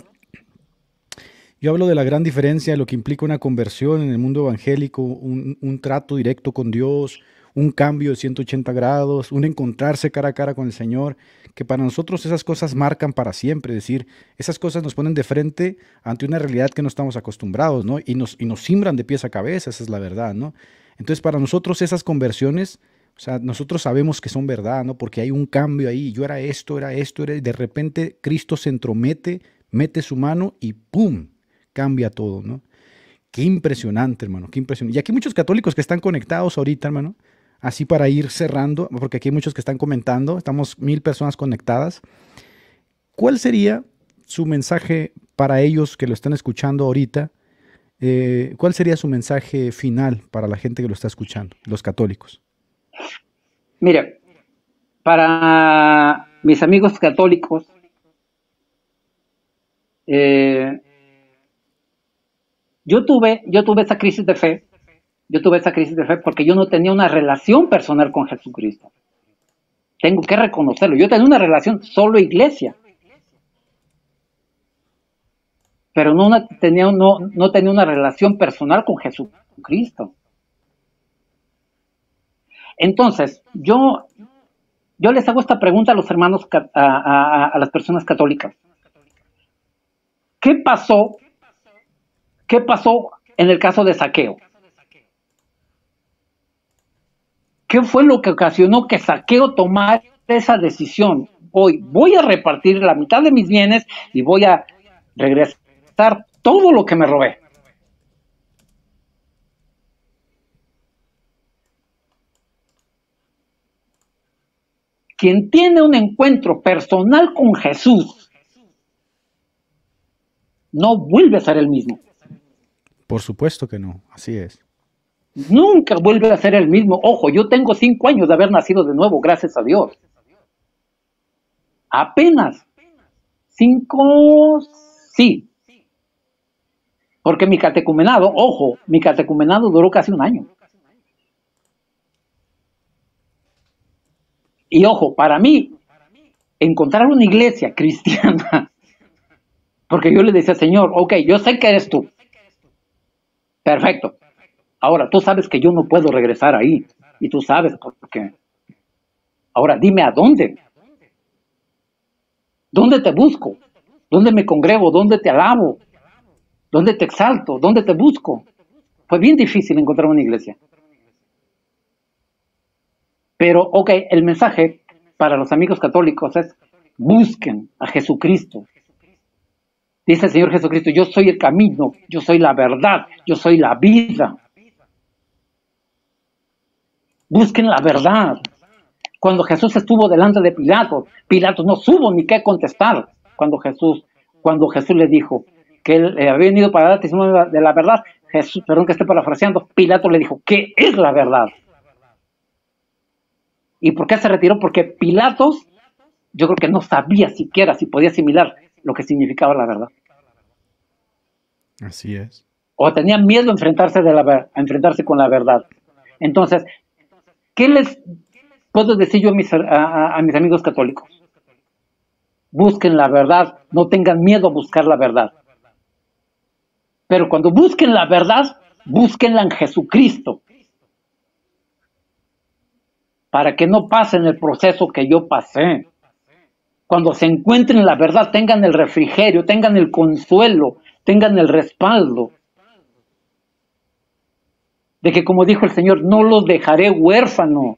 yo hablo de la gran diferencia de lo que implica una conversión en el mundo evangélico, un, un trato directo con Dios, un cambio de ciento ochenta grados, un encontrarse cara a cara con el Señor, que para nosotros esas cosas marcan para siempre, es decir, esas cosas nos ponen de frente ante una realidad que no estamos acostumbrados, ¿no? Y nos, y nos simbran de pies a cabeza, esa es la verdad, ¿no? Entonces, para nosotros esas conversiones, o sea, nosotros sabemos que son verdad, ¿no? Porque hay un cambio ahí, yo era esto, era esto, era, y de repente Cristo se entromete, mete su mano y ¡pum!, cambia todo, ¿no? Qué impresionante, hermano, qué impresionante. Y aquí hay muchos católicos que están conectados ahorita, hermano, así para ir cerrando, porque aquí hay muchos que están comentando, estamos mil personas conectadas. ¿Cuál sería su mensaje para ellos que lo están escuchando ahorita? Eh, ¿Cuál sería su mensaje final para la gente que lo está escuchando, los católicos? Mire, para mis amigos católicos, eh, yo tuve, yo tuve esa crisis de fe, yo tuve esa crisis de fe porque yo no tenía una relación personal con Jesucristo. Tengo que reconocerlo. Yo tenía una relación solo iglesia, pero no una, tenía, no, no tenía una relación personal con Jesucristo. Entonces, yo, yo les hago esta pregunta a los hermanos, a, a, a las personas católicas. ¿Qué pasó? ¿Qué pasó en el caso de Zaqueo? ¿Qué fue lo que ocasionó que Zaqueo tomara esa decisión? Hoy voy a repartir la mitad de mis bienes y voy a regresar todo lo que me robé. Quien tiene un encuentro personal con Jesús no vuelve a ser el mismo. Por supuesto que no, así es. Nunca vuelve a ser el mismo. Ojo, yo tengo cinco años de haber nacido de nuevo, gracias a Dios. Apenas. Cinco, sí. Porque mi catecumenado, ojo, mi catecumenado duró casi un año. Y ojo, para mí, encontrar una iglesia cristiana, porque yo le decía, Señor, ok, yo sé que eres tú. Perfecto. Ahora, tú sabes que yo no puedo regresar ahí. Y tú sabes por qué. Ahora, dime a dónde. ¿Dónde te busco? ¿Dónde me congrego? ¿Dónde te alabo? ¿Dónde te exalto? ¿Dónde te busco? Fue bien difícil encontrar una iglesia. Pero, ok, el mensaje para los amigos católicos es, busquen a Jesucristo. Dice el Señor Jesucristo, yo soy el camino, yo soy la verdad, yo soy la vida. Busquen la verdad. Cuando Jesús estuvo delante de Pilatos, Pilatos no supo ni qué contestar. Cuando Jesús, cuando Jesús le dijo que él eh, había venido para dar testimonio de la verdad, Jesús, perdón que esté parafraseando, Pilatos le dijo, ¿qué es la verdad? ¿Y por qué se retiró? Porque Pilatos, yo creo que no sabía siquiera si podía asimilar lo que significaba la verdad. Así es. O tenía miedo a enfrentarse, de la, a enfrentarse con la verdad. Entonces, ¿qué les puedo decir yo a mis, a, a, a mis amigos católicos? Busquen la verdad, no tengan miedo a buscar la verdad. Pero cuando busquen la verdad, búsquenla en Jesucristo. Para que no pasen el proceso que yo pasé. Cuando se encuentren la verdad, tengan el refrigerio, tengan el consuelo, tengan el respaldo. De que, como dijo el Señor, no los dejaré huérfanos.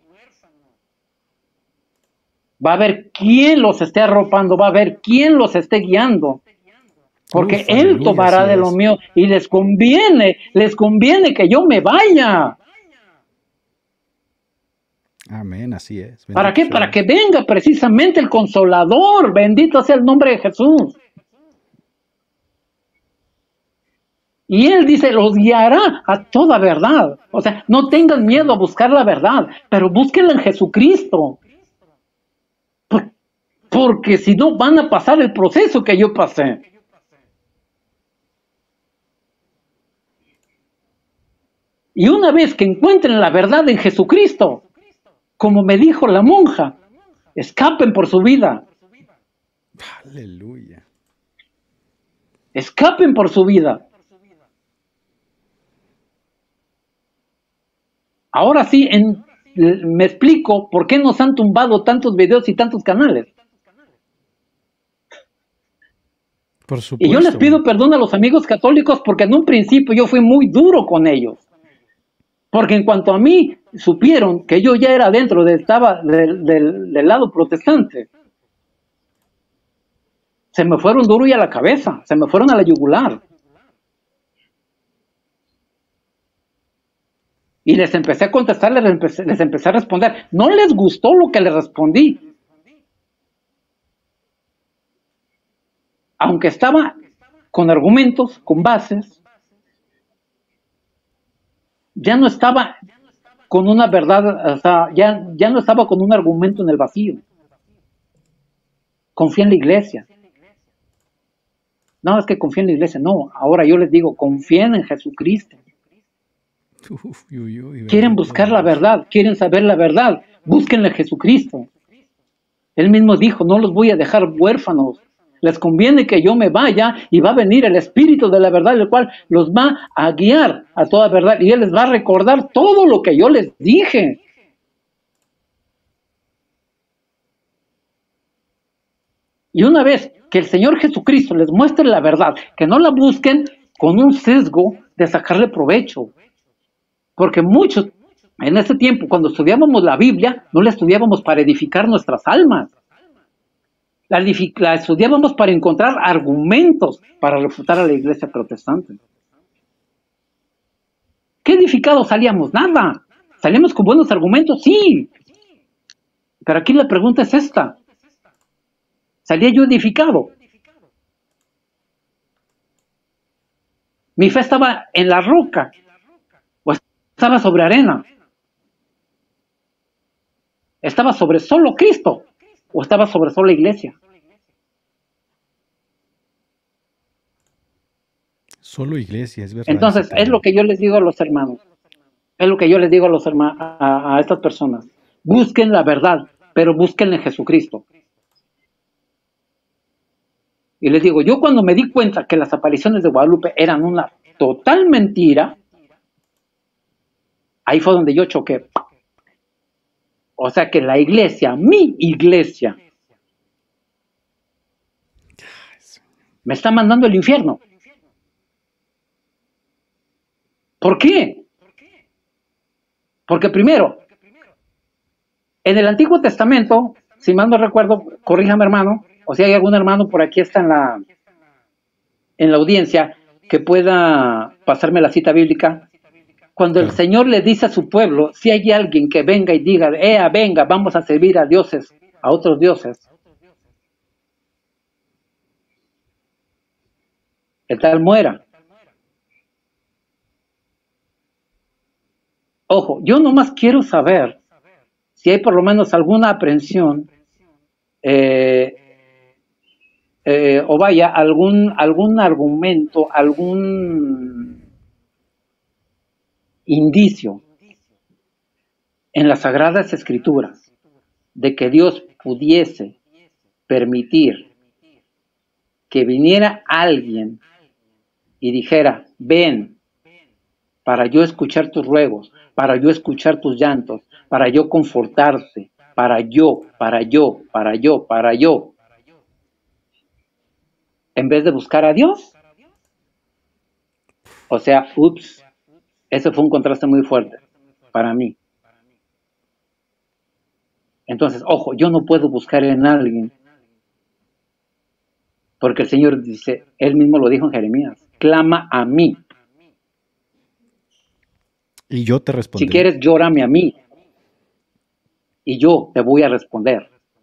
Va a haber quien los esté arropando, va a haber quien los esté guiando. Porque Uf, Él aleluya, tomará de lo mío y les conviene, les conviene que yo me vaya. Amén, así es. Bendito ¿Para qué? Sea. Para que venga precisamente el Consolador. Bendito sea el nombre de Jesús. Y Él dice, los guiará a toda verdad. O sea, no tengan miedo a buscar la verdad, pero búsquenla en Jesucristo. Por, porque si no van a pasar el proceso que yo pasé. Y una vez que encuentren la verdad en Jesucristo, como me dijo la monja, escapen por su vida. Aleluya. Escapen por su vida. Ahora sí, en, me explico por qué nos han tumbado tantos videos y tantos canales. Por supuesto. Y yo les pido perdón a los amigos católicos porque en un principio yo fui muy duro con ellos. Porque en cuanto a mí supieron que yo ya era dentro, de, estaba del, del, del lado protestante, se me fueron duro y a la cabeza, se me fueron a la yugular. Y les empecé a contestar, les empecé, les empecé a responder. No les gustó lo que les respondí. Aunque estaba con argumentos, con bases, ya no estaba con una verdad, o sea, ya, ya no estaba con un argumento en el vacío. Confía en la iglesia. No, es que confía en la iglesia. No, ahora yo les digo, confíen en Jesucristo. Uf, uy, uy, quieren buscar la verdad, quieren saber la verdad, búsquenle a Jesucristo. Él mismo dijo, no los voy a dejar huérfanos. Les conviene que yo me vaya y va a venir el Espíritu de la verdad, el cual los va a guiar a toda verdad y Él les va a recordar todo lo que yo les dije. Y una vez que el Señor Jesucristo les muestre la verdad, que no la busquen con un sesgo de sacarle provecho. Porque muchos, en ese tiempo, cuando estudiábamos la Biblia, no la estudiábamos para edificar nuestras almas. La, la estudiábamos para encontrar argumentos para refutar a la iglesia protestante. ¿Qué edificados salíamos? Nada. ¿Salíamos con buenos argumentos? Sí. Pero aquí la pregunta es esta. ¿Salía yo edificado? ¿Mi fe estaba en la roca o estaba sobre arena? ¿Estaba sobre solo Cristo o estaba sobre solo la iglesia? Solo iglesia, es verdad. Entonces, es lo que yo les digo a los hermanos. Es lo que yo les digo a los hermanos, a, a estas personas. Busquen la verdad, pero busquen en Jesucristo. Y les digo, yo cuando me di cuenta que las apariciones de Guadalupe eran una total mentira, ahí fue donde yo choqué. O sea que la iglesia, mi iglesia, me está mandando al infierno. ¿Por qué? Porque primero, en el Antiguo Testamento, si mal no recuerdo, corríjame hermano, o si hay algún hermano por aquí está en la, en la audiencia que pueda pasarme la cita bíblica. Cuando el Señor le dice a su pueblo, si hay alguien que venga y diga, ea, venga, vamos a servir a dioses, a otros dioses, el tal muera. Ojo, yo nomás quiero saber si hay por lo menos alguna aprehensión eh, eh, o vaya, algún, algún argumento, algún indicio en las Sagradas Escrituras de que Dios pudiese permitir que viniera alguien y dijera, ven, para yo escuchar tus ruegos, para yo escuchar tus llantos, para yo confortarte, para yo, para yo, para yo, para yo, en vez de buscar a Dios. O sea, ups, ese fue un contraste muy fuerte para mí. Entonces, ojo, yo no puedo buscar en alguien, porque el Señor dice, Él mismo lo dijo en Jeremías, clama a mí. Y yo te responderé. Si quieres, llórame a mí. Y yo te voy a responder.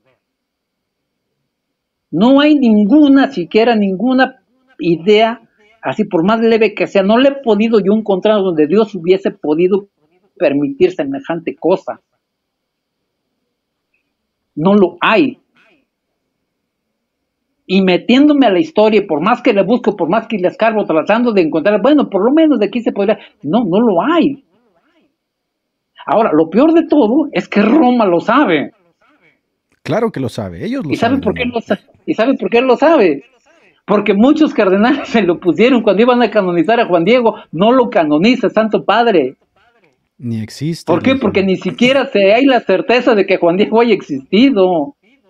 No hay ninguna, siquiera ninguna idea, así por más leve que sea, no le he podido yo encontrar donde Dios hubiese podido permitir semejante cosa. No lo hay. Y metiéndome a la historia, por más que le busco, por más que le escarbo, tratando de encontrar, bueno, por lo menos de aquí se podría, no, no lo hay. Ahora, lo peor de todo es que Roma lo sabe. Claro que lo sabe, ellos lo ¿Y sabe saben. por qué lo sabe? ¿Y sabe por qué lo sabe? Porque muchos cardenales se lo pusieron cuando iban a canonizar a Juan Diego, no lo canoniza, Santo Padre. Ni existe. ¿Por qué? Porque ni siquiera se hay la certeza de que Juan Diego haya existido.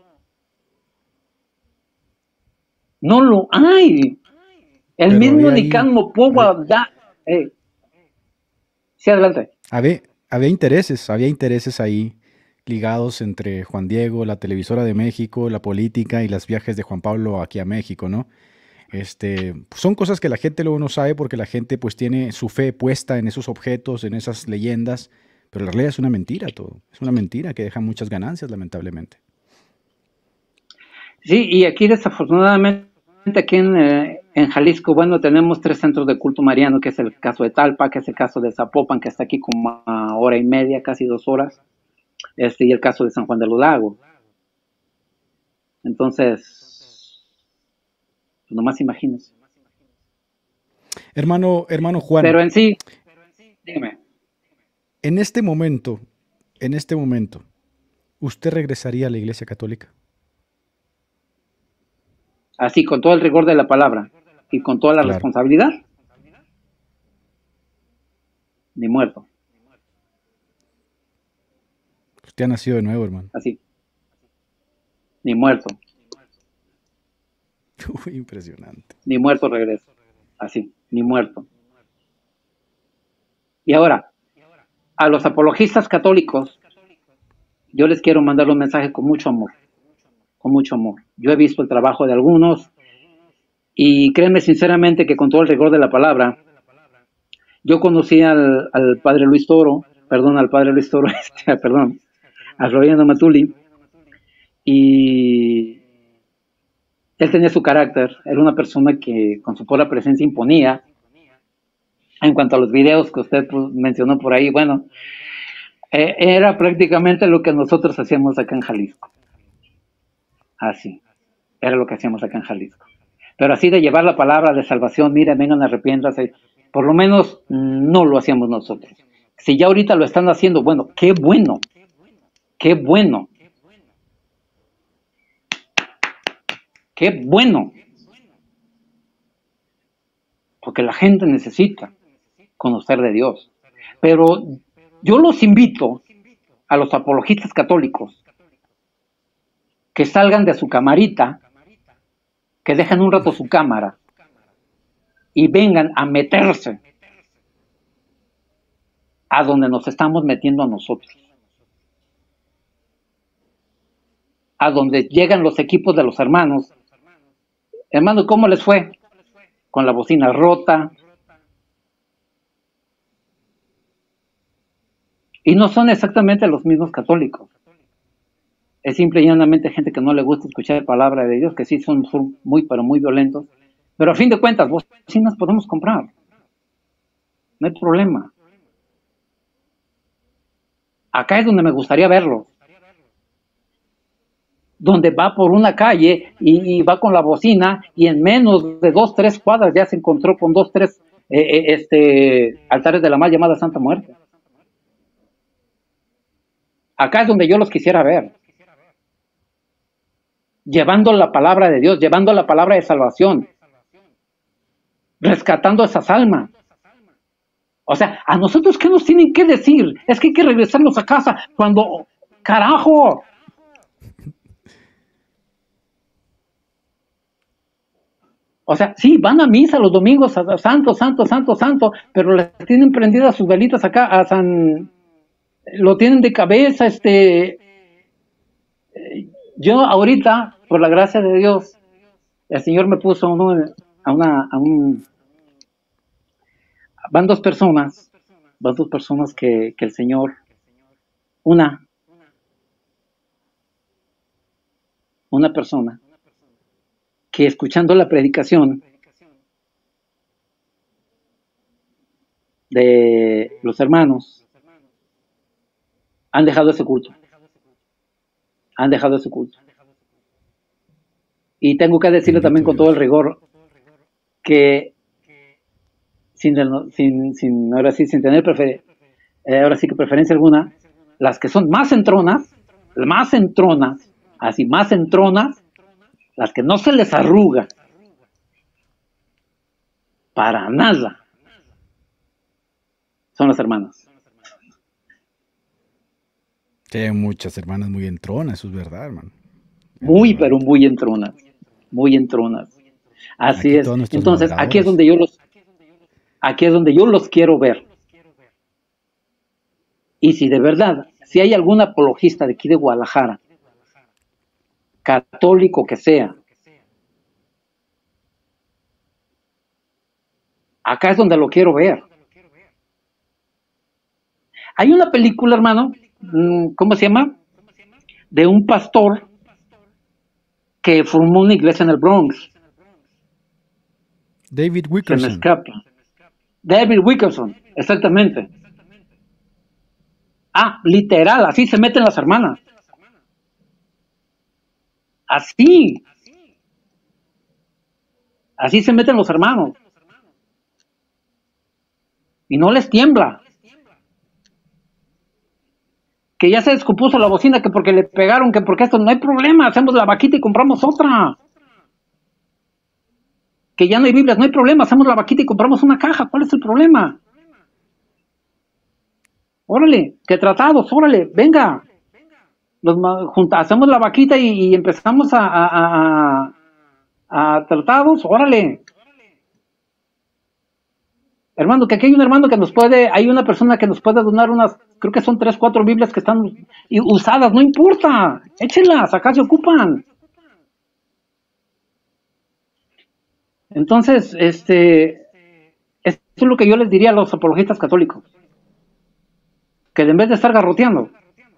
No lo hay. El Pero mismo había ahí- Nicán Pova da. Eh. Sí, adelante. Había, había intereses, había intereses ahí ligados entre Juan Diego, la televisora de México, la política y los viajes de Juan Pablo aquí a México, ¿no? Este, son cosas que la gente luego no sabe porque la gente pues tiene su fe puesta en esos objetos, en esas leyendas, pero la realidad es una mentira todo. Es una mentira que deja muchas ganancias, lamentablemente. Sí, y aquí desafortunadamente, aquí en, eh, en Jalisco, bueno, tenemos tres centros de culto mariano, que es el caso de Talpa, que es el caso de Zapopan, que está aquí como a hora y media, casi dos horas, este, y el caso de San Juan de los Lagos. Entonces, pues nomás imagínense. Hermano, hermano Juan. Pero en sí, dígame. En este momento, en este momento, ¿usted regresaría a la Iglesia Católica? Así, con todo el rigor de la palabra y con toda la Claro. responsabilidad, ni muerto. Usted ha nacido de nuevo, hermano. Así, ni muerto. Uy, impresionante. Ni muerto regreso. Así, ni muerto. Y ahora, a los apologistas católicos, yo les quiero mandar un mensaje con mucho amor. Con mucho amor. Yo he visto el trabajo de algunos y créanme sinceramente que con todo el rigor de la palabra, yo conocí al, al padre Luis Toro, perdón, al padre Luis Toro, este, perdón, a Floriano Matuli, y él tenía su carácter, era una persona que con su pura presencia imponía. En cuanto a los videos que usted pues, mencionó por ahí, bueno, eh, era prácticamente lo que nosotros hacíamos acá en Jalisco. Así, era lo que hacíamos acá en Jalisco. Pero así de llevar la palabra de salvación, miren, vengan, arrepiéntanse, por lo menos no lo hacíamos nosotros. Si ya ahorita lo están haciendo, bueno, qué bueno, qué bueno, qué bueno, porque la gente necesita conocer de Dios. Pero yo los invito a los apologistas católicos que salgan de su camarita, que dejen un rato su cámara y vengan a meterse a donde nos estamos metiendo a nosotros, a donde llegan los equipos de los hermanos. Hermano, ¿cómo les fue? Con la bocina rota. Y no son exactamente los mismos católicos. Es simple y llanamente gente que no le gusta escuchar la palabra de Dios, que sí son muy, pero muy violentos. Pero a fin de cuentas, bocinas podemos comprar. No hay problema. Acá es donde me gustaría verlo. Donde va por una calle y, y va con la bocina y en menos de dos, tres cuadras ya se encontró con dos, tres eh, eh, este, altares de la mal llamada Santa Muerte. Acá es donde yo los quisiera ver. Llevando la palabra de Dios, llevando la palabra de salvación, rescatando esas almas. O sea, ¿a nosotros qué nos tienen que decir? Es que hay que regresarnos a casa cuando, carajo. O sea, sí, van a misa los domingos, a santo, santo, santo, santo, pero les tienen prendidas sus velitas acá a San... Lo tienen de cabeza, este... Yo ahorita, por la gracia de Dios, el Señor me puso uno, a una... A un, van dos personas, van dos personas que, que el Señor... Una... Una persona que escuchando la predicación de los hermanos han dejado ese culto, han dejado ese culto. Y tengo que decirle también con todo el rigor que sin, sin, sin ahora sí, sin tener prefer, eh, ahora sí que preferencia alguna, las que son más entronas, más entronas, así más entronas, las que no se les arruga para nada, son las hermanas. Sí, hay muchas hermanas muy entronas, eso es verdad, hermano. Muy, verdad. Pero muy entronas, muy entronas. Así aquí es. Entonces, aquí es donde yo los, aquí es donde yo los quiero ver. Y si de verdad, si hay algún apologista de aquí de Guadalajara, católico que sea, acá es donde lo quiero ver. Hay una película, hermano, ¿cómo se llama? De un pastor que formó una iglesia en el Bronx. David Wilkerson. Se me escapa. David Wilkerson, exactamente. Ah, literal, así se meten las hermanas. Así. Así se meten los hermanos. Y no les tiembla. Que ya se descompuso la bocina, que porque le pegaron, que porque esto, no hay problema, hacemos la vaquita y compramos otra. Que ya no hay Biblias, no hay problema, hacemos la vaquita y compramos una caja, ¿cuál es el problema? Órale, que tratados, órale, venga. Los, junta, hacemos la vaquita y, y empezamos a, a, a, a tratados, órale. Hermano, que aquí hay un hermano que nos puede, hay una persona que nos puede donar unas, creo que son tres, cuatro Biblias que están usadas, no importa, échenlas, acá se ocupan. Entonces, este, esto es lo que yo les diría a los apologistas católicos, que en vez de estar garroteando,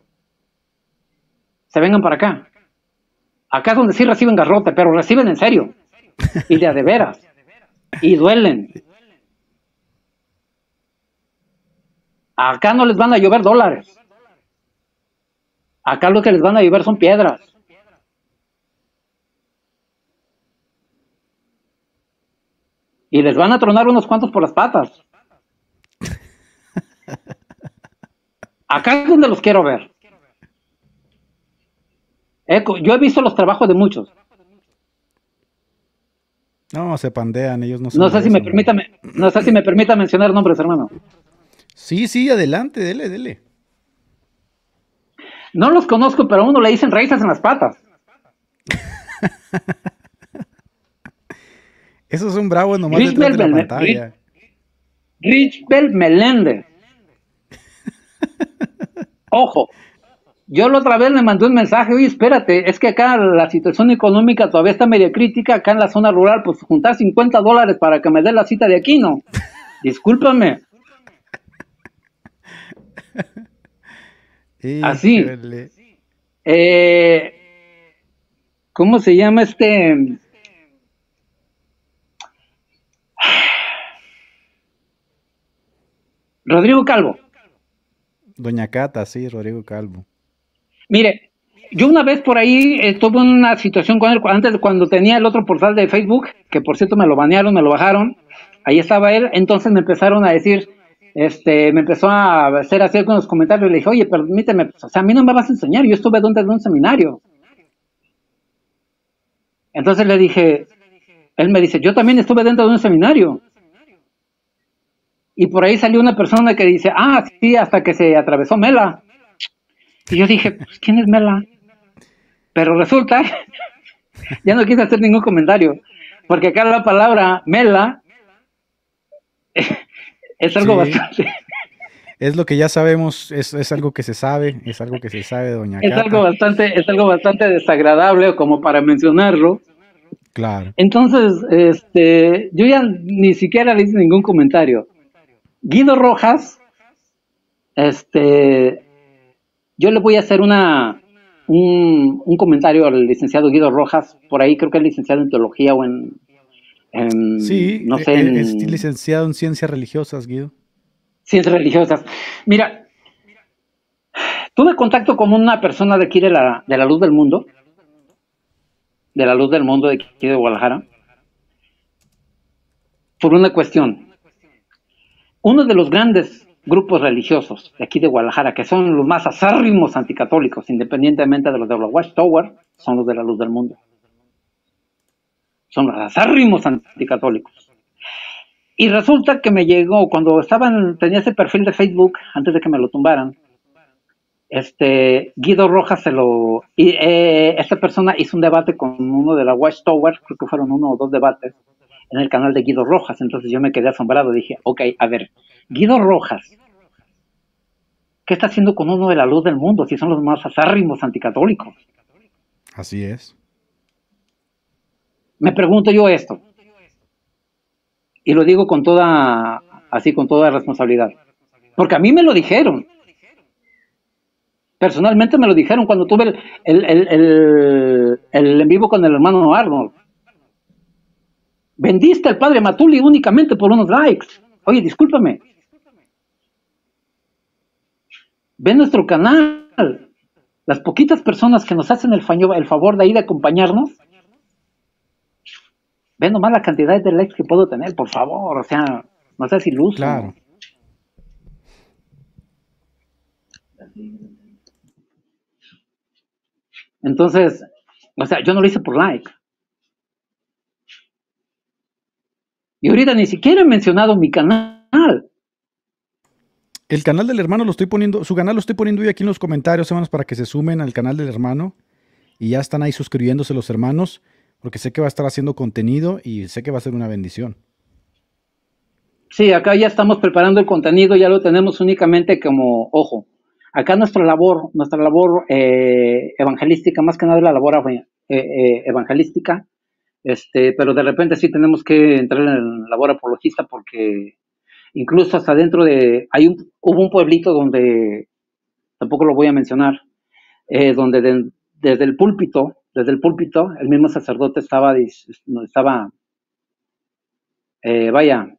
se vengan para acá. Acá es donde sí reciben garrote, pero reciben en serio, y de a de veras, y duelen. Acá no les van a llover dólares. Acá lo que les van a llover son piedras. Y les van a tronar unos cuantos por las patas. Acá es donde los quiero ver. Yo he visto los trabajos de muchos. No, se pandean, ellos no se No sé si me permita, no sé si me permita mencionar nombres, hermano. Sí, sí, adelante, dele, dele. No los conozco, pero a uno le dicen raíces en las patas. Esos son bravos nomás Rich detrás Bell, de la pantalla. Rich, Rich Bell Meléndez. Ojo, yo la otra vez le mandé un mensaje, oye, espérate, es que acá la situación económica todavía está media crítica, acá en la zona rural, pues juntar cincuenta dólares para que me dé la cita de aquí, ¿no? Discúlpame. Así. Eh, ¿Cómo se llama este? Rodrigo Calvo. Doña Cata, sí, Rodrigo Calvo. Mire, yo una vez por ahí eh, tuve una situación con él, antes de cuando tenía el otro portal de Facebook, que por cierto me lo banearon, me lo bajaron, ahí estaba él, entonces me empezaron a decir, este, me empezó a hacer así con los comentarios, le dije, oye, permíteme, pues, o sea, a mí no me vas a enseñar, yo estuve dentro de un seminario. Entonces le dije, él me dice, yo también estuve dentro de un seminario. Y por ahí salió una persona que dice, ah, sí, hasta que se atravesó Mela. Y yo dije, pues, ¿quién es Mela? Pero resulta, ya no quise hacer ningún comentario, porque acá la palabra Mela es algo sí. bastante... Es lo que ya sabemos, es, es algo que se sabe, es algo que se sabe, doña es Cata. algo bastante, es algo bastante desagradable como para mencionarlo. Claro. Entonces, este, yo ya ni siquiera le hice ningún comentario. Guido Rojas, este, yo le voy a hacer una un, un comentario al licenciado Guido Rojas, por ahí creo que es licenciado en teología o en, en sí, no sé, es, en, es licenciado en ciencias religiosas, Guido. Ciencias religiosas. Mira, tuve contacto con una persona de aquí de la, de la Luz del Mundo, de la Luz del Mundo de aquí de Guadalajara, por una cuestión. Uno de los grandes grupos religiosos de aquí de Guadalajara, que son los más acérrimos anticatólicos, independientemente de los de la Watchtower, son los de la Luz del Mundo. Son los acérrimos anticatólicos. Y resulta que me llegó, cuando estaban, tenía ese perfil de Facebook, antes de que me lo tumbaran, este, Guido Rojas se lo, y eh, esta persona hizo un debate con uno de la Watchtower, creo que fueron uno o dos debates, en el canal de Guido Rojas. Entonces yo me quedé asombrado, dije, ok, a ver, Guido Rojas, ¿qué está haciendo con uno de la Luz del Mundo si son los más acérrimos anticatólicos? Así es. Me pregunto yo esto, y lo digo con toda, así con toda responsabilidad, porque a mí me lo dijeron, personalmente me lo dijeron cuando tuve el, el, el, el, el en vivo con el hermano Arnold. Vendiste al padre Matuli únicamente por unos likes. Oye, discúlpame. Ve nuestro canal. Las poquitas personas que nos hacen el, faño, el favor de ir a acompañarnos. Ve nomás la cantidad de likes que puedo tener, por favor. O sea, no seas iluso. Claro. Entonces, o sea, yo no lo hice por like. Y ahorita ni siquiera he mencionado mi canal. El canal del hermano lo estoy poniendo, su canal lo estoy poniendo hoy aquí en los comentarios, hermanos, para que se sumen al canal del hermano. Y ya están ahí suscribiéndose los hermanos. Porque sé que va a estar haciendo contenido y sé que va a ser una bendición. Sí, acá ya estamos preparando el contenido, ya lo tenemos únicamente como, ojo, acá nuestra labor, nuestra labor eh, evangelística, más que nada la labor eh, eh, evangelística, este, pero de repente sí tenemos que entrar en la labor apologista porque incluso hasta dentro de, hay un, hubo un pueblito donde, tampoco lo voy a mencionar, eh, donde de, desde el púlpito, desde el púlpito, el mismo sacerdote estaba, estaba, eh, vaya,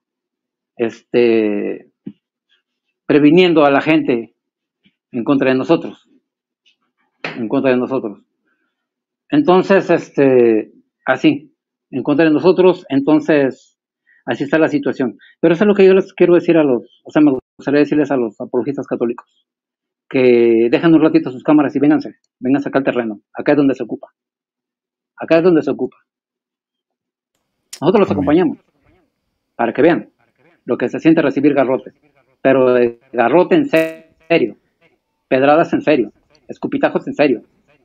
este, previniendo a la gente en contra de nosotros, en contra de nosotros. Entonces, este, así, en contra de nosotros, entonces, así está la situación. Pero eso es lo que yo les quiero decir a los, o sea, me gustaría decirles a los apologistas católicos, que dejen un ratito sus cámaras y vénganse, vénganse acá al terreno, acá es donde se ocupa, acá es donde se ocupa. Nosotros los Amén. acompañamos, para que vean lo que se siente recibir garrote, pero de garrote en serio, pedradas en serio, escupitajos en serio.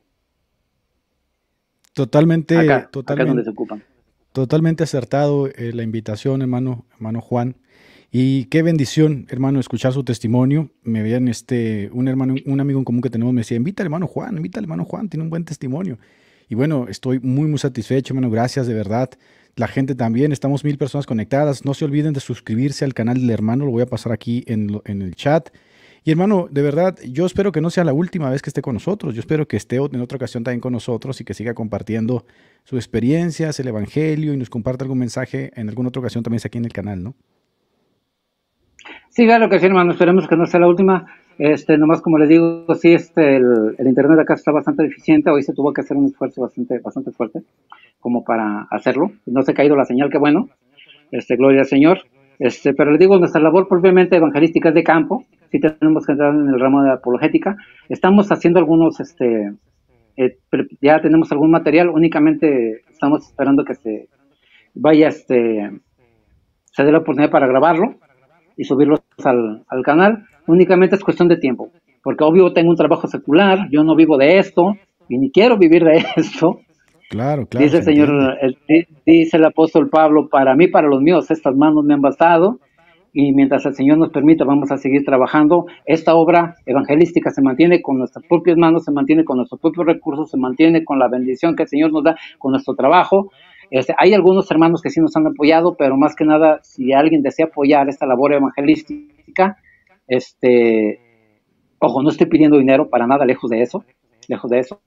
Totalmente, Acá, acá es donde totalmente, se ocupan. totalmente acertado eh, la invitación, hermano, hermano Juan. Y qué bendición, hermano, escuchar su testimonio. Me veían este, un hermano, un amigo en común que tenemos, me decía, invita al hermano Juan, invita al hermano Juan, tiene un buen testimonio. Y bueno, estoy muy, muy satisfecho, hermano, gracias, de verdad. La gente también, estamos mil personas conectadas. No se olviden de suscribirse al canal del hermano, lo voy a pasar aquí en, lo- en el chat. Y hermano, de verdad, yo espero que no sea la última vez que esté con nosotros. Yo espero que esté en otra ocasión también con nosotros y que siga compartiendo sus experiencias, el evangelio y nos comparta algún mensaje en alguna otra ocasión también aquí en el canal, ¿no? Sí, claro que sí, hermano, esperemos que no sea la última. Este, nomás como les digo, sí, este, el, el internet acá está bastante deficiente. Hoy se tuvo que hacer un esfuerzo bastante, bastante fuerte como para hacerlo. No se ha caído la señal, qué bueno. Este, gloria al Señor. Este, pero les digo, nuestra labor propiamente evangelística es de campo. Sí tenemos que entrar en el ramo de la apologética. Estamos haciendo algunos, este, eh, ya tenemos algún material. Únicamente estamos esperando que se vaya, este, se dé la oportunidad para grabarlo y subirlos al, al canal. Únicamente es cuestión de tiempo, porque obvio tengo un trabajo secular, yo no vivo de esto y ni quiero vivir de esto. Claro, claro, Dice se el Señor, entiende. el, dice el apóstol Pablo, para mí, para los míos, estas manos me han bastado, y mientras el Señor nos permita, vamos a seguir trabajando. Esta obra evangelística se mantiene con nuestras propias manos, se mantiene con nuestros propios recursos, se mantiene con la bendición que el Señor nos da, con nuestro trabajo. Este, hay algunos hermanos que sí nos han apoyado, pero más que nada, si alguien desea apoyar esta labor evangelística, este, ojo, no estoy pidiendo dinero para nada, lejos de eso, lejos de eso,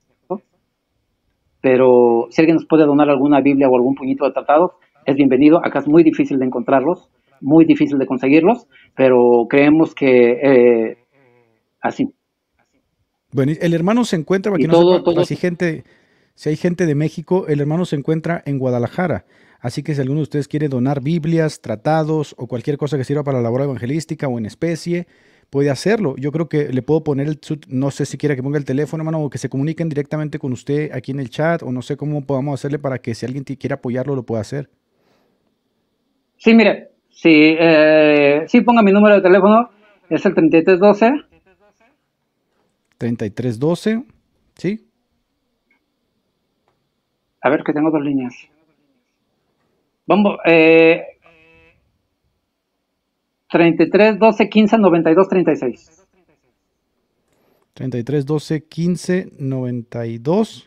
pero si alguien nos puede donar alguna Biblia o algún puñito de tratados, es bienvenido. Acá es muy difícil de encontrarlos, muy difícil de conseguirlos, pero creemos que eh, así. Bueno, y el hermano se encuentra, para Y quien no sepa, todo, para todo, si gente, si hay gente de México, el hermano se encuentra en Guadalajara. Así que si alguno de ustedes quiere donar Biblias, tratados o cualquier cosa que sirva para la labor evangelística o en especie, puede hacerlo. Yo creo que le puedo poner el, su- no sé si quiere que ponga el teléfono, hermano, o que se comuniquen directamente con usted aquí en el chat, o no sé cómo podamos hacerle para que si alguien ti- quiere apoyarlo, lo pueda hacer. sí, mire, sí, eh, sí, ponga mi número de teléfono, es el treinta y tres doce. treinta y tres doce, ¿sí? A ver, que tengo dos líneas. Vamos, eh, treinta y tres doce quince noventa y dos treinta y seis. treinta y tres doce quince noventa y dos.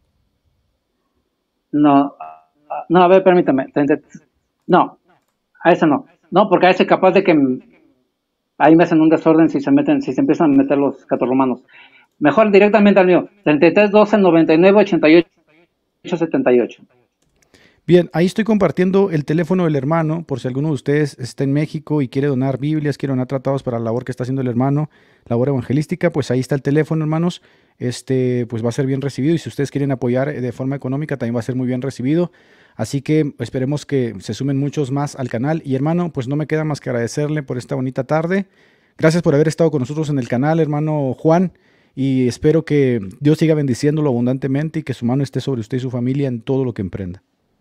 No, no, a ver, permítame. treinta, no, a ese no. No, porque a ese capaz de que ahí me hacen un desorden si se meten, si se empiezan a meter los catorromanos. Mejor directamente al mío. treinta y tres doce noventa y nueve ochenta y ocho setenta y ocho. Bien, ahí estoy compartiendo el teléfono del hermano, por si alguno de ustedes está en México y quiere donar Biblias, quiere donar tratados para la labor que está haciendo el hermano, labor evangelística, pues ahí está el teléfono, hermanos. Este, pues va a ser bien recibido y si ustedes quieren apoyar eh, de forma económica, también va a ser muy bien recibido. Así que esperemos que se sumen muchos más al canal. Y hermano, pues no me queda más que agradecerle por esta bonita tarde. Gracias por haber estado con nosotros en el canal, hermano Juan. Y espero que Dios siga bendiciéndolo abundantemente y que su mano esté sobre usted y su familia en todo lo que emprenda.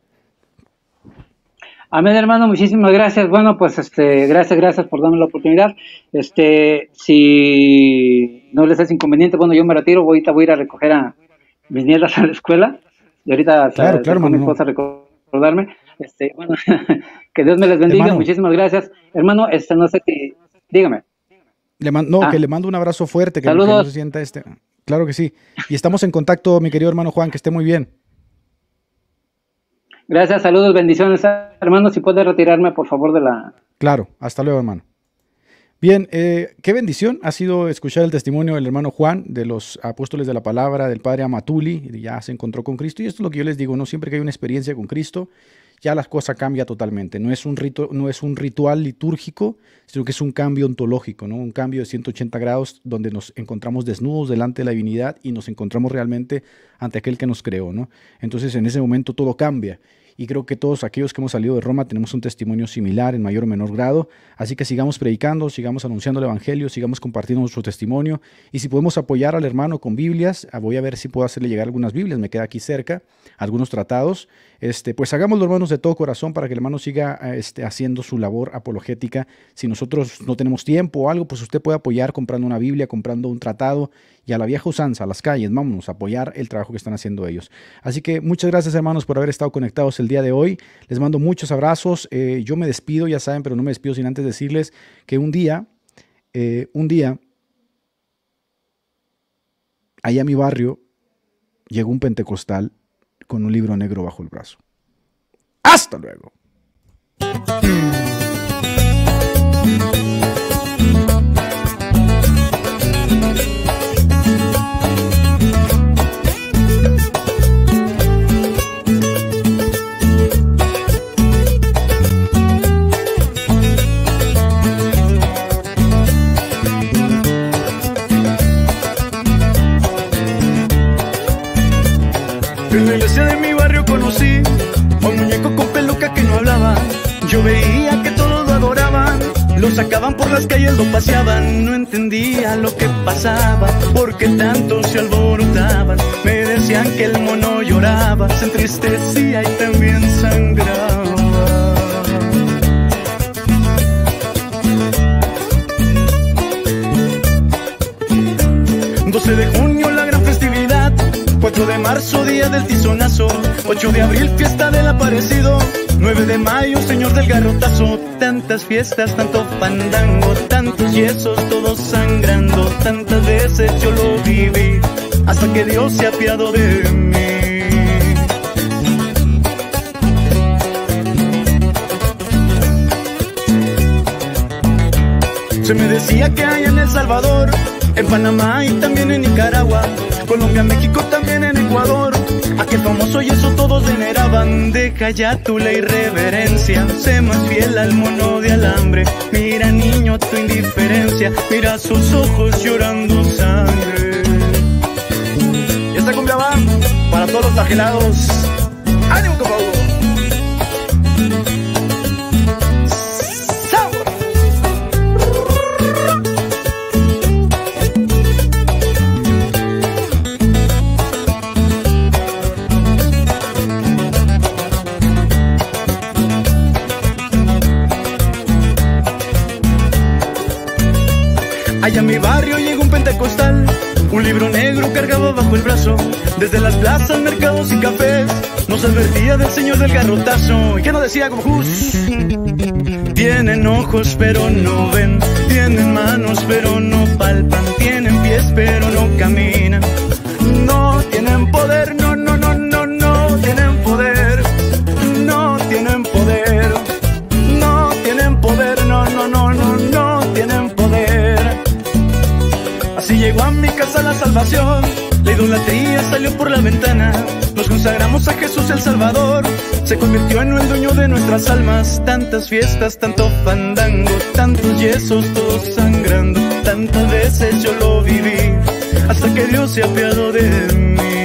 Amén, hermano, muchísimas gracias. Bueno, pues este, gracias, gracias por darme la oportunidad. Este, si no les es inconveniente, bueno, yo me retiro, ahorita voy a ir a recoger a mis nietas a la escuela. y ahorita claro, claro, con mi esposa recordarme. Este, bueno, que Dios me les bendiga, hermano, muchísimas gracias. Hermano, este, no sé si, dígame. Le man, no, ah. que le mando un abrazo fuerte, que, que no se sienta este. Claro que sí. Y estamos en contacto, mi querido hermano Juan, que esté muy bien. Gracias, saludos, bendiciones, hermano. Si puede retirarme, por favor, de la... Claro, hasta luego, hermano. Bien, eh, qué bendición ha sido escuchar el testimonio del hermano Juan, de los apóstoles de la palabra, del padre Amatuli, ya se encontró con Cristo. Y esto es lo que yo les digo, ¿no? Siempre que hay una experiencia con Cristo, ya la cosa cambia totalmente. No es un rito, no es un ritual litúrgico, sino que es un cambio ontológico, ¿no? Un cambio de ciento ochenta grados donde nos encontramos desnudos delante de la divinidad y nos encontramos realmente ante aquel que nos creó, ¿no? Entonces en ese momento todo cambia. Y creo que todos aquellos que hemos salido de Roma tenemos un testimonio similar en mayor o menor grado. Así que sigamos predicando, sigamos anunciando el evangelio, sigamos compartiendo nuestro testimonio. Y si podemos apoyar al hermano con Biblias, voy a ver si puedo hacerle llegar algunas Biblias, me queda aquí cerca, algunos tratados. Este, pues hagámoslo, hermanos, de todo corazón para que el hermano siga este, haciendo su labor apologética. Si nosotros no tenemos tiempo o algo, pues usted puede apoyar comprando una Biblia, comprando un tratado, y a la vieja usanza, a las calles, vámonos a apoyar el trabajo que están haciendo ellos. Así que muchas gracias, hermanos, por haber estado conectados el día de hoy. Les mando muchos abrazos. Eh, yo me despido, ya saben, pero no me despido sin antes decirles que un día, eh, un día, allá a mi barrio, llegó un pentecostal con un libro negro bajo el brazo. ¡Hasta luego! En la iglesia de mi barrio conocí a un muñeco con peluca que no hablaba. Yo veía que todos lo adoraban, lo sacaban por las calles, lo paseaban. No entendía lo que pasaba, porque tanto se alborotaban. Me decían que el mono lloraba, se entristecía y también sangraba. doce de junio la gran festividad, cuatro de marzo, día del tizonazo, ocho de abril, fiesta del aparecido, nueve de mayo, señor del garrotazo. Tantas fiestas, tanto fandango, tantos yesos, todos sangrando. Tantas veces yo lo viví, hasta que Dios se apiadó de mí. Se me decía que hay en El Salvador, en Panamá y también en Nicaragua, Colombia, México, también en Ecuador, aquel famoso yeso todos veneraban. Deja ya tu la irreverencia, sé más fiel al mono de alambre. Mira, niño, tu indiferencia, mira sus ojos llorando sangre. Y esta cumbia va para todos los flagelados. ¡Ánimo, compadre! Allá en mi barrio llegó un pentecostal, un libro negro cargaba bajo el brazo. Desde las plazas, mercados y cafés nos advertía del señor del garrotazo. ¿Y qué nos decía como Jus? Tienen ojos pero no ven, tienen manos pero no palpan, tienen pies pero no caminan. No tienen poder, no, no, no, no, no tienen poder. No tienen poder, no tienen poder, no, no, no, no, no tienen poder. Así llegó a mi casa la salvación, la idolatría salió por la ventana. Nos consagramos a Jesús el Salvador, se convirtió en el dueño de nuestras almas. Tantas fiestas, tanto fandango, tantos yesos, todos sangrando. Tantas veces yo lo viví, hasta que Dios se apiadó de mí.